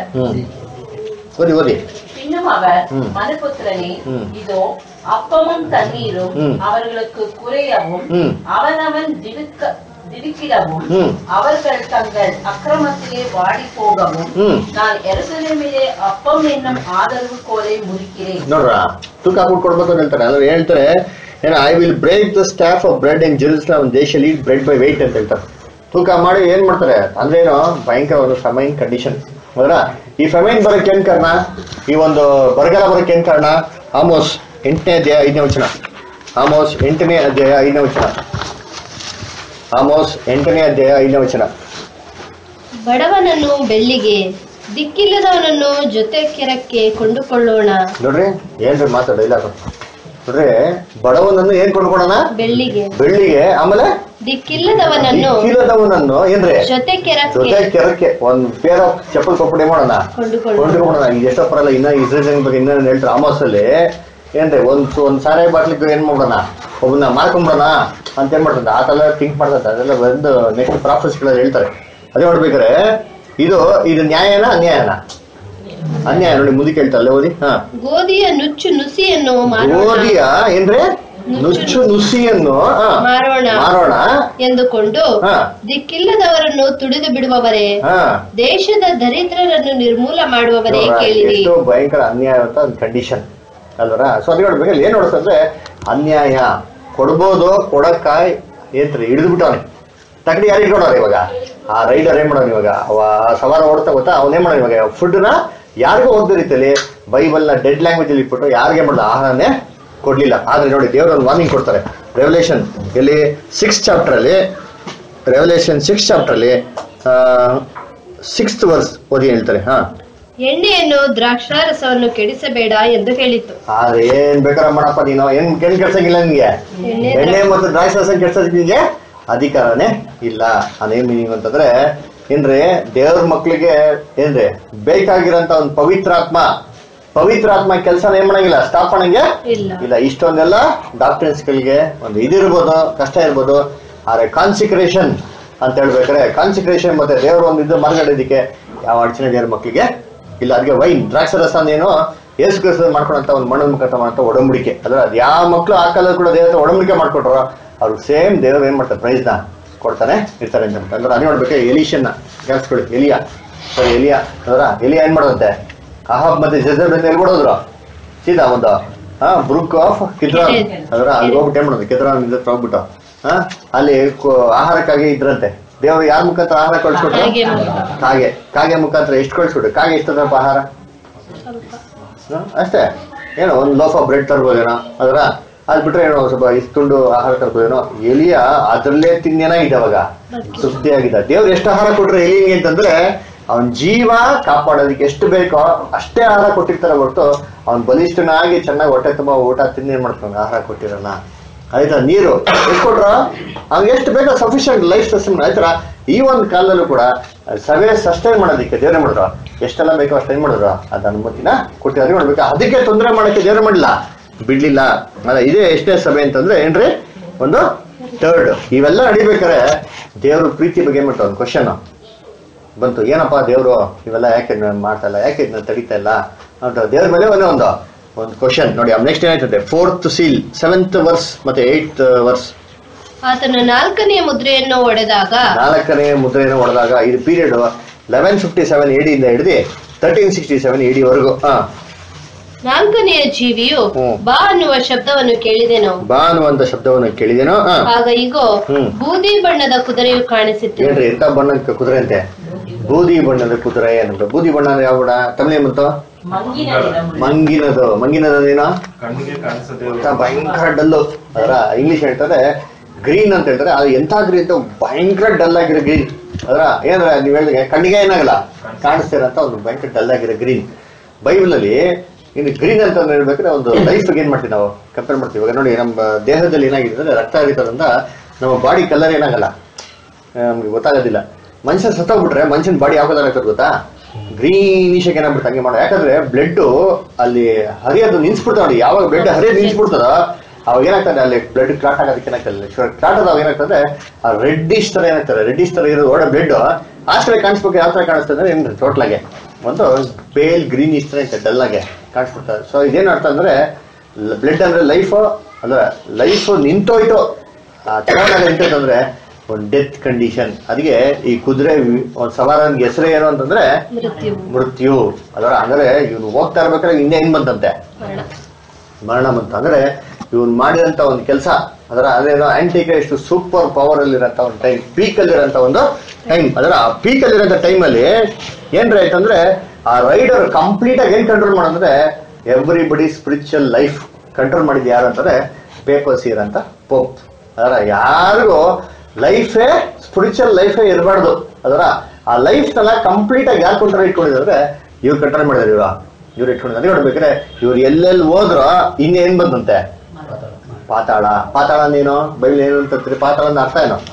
F: மனுபுத்திரனே, இதோ அப்பமும் தண்ணீரும் அவர்களுக்கு குறையவும் அவனவன் திடுக்கிடவும் அவர்கள் தங்கள் அக்கிரமத்திலே வாடி போகவும் நான் எருசலேமிலே அப்பம் என்னும் ஆதரவு கோலை ಮುರಿக்கிறேன்.
A: ನೋಡ್ರಾ, ತೂಕ ಹಾಕ್ಬಿಟ್ಟು ಕೊಡ್ಬೇಕು ಅಂತ ಹೇಳ್ತಾರೆ. ಅದ್ರ ಹೇಳ್ತಾರೆ, I will break the staff of bread in Jerusalem, they shall eat bread by weight ಅಂತ ಹೇಳ್ತಾರೆ. ತೂಕ ಮಾಡಿ ಏನ್ ಮಾಡ್ತಾರೆ ಅಂದ್ರೆ ಏನು, ಭಯಂಕರ ಒಂದು ಫೆಮೈನ್ ಕಂಡೀಷನ್. ಹೌದ್ರ, ಈ ಫೆಮೈನ್ ಬರೋಕೆ ಏನ್ ಕಾರಣ, ಈ ಒಂದು ಬರಗಾಲ ಬರೋಕೆ ಏನ್ ಕಾರಣ? ಆಮೋಸ್ 8ನೇ ಅಧ್ಯಾಯ 5ನೇ ವಚನ. ಆಮೋಸ್ 8ನೇ ಅಧ್ಯಾಯ 5ನೇ ವಚನ. ಆಮೋಸ್ 8ನೇ ಅಧ್ಯಾಯ 5ನೇ ವಚನ.
C: ಬಡವನನ್ನು ಬೆಳ್ಳಿಗೆ, ದಿಕ್ಕಿಲ್ಲದವನನ್ನು ಜೊತೆ ಕೆರಕ್ಕೆ ಕೊಂಡುಕೊಳ್ಳೋಣ.
A: ನೋಡ್ರಿ ಏನ್ರಿ ಮಾತು ಡೈಲಾಗ್ ನೋಡ್ರಿ, ಬಡವನನ್ನು ಏನ್ ಕೊಂಡ್ಕೊಳ್ಳೋಣ? ಬೆಳ್ಳಿಗೆ. ಆಮೇಲೆ ದಿಕ್ಕಿಲ್ಲದವನನ್ನು ಏನ್ರಿ ಜೊತೆ ಕೆರಕ್ಕೆ ಒಂದ್ ಪೇರ್ ಆಫ್ ಚಪ್ಪಲ್ ಕೊಪ್ಪಡಿ ಮಾಡೋಣ, ಕೊಂಡುಕೊಳ್ಳೋಣ. ಈಗ ಎಷ್ಟೋ ಪರಲ್ಲ, ಇನ್ನ ಇಸ್ರೇಲ್ ಬಗ್ಗೆ ಇನ್ನ ಹೇಳ್ತಾರೆ ಆಮೋಸ್ ಅಲ್ಲಿ ಏನ್ರಿ ಒಂದ್ ಸಾರೆ ಬಾಟ್ಲಿಗೆ ಏನ್ ಮಾಡೋಣ, ಒಬ್ಬನ ಮಾರ್ಕೊಂಡ್ಬಿಡೋಣ ಅಂತ ಏನ್ ಮಾಡ್ತಂತ ಆತರ ಥಿಂಕ್ ಮಾಡ್ತಂತ. ಅದೆಲ್ಲ ಒಂದು ನೆಕ್ಸ್ಟ್ ಪ್ರಾಫೆಸ್ಗಳಲ್ಲಿ ಹೇಳ್ತಾರೆ. ಅದೇ ನೋಡ್ಬೇಕಾರೆ ಇದು ನ್ಯಾಯನಾ ಅನ್ಯಾಯನಾ? ಅನ್ಯಾಯ. ನೋಡಿ ಮುಂದಕ್ಕೆ ಹೇಳ್ತಾರಲ್ಲ, ಓದಿ.
C: ಗೋಧಿಯ ನುಚ್ಚು ನುಸಿಯನ್ನು
A: ಗೋಧಿಯ ಏನ್ರಿ ನುಚ್ಚು ನುಸಿಯನ್ನು ಮಾರೋಣ
C: ಎಂದುಕೊಂಡು ದಿಕ್ಕಿಲ್ಲದವರನ್ನು ತುಳಿದು ಬಿಡುವವರೇ, ದೇಶದ ದರಿದ್ರರನ್ನು ನಿರ್ಮೂಲ ಮಾಡುವವರೇ ಕೇಳಿರಿ.
A: ಎಷ್ಟು ಭಯಂಕರ ಅನ್ಯಾಯ ಅಂತ ಒಂದು ಕಂಡೀಷನ್ ಅಲ್ವರ. ಸೊ ಅದ್ ನೋಡ್ಬೇಕಲ್ಲಿ ಏನ್ ನೋಡುತ್ತಂದ್ರೆ, ಅನ್ಯಾಯ ಕೊಡ್ಬೋದು, ಕೊಡಕ್ಕಾಯ್ ಏನ್ರಿ ಹಿಡಿದು ಬಿಟ್ಟವನೆ ತಗಡಿ. ಯಾರು ಇಟ್ಕೊಂಡವ್ರ ಇವಾಗ? ಆ ರೈಡರ್ ಏನ್ ಮಾಡೋನು ಇವಾಗ? ಅವ ಸವಾರ ಓಡ್ತಾ ಗೊತ್ತಾ, ಅವನೇನ್ ಮಾಡೋನು ಇವಾಗ? ಫುಡ್ ನ ಯಾರಿಗೂ ಓದ್ದ ರೀತಿಯಲ್ಲಿ ಬೈಬಲ್ ನ ಡೆಡ್ ಲ್ಯಾಂಗ್ವೇಜ್ ಅಲ್ಲಿ ಇಟ್ಬಿಟ್ಟು ಯಾರಿಗೆ ಮಾಡೋದು ಆಹಾರನೇ ಕೊಡ್ಲಿಲ್ಲ. ಆದ್ರೆ ನೋಡಿ ದೇವರು ಒಂದು ವಾರ್ನಿಂಗ್ ಕೊಡ್ತಾರೆ. ರೆವಲ್ಯೂಷನ್ ಇಲ್ಲಿ 6th ಚಾಪ್ಟರ್ ಅಲ್ಲಿ, ರೆವಲ್ಯೂಷನ್ 6th ಚಾಪ್ಟರ್ ಅಲ್ಲಿ 6th ವರ್ಸ್ ಓದಿ ಹೇಳ್ತಾರೆ.
C: ಎಣ್ಣೆಯನ್ನು ದ್ರಾಕ್ಷಾರಸವನ್ನು ಕೆಡಿಸಬೇಡ ಎಂದು ಹೇಳಿತು.
A: ಆದ್ರೆ ಏನ್ ಬೇಕಾದ್ರೆ ಮಾಡಪ್ಪ ನೀನು, ಏನ್ ಕೆಡ್ಸಂಗಿಲ್ಲ ನಿನ್ಗೆ. ಎಣ್ಣೆ ಮತ್ತು ದ್ರಾಕ್ಷಾರಸ ಕೆಡ್ಸೋದಕ್ಕೆ ನಿನ್ಗೆ ಅಧಿಕಾರನೇ ಇಲ್ಲ. ಅದೇನ್ ಮೀನಿಂಗ್ ಅಂತಂದ್ರೆ ಏನ್ರಿ, ದೇವ್ರ ಮಕ್ಳಿಗೆ ಏನ್ರಿ ಬೇಕಾಗಿರೋಂತ ಒಂದು ಪವಿತ್ರಾತ್ಮ ಕೆಲಸನ ಏನ್ ಮಾಡಂಗಿಲ್ಲ, ಸ್ಟಾಪ್ ಮಾಡಂಗೆ ಇಲ್ಲ. ಇಷ್ಟೊಂದೆಲ್ಲ ಡಾಕ್ಟರ್ಸ್ಗಳಿಗೆ ಒಂದು ಇದಿರ್ಬೋದು, ಕಷ್ಟ ಇರ್ಬೋದು. ಆದ್ರೆ ಕಾನ್ಸಿಕ್ರೇಷನ್ ಅಂತ ಹೇಳ್ಬೇಕಾರೆ, ಕಾನ್ಸಿಕ್ರೇಷನ್ ಮತ್ತೆ ದೇವ್ರ ಒಂದು ಇದು ಮಾರ್ಗಡಿದಕ್ಕೆ ಯಾವ ಅಡಚಣೆ ದೇವ್ರ ಮಕ್ಳಿಗೆ ಇಲ್ಲ. ಅದಕ್ಕೆ ವೈನ್ ದ್ರಾಕ್ಷಾರಸ ಏನು ಯೇಸು ಕ್ರಿಸ್ತ ಮಾಡ್ಕೊಂಡಂತ ಒಂದು ಮಣ್ಣದ ಮುಖಾಂತರ ಮಾಡಂತ ಒಡಂಬಡಿಕೆ. ಅದ್ರ ಅದ್ ಯಾವ ಮಕ್ಳು ಆ ಕಾಲದಲ್ಲಿ ಕೂಡ ದೇವರ ಒಡಂಬಡಿಕೆ ಮಾಡ್ಕೊಟ್ರು, ಅವ್ರಿಗೆ ಸೇಮ್ ದೇವ್ರು ಏನ್ ಮಾಡ್ತಾರೆ, ಪ್ರೈಸ್ ನ ಕೊಡ್ತಾನೆ ಇರ್ತಾರೆ ಅಂತ. ಅಂದ್ರೆ ಅದೇ ನೋಡ್ಬೇಕು, ಎಲಿಷನ್ನ ಕೆಲ್ಸಗಳು. ಎಲಿಯಾ ಅದರ ಎಲಿಯಾ ಏನ್ ಮಾಡೋದಂತೆ, ಅಹಾಬ್ ಮತ್ತೆ ಜೆಜೆಬೆಲ್ ಅಂತ ಹೇಳ್ಬಿಡೋದ್ರು ಸೀದಾ ಒಂದು ಬ್ರೂಕ್ ಆಫ್ ಕಿದ್ರಾನ್. ಅದರ ಅಲ್ಲಿ ಹೋಗ್ಬಿಟ್ಟು ಏನ್ ಮಾಡೋದು, ಕಿದ್ರಾನ್ ಹೋಗ್ಬಿಟ್ಟು ಅಲ್ಲಿ ಆಹಾರಕ್ಕಾಗಿ ಇದ್ರಂತೆ. ದೇವರು ಯಾರ ಮುಖಾಂತರ ಆಹಾರ ಕಳ್ಸಿಕೊಟ್ರು? ಕಾಗೆ ಮುಖಾಂತರ. ಎಷ್ಟು ಕಳ್ಸಿಕೊಟ್ರು? ಕಾಗೆ ಎಷ್ಟಪ್ಪ ಆಹಾರ? ಅಷ್ಟೇ ಏನೋ ಒಂದು ಲೋಫ್ ಆಫ್ ಬ್ರೆಡ್ ತರ್ಬೋದೇನೋ. ಅದರ ಅದ್ ಬಿಟ್ರೆ ಏನೋ ಸ್ವಲ್ಪ ಇಷ್ಟುಂಡು ಆಹಾರ ತರ್ಬೋದೇನೋ. ಎಲಿಯ ಅದ್ರಲ್ಲೇ ತಿನ್ನೇನಾಗಿದೆ ಅವಾಗ, ತೃಪ್ತಿಯಾಗಿದ್ದ. ದೇವ್ರು ಎಷ್ಟು ಆಹಾರ ಕೊಟ್ರೆ ಎಲಿಗೆ ಅಂತಂದ್ರೆ, ಅವನ್ ಜೀವ ಕಾಪಾಡೋದಕ್ಕೆ ಎಷ್ಟು ಬೇಕೋ ಅಷ್ಟೇ ಆಹಾರ ಕೊಟ್ಟಿರ್ತಾರೆ ಹೊರತು ಅವ್ನ್ ಬಲಿಷ್ಠನಾಗಿ ಚೆನ್ನಾಗಿ ಹೊಟ್ಟೆ ತುಂಬಾ ಊಟ ತಿನ್ನೇನ್ ಮಾಡ್ತಾನೆ, ಆಹಾರ ಕೊಟ್ಟಿರಲ್ಲ. ಆಯ್ತಾ, ನೀರು ಎಷ್ಟು ಕೊಟ್ರ ಅವ್ನಿಗೆ ಎಷ್ಟು ಬೇಕೋ ಸಫಿಷಿಯಂಟ್ ಲೈಫ್ ಸಸ್ಟೈನ್. ಆಯ್ತರ ಈ ಒಂದು ಕಾಲದಲ್ಲೂ ಕೂಡ ಸಭೆ ಸಸ್ಟೈನ್ ಮಾಡೋದಕ್ಕೆ ದೇವ್ರೆ ಮಾಡಿದ್ರು, ಎಷ್ಟೆಲ್ಲ ಬೇಕೋ ಅಷ್ಟೇನ್ ಮಾಡಿದ್ರು, ಅದ ಅನುಮತಿನ ಕೊಟ್ಟಿದ್ದಾರೆ. ಮಾಡ್ಬೇಕು, ಅದಕ್ಕೆ ತೊಂದರೆ ಮಾಡಕ್ಕೆ ದೇವ್ರೆ ಮಾಡಿಲ್ಲ, ಬಿಡ್ಲಿಲ್ಲ. ಇದೇ ಎಷ್ಟೇ ಸಭೆ ಅಂತಂದ್ರೆ ಏನ್ರಿ, ಒಂದು 3rd. ಇವೆಲ್ಲ ನಡಿಬೇಕಾರೆ ದೇವ್ರ ಪ್ರೀತಿ ಬಗ್ಗೆ ಏನ್ ಮಾಡ್ತಾವ, ಒಂದು ಕ್ವಶನ್ ಬಂತು. ಏನಪ್ಪಾ ದೇವ್ರು ಇವೆಲ್ಲ ಯಾಕೆ ಮಾಡ್ತಾ ಇಲ್ಲ, ಯಾಕೆ ಇದನ್ನ ತಡೀತಾ ಇಲ್ಲ ಅಂತ ದೇವ್ರ ಮೇಲೆ ಒಂದು ಕ್ವಶನ್. ನೋಡಿ next ಏನಾಯ್ತದೆ, 4th seal 7th verse ಮತ್ತೆ 8th verse.
C: ಆತನ 4ನೇ ಮುದ್ರೆಯನ್ನು ಒಡೆದಾಗ
A: ಇದು ಪೀರಿಯಡ್ 1157 AD ಇಂದ ಹಿಡಿದು 1367 AD ವರೆಗೂ.
C: 4ನೆಯ ಜೀವಿಯು ಬಾ ಅನ್ನುವ ಶಬ್ದವನ್ನು ಕೇಳಿದೆನೋ. ಆಗ ಈಗೋ ಬೂದಿ ಬಣ್ಣದ ಕುದುರೆಯು ಕಾಣಿಸಿತು.
A: ಏನ್ರಿ ಎಂತ ಬಣ್ಣದ ಕುದುರೆ ಅಂತೆ? ಬೂದಿ ಬಣ್ಣದ ಕುದುರೆ ಅಂತ. ಬೂದಿ ಬಣ್ಣ ಅಂದ್ರೆ ಯಾವ ಬಣ್ಣ? ತಮಿಳ್ ಬಂತು ಮಂಗಿನದೇನೋ ಭಯಂಕರ ಡಲ್ಲು. ಅದರ ಇಂಗ್ಲಿಷ್ ಹೇಳ್ತಾರೆ ಗ್ರೀನ್ ಅಂತ ಹೇಳ್ತಾರೆ. ಅದು ಎಂತ ಗ್ರೀನ್ ಅಂತ ಭಯಂಕರ ಡಲ್ ಆಗಿರೋ ಗ್ರೀನ್. ಅದರ ಏನಂದ್ರೆ ನೀವು ಹೇಳಿದ್ರೆ ಕಣ್ಣಿಗೆ ಏನಾಗಲ್ಲ, ಕಾಣಿಸ್ತಿರಂತ ಒಂದು ಭಯಂಕರ ಡಲ್ ಆಗಿರೋ ಗ್ರೀನ್. ಬೈಬಲ್ ಅಲ್ಲಿ ಇನ್ನು ಗ್ರೀನ್ ಅಂತ ಹೇಳ್ಬೇಕಾದ್ರೆ ಒಂದು ಲೈಫ್ ಏನ್ ಮಾಡ್ತೀವಿ ನಾವು ಕಂಪೇರ್ ಮಾಡ್ತೀವಿ. ಇವಾಗ ನೋಡಿ ನಮ್ಮ ದೇಹದಲ್ಲಿ ಏನಾಗಿದೆ ಅಂದ್ರೆ ರಕ್ತ ಹರಿತದ್ರಿಂದ ನಮ್ಮ ಬಾಡಿ ಕಲರ್ ಏನಾಗಲ್ಲ, ನಮ್ಗೆ ಗೊತ್ತಾಗೋದಿಲ್ಲ. ಮನುಷ್ಯ ಸತ್ತೋಗ್ಬಿಟ್ರೆ ಮನುಷ್ಯನ ಬಾಡಿ ಯಾವ ಕಲರ್ ಆಗ್ತದೆ ಗೊತ್ತಾ? ಗ್ರೀನಿಶ್ ಏನಾಗ್ಬಿಡುತ್ತೆ ಹಂಗೆ ಮಾಡೋ. ಯಾಕಂದ್ರೆ ಬ್ಲಡ್ ಅಲ್ಲಿ ಹರಿಯೋದು ನಿಲ್ಸ್ಬಿಡ್ತಾವ ನೋಡಿ. ಯಾವಾಗ ಬ್ಲಡ್ ಹರಿಯೋದು ನಿಲ್ಸ್ಬಿಡ್ತದ ಅವಾಗ ಏನಾಗ್ತದೆ ಅಲ್ಲಿ ಬ್ಲಡ್ ಕ್ಲಾಟ್ ಆಗೋದಕ್ಕೆ ಏನಾಗ್ತದೆ, ಕ್ಲಾಟ್ ಆದಾಗ ಏನಾಗ್ತದೆ ಆ ರೆಡ್ಡಿಶ್ ತರ ಏನಾಗ್ತದೆ, ರೆಡ್ಡಿಶ್ ತರ ಇರೋದು ಓಡೋ ಬ್ಲಡ್ ಆ ತರ ಕಾಣಿಸ್ಬೇಕು. ಯಾವ ತರ ಕಾಣಿಸ್ತದೆ ಅಂದ್ರೆ ಏನ್ರಿ ಟೋಟಲಾಗೆ ಒಂದು ಪೇಲ್ ಗ್ರೀನಿಶ್ ತರ ಐತೆ, ಡಲ್ ಆಗಿ ಕಾಣಿಸ್ಬಿಡ್ತದೆ. ಸೊ ಇದೇನು ಅರ್ಥ ಅಂದ್ರೆ ಬ್ಲಡ್ ಅಂದ್ರೆ ಲೈಫ್, ಅಂದ್ರೆ ಲೈಫ್ ನಿಂತೋಯ್ತು, ಚೆನ್ನಾಗಿ ನಿಂತೋಯ್ತು ಅಂದ್ರೆ ಒಂದು ಡೆತ್ ಕಂಡೀಷನ್. ಅದಕ್ಕೆ ಈ ಕುದುರೆ ಒಂದು ಸವಾರನ್ಗೆ ಹೆಸರು ಏನು ಅಂತಂದ್ರೆ ಮೃತ್ಯು. ಅದರ ಅಂದ್ರೆ ಇವನು ಹೋಗ್ತಾ ಇರ್ಬೇಕಾದ್ರೆ ಇನ್ನೇ ಏನ್ ಬಂತಂತೆ, ಮರಣ ಬಂತ. ಅಂದ್ರೆ ಇವನ್ ಮಾಡಿದಂತ ಒಂದು ಕೆಲಸ ಅದರ ಅದೇನೋ ಆಂಟಿಕ ಎಷ್ಟು ಸೂಪರ್ ಪವರ್ ಅಲ್ಲಿರಂತ ಒಂದು ಟೈಮ್, ಪೀಕ್ ಅಲ್ಲಿರಂತ ಒಂದು ಟೈಮ್. ಅದರ ಆ ಪೀಕ್ ಅಲ್ಲಿರಂತ ಟೈಮಲ್ಲಿ ಏನ್ರ ಆಯ್ತಂದ್ರೆ ಆ ರೈಡರ್ ಕಂಪ್ಲೀಟ್ ಆಗಿ ಏನ್ ಕಂಟ್ರೋಲ್ ಮಾಡಂದ್ರೆ ಎವ್ರಿಬಡಿ ಸ್ಪಿರಿಚುವಲ್ ಲೈಫ್ ಕಂಟ್ರೋಲ್ ಮಾಡಿದ್ ಯಾರು ಅಂತಂದ್ರೆ ಪೇಪರ್ಸ್ ಇರಂತ ಪೋಪ್. ಅದರ ಯಾರಿಗೂ ಲೈಫೇ ಸ್ಪಿರಿಚುವಲ್ ಲೈಫೇ ಇರಬಾರ್ದು. ಅದರ ಆ ಲೈಫ್ ನೆಲ್ಲ ಕಂಪ್ಲೀಟ್ ಆಗಿ ಯಾರು ಕಂಟ್ರೋಲ್ ಇಟ್ಕೊಂಡಿದ್ರೆ ಇವ್ರು ಕಂಟ್ರೋಲ್ ಮಾಡಿದಾರೆ. ಇವ್ರು ಇಟ್ಕೊಂಡಿದ್ದಾರೆ. ನೋಡ್ಬೇಕಾದ್ರೆ ಇವ್ರು ಎಲ್ಲೆಲ್ಲಿ ಹೋದ್ರು ಇನ್ನೇನ್ ಬಂದಂತೆ ಪಾತಾಳ. ಪಾತಾಳ ಅಂದೇನು ಬೈಬಲ್ ಏನು ಅಂತ ಪಾತಾಳ ಅಂತ ಅರ್ಥ ಏನು?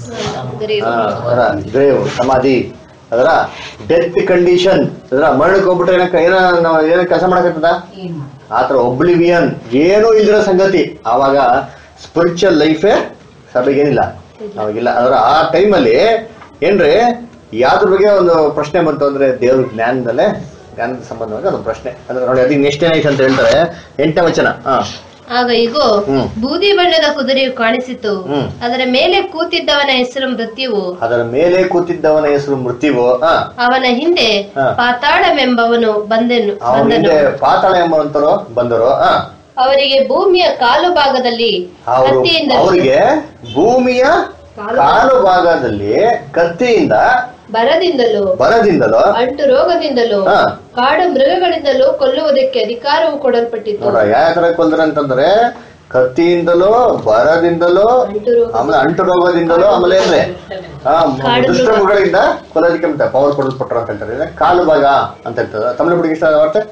A: ಗ್ರೇವ್, ಸಮಾಧಿ. ಅದರ ಡೆತ್ ಕಂಡೀಷನ್. ಅದರ ಮರಣಕ್ಕೆ ಹೋಗ್ಬಿಟ್ರೆ ಏನೋ ಕೆಲಸ ಮಾಡಕತ್ತದ ಆತರ ಒಬ್ಲಿವಿಯನ್, ಏನೂ ಇಲ್ದಿರೋ ಸಂಗತಿ. ಆವಾಗ ಸ್ಪಿರಿಚುವಲ್ ಲೈಫೇ ಸಭೆಗೇನಿಲ್ಲ, ಅವಾಗಿಲ್ಲ. ಅದರ ಆ ಟೈಮಲ್ಲಿ ಏನ್ರಿ ಯಾವ್ದ್ರ ಬಗ್ಗೆ ಒಂದು ಪ್ರಶ್ನೆ ಬಂತು ಅಂದ್ರೆ ದೇವ್ರ ಜ್ಞಾನದಲ್ಲೇ, ಜ್ಞಾನದ ಸಂಬಂಧವಾಗಿ ಒಂದು ಪ್ರಶ್ನೆ. ಅಂದ್ರೆ ನೋಡಿ ಅದಕ್ಕೆ ನೆಕ್ಸ್ಟ್ ಏನಾಯ್ತು ಅಂತ ಹೇಳ್ತಾರೆ 8ನೇ ವಚನ.
C: ಆಗ ಇಗೋ ಬೂದಿ ಬಣ್ಣದ ಕುದುರೆಯು ಕಾಣಿಸಿತು, ಅದರ ಮೇಲೆ ಕೂತಿದ್ದವನ ಹೆಸರು ಮೃತ್ಯುವು.
A: ಅದರ ಮೇಲೆ ಕೂತಿದ್ದವನ ಹೆಸರು ಮೃತ್ಯುವು.
C: ಅವನ ಹಿಂದೆ ಪಾತಾಳವೆಂಬವನು ಬಂದೆನು.
A: ಪಾತಾಳ ಎಂಬಂತರು ಬಂದರು.
C: ಅವರಿಗೆ ಭೂಮಿಯ ಕಾಲು ಭಾಗದಲ್ಲಿ
A: ಅವರಿಗೆ ಭೂಮಿಯ ಕಾಲು ಭಾಗದಲ್ಲಿ ಕತ್ತಿಯಿಂದ, ಬರದಿಂದಲೂ
C: ಅಂಟು ರೋಗದಿಂದಲೂ ಕಾಡು ಮೃಗಗಳಿಂದಲೂ ಕೊಲ್ಲುವುದಕ್ಕೆ ಅಧಿಕಾರವು ಕೊಡಲ್ಪಟ್ಟಿತ್ತು.
A: ಯಾವ ತರ ಕೊಲ್ದ್ರ ಅಂತಂದ್ರೆ ಕತ್ತಿಯಿಂದಲೂ, ಬರದಿಂದಲೂ, ಆಮೇಲೆ ಅಂಟು ರೋಗದಿಂದಲೂ, ಆಮೇಲೆ ಏನ್ರಿ ದುಷ್ಟಮೃಗಗಳಿಂದ ಕೊಲ್ಲೋದಕ್ಕೆ ಪವರ್ ಕೊಡಲ್ಪಟ್ರು ಅಂತ ಹೇಳ್ತಾರೆ. ಕಾಲು ಭಾಗ ಅಂತ ಹೇಳ್ತಾರೆ. ತಮಿಳು ಬಿಡಿಗೆ ಇಷ್ಟ ವಾರ್ತೆ.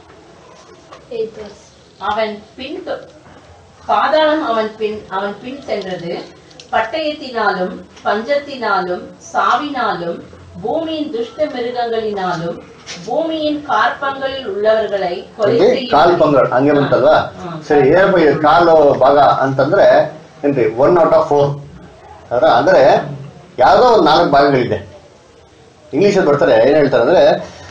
F: பாதாளம் அவன் பின் சென்றது. பட்டயத்தினாலும் பஞ்சத்தினாலும் சாவினாலும் பூமியின் துஷ்ட மிருகங்களினாலும் ಭೂಮಿயின் ಕಾರ್ಪಂಗಲ್ಲಿ உள்ளவர்களை ಕೊಲೆ செய்யும்.
A: ಕಾಲ್ಪಂಗಳು ಹಂಗೆ ಬಂತಲ್ವಾ? ಸರಿ, ಏನಪ್ಪ ಇದು ಕಾಲು ಭಾಗ ಅಂತಂದ್ರೆ ಏನ್ರಿ 1 out of 4. ಅಂದ್ರೆ ಯಾವ್ದೋ ಒಂದು 4 ಭಾಗಗಳಿದೆ. ಇಂಗ್ಲಿಷ್ ಅಲ್ಲಿ ಬರ್ತಾರೆ, ಏನ್ ಹೇಳ್ತಾರೆ ಅಂದ್ರೆ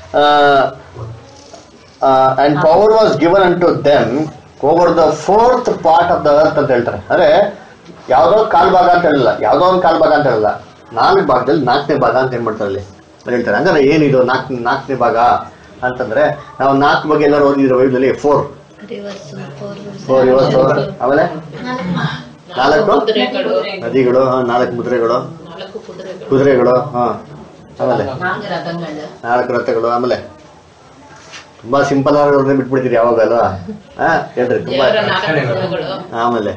A: and power was given unto them over the 4th part of the earth ಅಂತ ಹೇಳ್ತಾರೆ. ಅಂದ್ರೆ ಯಾವ್ದೋ ಕಾಲ್ ಭಾಗ ಅಂತ ಹೇಳಿಲ್ಲ, ಯಾವ್ದೋ ಒಂದು ಕಾಲ್ ಭಾಗ ಅಂತ ಹೇಳಿಲ್ಲ, 4 ಭಾಗದಲ್ಲಿ 4ನೇ ಭಾಗ ಅಂತ ಏನ್ ಮಾಡ್ತಾರೆ ಅಲ್ಲಿ ಹೇಳ್ತಾರೆ. ಹಂಗಾರೆ ಏನಿದು 4ನೇ ಭಾಗ ಅಂತಂದ್ರೆ ನಾವು 4 ಬಗ್ಗೆ ಎಲ್ಲರೂ ಓದಿದ್ರೆ ಬೈಬಲಲ್ಲಿ 4 ಆಮೇಲೆ 4 ನದಿಗಳು, 4 ಮುದ್ರೆಗಳು, ಕುದುರೆಗಳು, ಆಮೇಲೆ 4 ರಥಗಳು. ಆಮೇಲೆ ತುಂಬಾ ಸಿಂಪಲ್ ಆಗಿ ಬಿಟ್ಬಿಡ್ತೀರಿ ಯಾವಾಗ ಅಲ್ವಾ? ಹೇಳ್ರಿ ತುಂಬಾ. ಆಮೇಲೆ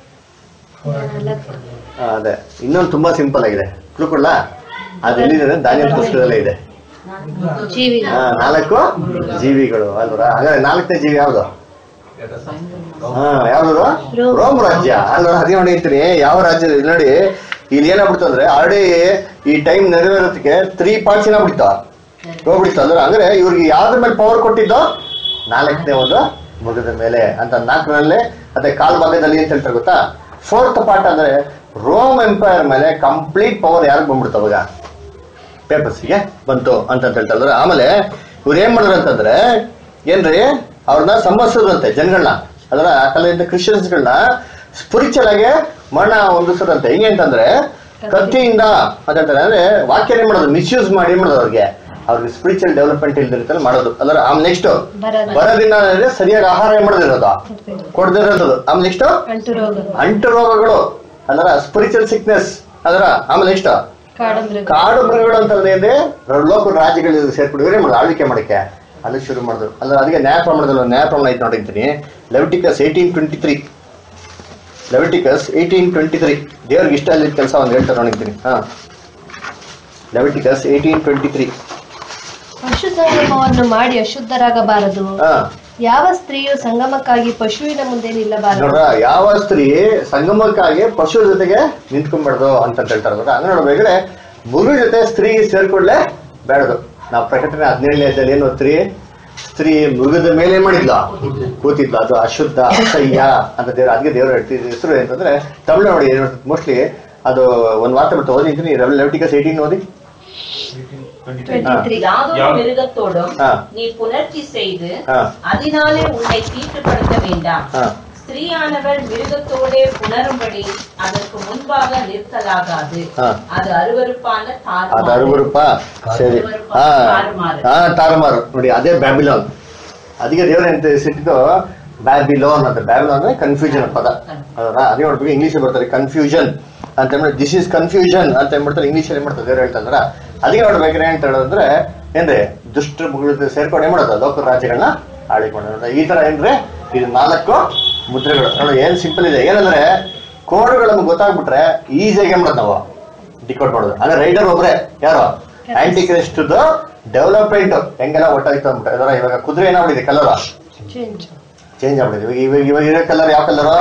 A: ಅದೇ ಇನ್ನೊಂದು ತುಂಬಾ ಸಿಂಪಲ್ ಆಗಿದೆ, ಕೊಡ್ಲಾ? ಅದೆಲ್ಲಿದೆ? ದಾನಿಯೇಲ್ ಪುಸ್ತಕದಲ್ಲೇ ಇದೆ. 4 ಜೀವಿಗಳು ಅಲ್ವರ? ಹಾಗಾದ್ರೆ 4ನೇ ಜೀವಿ ಯಾವ್ದು? ಯಾವ್ದು? ರೋಮ್ ರಾಜ್ಯ ಅಲ್ವರ? ಅದೇ ನೋಡಿ ಅಂತೀನಿ. ಯಾವ ರಾಜ್ಯ ನೋಡಿ ಇಲ್ಲಿ ಏನಾಗ್ಬಿಡ್ತು ಅಂದ್ರೆ ಆಲ್ರೆಡಿ ಈ ಟೈಮ್ ನೆರವೇರೋದಕ್ಕೆ 3 parts ಏನಾಗ್ಬಿಡ್ತು, ಹೋಗ್ಬಿಡ್ತು ಅಲ್ವ? ಅಂದ್ರೆ ಇವ್ರಿಗೆ ಯಾವ್ದ್ರ ಮೇಲೆ ಪವರ್ ಕೊಟ್ಟಿದ್ದೋ 4ನೇ ಒಂದು ಮೃಗದ ಮೇಲೆ ಅಂತ. 4ರಲ್ಲಿ ಅದೇ ಕಾಲ್ ಭಾಗದಲ್ಲಿ ಅಂತ ಹೇಳ್ತಾರೆ ಗೊತ್ತಾ? 4th part ಅಂದ್ರೆ ರೋಮ್ ಎಂಪೈರ್ ಮೇಲೆ ಕಂಪ್ಲೀಟ್ ಪವರ್ ಯಾರಿಗೆ ಬಂದ್ಬಿಡ್ತು ಅವಾಗ? ಪೇಪರ್ಸ್ಗೆ ಬಂತು ಅಂತ ಹೇಳ್ತಾರೆ. ಆಮೇಲೆ ಇವ್ರು ಏನ್ ಮಾಡಿದ್ರು ಅಂತಂದ್ರೆ ಏನ್ರಿ ಅವ್ರನ್ನ ಸಂಬಂಧಿಸಿದ್ರಂತೆ ಜನಗಳನ್ನ, ಅದರ ಕಲೆಯಿಂದ ಕ್ರಿಶ್ಚಿಯನ್ಸ್ಗಳನ್ನ ಸ್ಪಿರಿಚುವಲ್ ಆಗಿ ಮರಣ ಹೊಂದಿಸೋದಂತೆ. ಹೆಂಗೆ ಅಂತಂದ್ರೆ ಕತ್ತಿಯಿಂದ ಅಂತ ಹೇಳ್ತಾರೆ. ಅಂದ್ರೆ ವಾಕ್ಯ ಏನ್ ಮಾಡೋದು, ಮಿಸ್ಯೂಸ್ ಮಾಡಿ ಏನ್ ಮಾಡೋದು ಅವ್ರಿಗೆ ಸ್ಪಿರಿಚುವಲ್ ಡೆವಲಪ್ಮೆಂಟ್ ಇಲ್ದಿರ್ತಾರೆ ಮಾಡೋದು. ಅದರ ಆಮೇಲೆ ನೆಕ್ಸ್ಟ್ ಬರದಿಂದ ಸರಿಯಾಗಿ ಆಹಾರ ಏನ್ ಮಾಡೋದಿರೋದು, ಕೊಡದಿರೋದು. ಆಮೇಲೆ ನೆಕ್ಸ್ಟ್ ಅಂಟು ರೋಗಗಳು, ಅದರ ಸ್ಪಿರಿಚುವಲ್ ಸಿಕ್ನೆಸ್. ಅದರ ಆಮೇಲೆ ನೆಕ್ಸ್ಟ್ ಕಾಡು ಮೃಗಗಳು ಅಂತಂದ್ರೆ ಲೋಕಲ್ ರಾಜ್ಯಗಳು ಸೇರ್ಕೊಂಡು ಇವರೇ ಮಾಡೋದು ಆಳ್ವಿಕೆ ಮಾಡಕ್ಕೆ ಅಲ್ಲಿ ಶುರು ಮಾಡಿದ್ರು. ಅಲ್ಲ ಅದಕ್ಕೆ ನ್ಯಾಯ ಪ್ರಮಾಣ ಐತೆ ನೋಡಿರ್ತೀನಿ. ಲೆವಿಟಿಕಸ್ 18:23 ದೇವ್ರಿಗೆ ಇಷ್ಟ ಅಲ್ಲಿ ಕೆಲಸ ಒಂದು ಹೇಳ್ತಾರೆ ನೋಡಿರ್ತೀನಿ. ಲೆವಿಟಿಕಸ್ 18:23
C: ಪಶು ಸಂಗಮವನ್ನು ಮಾಡಿ ಅಶುದ್ಧರಾಗಬಾರದು, ಯಾವ ಸ್ತ್ರೀಯು ಸಂಗಮಕ್ಕಾಗಿ ಪಶುವಿನ ಮುಂದೆ ನಿಲ್ಲಬಾರದು.
A: ನೋಡ್ರ, ಯಾವ ಸ್ತ್ರೀ ಸಂಗಮಕ್ಕಾಗಿ ಪಶು ಜೊತೆಗೆ ನಿಂತ್ಕೊಂಡ್ಬಾರ್ದು ಅಂತ ಹೇಳ್ತಾರೆ. ಹಂಗ ನೋಡ್ಬೇಕಾದ್ರೆ ಮಗು ಜೊತೆ ಸ್ತ್ರೀ ಸೇರ್ಕೊಳ್ಳೆ ಬೇಡದು. ನಾವು ಪ್ರಕಟಣೆ 17ನೇದಲ್ಲಿ ಏನು ಸ್ತ್ರೀ ಮೃಗದ ಮೇಲೆ ಏನ್ ಮಾಡಿದ್ಲು, ಕೂತಿದ್ಲು. ಅದು ಅಶುದ್ಧ, ಅಸಹ್ಯ ಅಂತ ದೇವ್ರು. ಅದಕ್ಕೆ ದೇವ್ರ ಹೆಸರು ಅಂತಂದ್ರೆ ತಮಿಳು ನೋಡಿ ಮೋಸ್ಟ್ಲಿ ಅದು ಒಂದ್ ವಾರ್ತೆ ಬಿಟ್ಟು ಓದಿದ್ದೀನಿ. ಲೆವಿಟಿಕಸ್ 18 ಓದಿ.
F: யாதொரு மிருகத்தோடும் நீ புணர்ச்சி செய்து அதனாலே உன்னை தீட்டுப்படுத்த வேண்டாம். ஸ்திரீயானவள் மிருகத்தோடே புணரும்படி அதற்கு முன்பாக நிற்கலாகாது. அது அருவருப்பான
A: ತಾರುಮಾರು ನೋಡಿ. ಅದೇ ಬ್ಯಾಬಿಲೋನ್. ಅದಕ್ಕೆ ದೇವ್ರ ಎಂತ ಸಿಟ್ಟಿದ್ದು ಬ್ಯಾಬಿಲೋನ್ ಅಂತ. ಬ್ಯಾಬಿಲೋನ್ ಅಂದ್ರೆ ಕನ್ಫ್ಯೂಷನ್ ಪದ. ಅದೇ ನೋಡ್ಬೇಕು ಇಂಗ್ಲಿಷ್ ಬರ್ತಾರೆ ಕನ್ಫ್ಯೂಷನ್ ಅಂತ ಹೇಳ್ಬಿಟ್ಟು, ದಿಸ್ ಇಸ್ ಕನ್ಫ್ಯೂಷನ್ ಅಂತ ಹೇಳ್ಬಿಡ್ತಾರೆ. ಇಂಗ್ಲಿಷ್ ಅಲ್ಲಿ ಮಾಡ್ತಾರೆ ದೇವ್ರು ಹೇಳ್ತಂದ್ರ. ಅದಕ್ಕೆ ನೋಡ್ಬೇಕ್ರೆ ಅಂತ ಹೇಳೋದಂದ್ರೆ ಏನ್ರಿ, ದುಷ್ಟ ಮುಗಿದ ಸೇರ್ಕೊಂಡು ಏನ್ ಮಾಡೋದು, ಲೋಕ ರಾಜ್ಯಗಳನ್ನ ಆಳಿಕೊಂಡು ಈ ತರ ಏನ್ರಿ. ಇದು 4 ಮುದ್ರೆಗಳು ನೋಡಿ. ಏನ್ ಸಿಂಪಲ್ ಇದೆ. ಏನಂದ್ರೆ ಕೋಡ್ಗಳು ನಮ್ಗೆ ಗೊತ್ತಾಗ್ಬಿಟ್ರೆ ಈಸಿಯಾಗಿ ಏನ್ ಮಾಡೋದು ನಾವು ಡಿಕೋಡ್ ಮಾಡೋದು. ಅಂದ್ರೆ ರೈಡರ್ ಒಬ್ರೆ ಯಾರು, ಆಂಟಿ ಕ್ರೈಸ್ಟ್ ಡೆವಲಪ್ಮೆಂಟ್ ಹೆಂಗೆಲ್ಲ ಒಟ್ಟಾಯ್ತು ಅಂದ್ಬಿಟ್ಟು. ಅದರ ಇವಾಗ ಕುದುರೆ ಏನಾಗ್ಬಿಟ್ಟಿದೆ, ಕಲರ್ ಚೇಂಜ್ ಆಗ್ಬಿಟ್ಟಿದೆ. ಇವಾಗ ಇರೋ ಕಲರ್ ಯಾವ ಕಲರ್,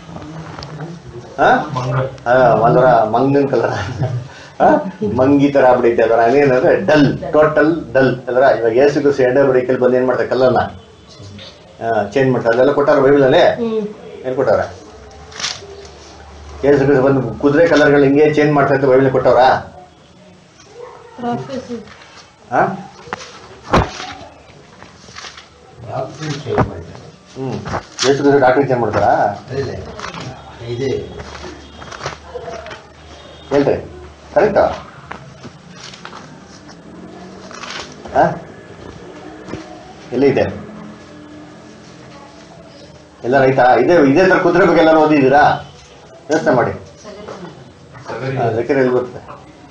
A: ಒಂದರ ಮಂಗನ್ ಕಲರ್, ಮಂಗಿ ತರ ಆಗ್ಬಿಟ್ಟೈತೆ. ಅದರ ಏನಂದ್ರೆ ಡಲ್, ಟೋಟಲ್ ಡಲ್. ಅದರ ಇವಾಗ ಏಸುಗೂ ಎಣ್ಣೆ ಬಡಿಕಲ್ಲಿ ಬಂದು ಏನ್ ಮಾಡ್ತಾರೆ, ಕಲರ್ನ ಚೇಂಜ್ ಮಾಡ್ತಾರೆ. ಅದೆಲ್ಲ ಕೊಟ್ಟಾರ ಬೈಬಲ್ ಅಲ್ಲಿ. ಏನ್ ಕೊಟ್ಟಾರ, ಏಸುಗೂ ಬಂದು ಕುದುರೆ ಕಲರ್ಗಳು ಹಿಂಗೆ ಚೇಂಜ್ ಮಾಡ್ತಾ ಇತ್ತು ಬೈಬಲ್ ಕೊಟ್ಟವ್ರ. ಏಸುಗೂ ಡಾಕ್ಟರ್ ಚೇಂಜ್ ಮಾಡ್ತಾರಾ ಹೇಳ್ರಿ, ಕರೆಕ್ಟಾ? ಎಲ್ಲ ಇದೆ, ಎಲ್ಲ ರೈತಾ ಇದೇ ತರ ಕುದುರೆ ಬಗ್ಗೆ ಎಲ್ಲರೂ ಓದಿದ್ದೀರಾ? ಯೋಚನೆ ಮಾಡಿ. ಎಲ್ಲಿ ಬರುತ್ತೆ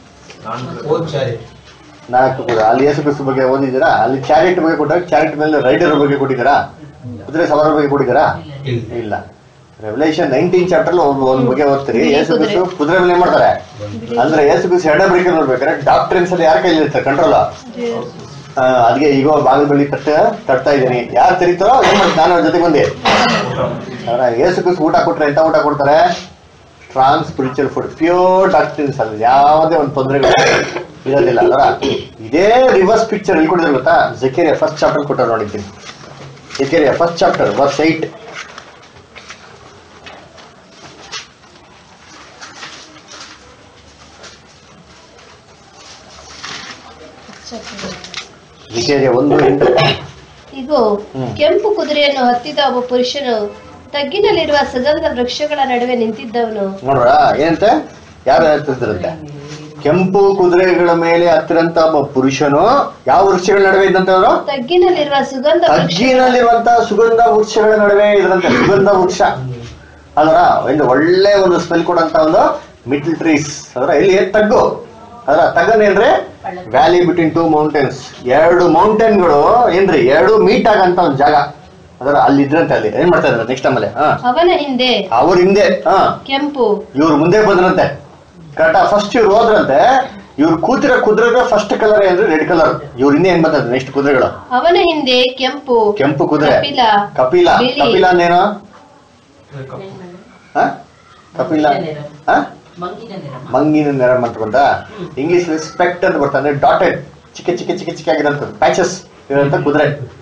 A: 4 ಕೂಡ. ಅಲ್ಲಿ ಯೇಸು ಕ್ರಿಸ್ತ ಬಗ್ಗೆ ಓದಿದ್ದೀರಾ? ಅಲ್ಲಿ ಚಾರಿಟ್ ಬಗ್ಗೆ ಕೊಟ್ಟಾಗ ಚಾರಿಟ್ ಮೇಲೆ ರೈಡರ್ ಬಗ್ಗೆ ಕೊಟ್ಟಿದ್ದೀರಾ? ಕುದುರೆ ಸವಾರ ಬಗ್ಗೆ ಕೊಟ್ಟಿದ್ದೀರಾ? ಇಲ್ಲ. ರೆವಲ್ಯೂಷನ್ 19 ಚಾಪ್ಟರ್ ಒಂದ್ ಬಗ್ಗೆ ಓದ್ತೀರಿ. ಯೇಸು ಕ್ರಿಸ್ತ ಕುದುರೆ ಮೇಲೆ ಏನ್ ಮಾಡ್ತಾರೆ ಅಂದ್ರೆ, ಯೇಸು ಕ್ರಿಸ್ತ ಎಡ ಬ್ರೇಕ್ ನೋಡ್ಬೇಕಾದ್ರೆ ಡಾಕ್ಟ್ರಿನ್ಸ್ ಅಲ್ಲಿ ಯಾರ ಕೈಲಿ ಇರ್ತಾರೆ ಕಂಟ್ರೋಲ್. ಅದಕ್ಕೆ ಈಗ ಬಾಗಿಲು ಬಳಿ ತಟ್ತಾ ಇದ್ದೀನಿ, ಯಾರು ತೆರೀತಾರೋ ಏನ್ ಮಾಡ್ತಾರೆ, ನಾನು ಅವ್ರ ಜೊತೆಗೆ ಬಂದೆ. ಯೇಸು ಕ್ರಿಸ್ತ ಊಟ ಕೊಟ್ರೆ ಎಂತ ಊಟ ಕೊಡ್ತಾರೆ? Strong spiritual food, pure doctrines. ಅಲ್ಲಿ ಯಾವುದೇ ಒಂದು ತೊಂದರೆಗಳು ಇರೋದಿಲ್ಲ. ಅದರ ಇದೇ ರಿವರ್ಸ್ ಪಿಕ್ಚರ್ ಎಲ್ಲಿ ಕೊಟ್ಟಿದ್ರು ಗೊತ್ತಾ? ಜೆಕರಿಯಾ 1st ಚಾಪ್ಟರ್ ಕೊಟ್ಟರು ನೋಡಿದ್ದೀನಿ. Zechariah 1st chapter verse 8.
C: ಇಗೋ, ಕೆಂಪು ಕುದುರೆಯನ್ನು ಹತ್ತಿದ ಒಬ್ಬ ಪುರುಷನು ತಗ್ಗಿನಲ್ಲಿರುವ ಸುಗಂಧ ವೃಕ್ಷಗಳ ನಡುವೆ ನಿಂತಿದ್ದವನು.
A: ನೋಡ್ರ ಏನಂತ, ಯಾರು ಹೇಳ್ತಿದ್ರಂತೆ? ಕೆಂಪು ಕುದುರೆಗಳ ಮೇಲೆ ಹತ್ತಿರಂತ ಒಬ್ಬ ಪುರುಷನು ಯಾವ ವೃಕ್ಷಗಳ ನಡುವೆ ಇದ್ದಂತವ್ರು? ತಗ್ಗಿನಲ್ಲಿರುವಂತಹ ಸುಗಂಧ ವೃಕ್ಷಗಳ ನಡುವೆ ಇದ್ರಂತೆ. ಸುಗಂಧ ವೃಕ್ಷ ಅದರ ಒಂದು ಒಳ್ಳೆ ಒಂದು ಸ್ಮೆಲ್ ಕೊಡಂತ ಒಂದು ಮಿಡ್ಲ್ ಟ್ರೀಸ್. ಅದರ ಎಲ್ಲಿ ತಗ್ಗು, ಅದರ ತಗ್ಗನೇನ್ರಿ ವ್ಯಾಲಿ ಬಿಟ್ವೀನ್ 2 ಮೌಂಟೇನ್ಸ್. 2 ಮೌಂಟೇನ್ಗಳು ಏನ್ರಿ 2 ಮೀಟ್ ಆಗಂತ ಒಂದು ಜಾಗ. ಅದರ ಅಲ್ಲಿ ಇದ್ರಂತೆ. ಅಲ್ಲಿ ಏನ್ ಮಾಡ್ತಾ ಇದ್ರ ನೆಕ್ಸ್ಟ್ ಆಮೇಲೆ
C: ಅವನ ಹಿಂದೆ,
A: ಅವ್ರ ಹಿಂದೆ
C: ಕೆಂಪು,
A: ಇವ್ರು ಮುಂದೆ ಬಂದ್ರಂತೆ. ಕರೆಕ್ಟಾ? ಫಸ್ಟ್ ಇವ್ರು ಹೋದ್ರಂತೆ. ಇವ್ರು ಕೂತಿರೋ ಕುದುರೆ ಫಸ್ಟ್ ಕಲರ್ ಏನ್ರಿ ರೆಡ್ ಕಲರ್. ಇವ್ರ ಹಿಂದೆ ಏನ್ ಬಂದ ನೆಕ್ಸ್ಟ್ ಕುದುರೆಗಳು.
C: ಅವನ ಹಿಂದೆ ಕೆಂಪು
A: ಕುದುರೆ, ಕಪಿಲ. ಕಪಿಲ ಅಂದೇನು? ಕಪಿಲ ಮಂಗಿನ ನೆರ ಅಂತ ಬಂದ. ಇಂಗ್ಲಿಷ್ ಸ್ಪೆಕ್ಟ್ ಅಂತ ಬರ್ತಾರೆ, ಡಾಟೆಡ್ ಚಿಕ್ಕ ಚಿಕ್ಕ ಚಿಕ್ಕ ಚಿಕ್ಕ ಆಗಿರಂತ ಪ್ಯಾಚಸ್ ಇರೋಂತ ಕುದುರೆ.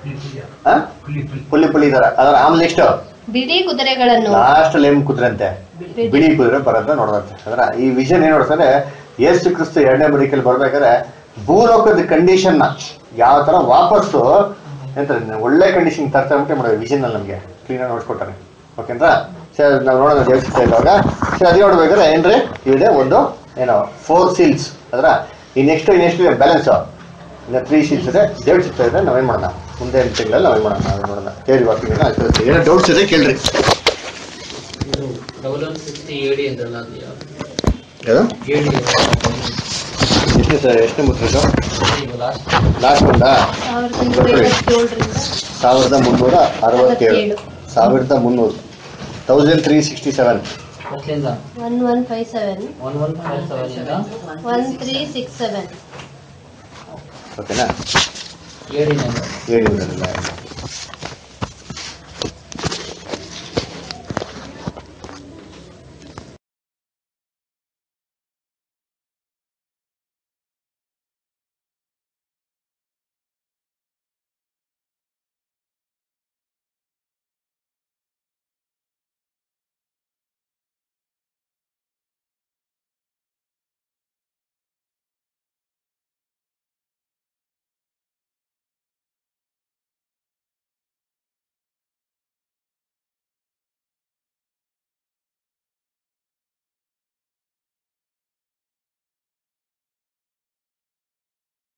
A: ಪುಲಿ ತರ. ಅದರ ಆಮೇಲೆ ನೆಕ್ಸ್ಟ್
C: ಬಿಳಿ ಕುದುರೆಗಳನ್ನು,
A: ಲಾಸ್ಟ್ ಲೇಮ್ ಕುದುರೆ ಅಂತೆ, ಬಿಳಿ ಕುದುರೆ ಬರೋದ ನೋಡದಂತೆ. ಅದರ ಈ ವಿಷನ್ ಏನ್ ನೋಡ್ತಾರೆ, ಯೇಸು ಕ್ರಿಸ್ತ 2ನೇ ಬರಿಕೆಯಲ್ಲಿ ಬರ್ಬೇಕಾದ್ರೆ ಭೂಲೋಕದ ಕಂಡೀಷನ್ ನ ಯಾವ ತರ ವಾಪಸ್ಸು ಎಂತ ಒಳ್ಳೆ ಕಂಡೀಷನ್ ತರ್ತಾ ಮಾಡೋದು ವಿಷನ್ ಅಲ್ಲಿ ನಮ್ಗೆ ಕ್ಲೀನ್ ಆಗಿ ನೋಡ್ಕೊಟ್ಟಾರೆ. ಓಕೆಂದ್ರ ಸರ್, ನಾವು ನೋಡೋಣ ದೇವಸ್ಥಾನ ಇರುವಾಗ. ಸರ್ ಅದೇ ನೋಡ್ಬೇಕಾದ್ರೆ ಏನ್ರಿ ಇದೆ ಒಂದು ಏನೋ 4 ಸೀಲ್ಸ್. ಅದರ ಈ ನೆಕ್ಸ್ಟ್ ಬ್ಯಾಲೆನ್ಸ್ ಇನ್ನು 3 ಸೀಲ್ಸ್ ಇದೆ. ದೇವ್ರ ಚಿತ್ರ ಇದೆ. ನಾವೇನ್ ಮಾಡೋಣ ಮುಂದೆ ತಿಂಗಳಲ್ಲಿ ನಾವೇನ್ ಮಾಡೋಣ ನೋಡೋಣ. ದೇವ್ರ ವಾಕ್ಯಗಳನ್ನ ಏನೋ ಡೌಟ್ಸ್ ಇದೆ ಕೇಳ್ರಿ. ಎಷ್ಟು ಸರ್, ಎಷ್ಟು ಮುದ್ರೆ ಲಾಸ್ಟ್ ಒಂದಾ 1367 1300 1367
C: 1157
A: ಓಕೆನಾ? 7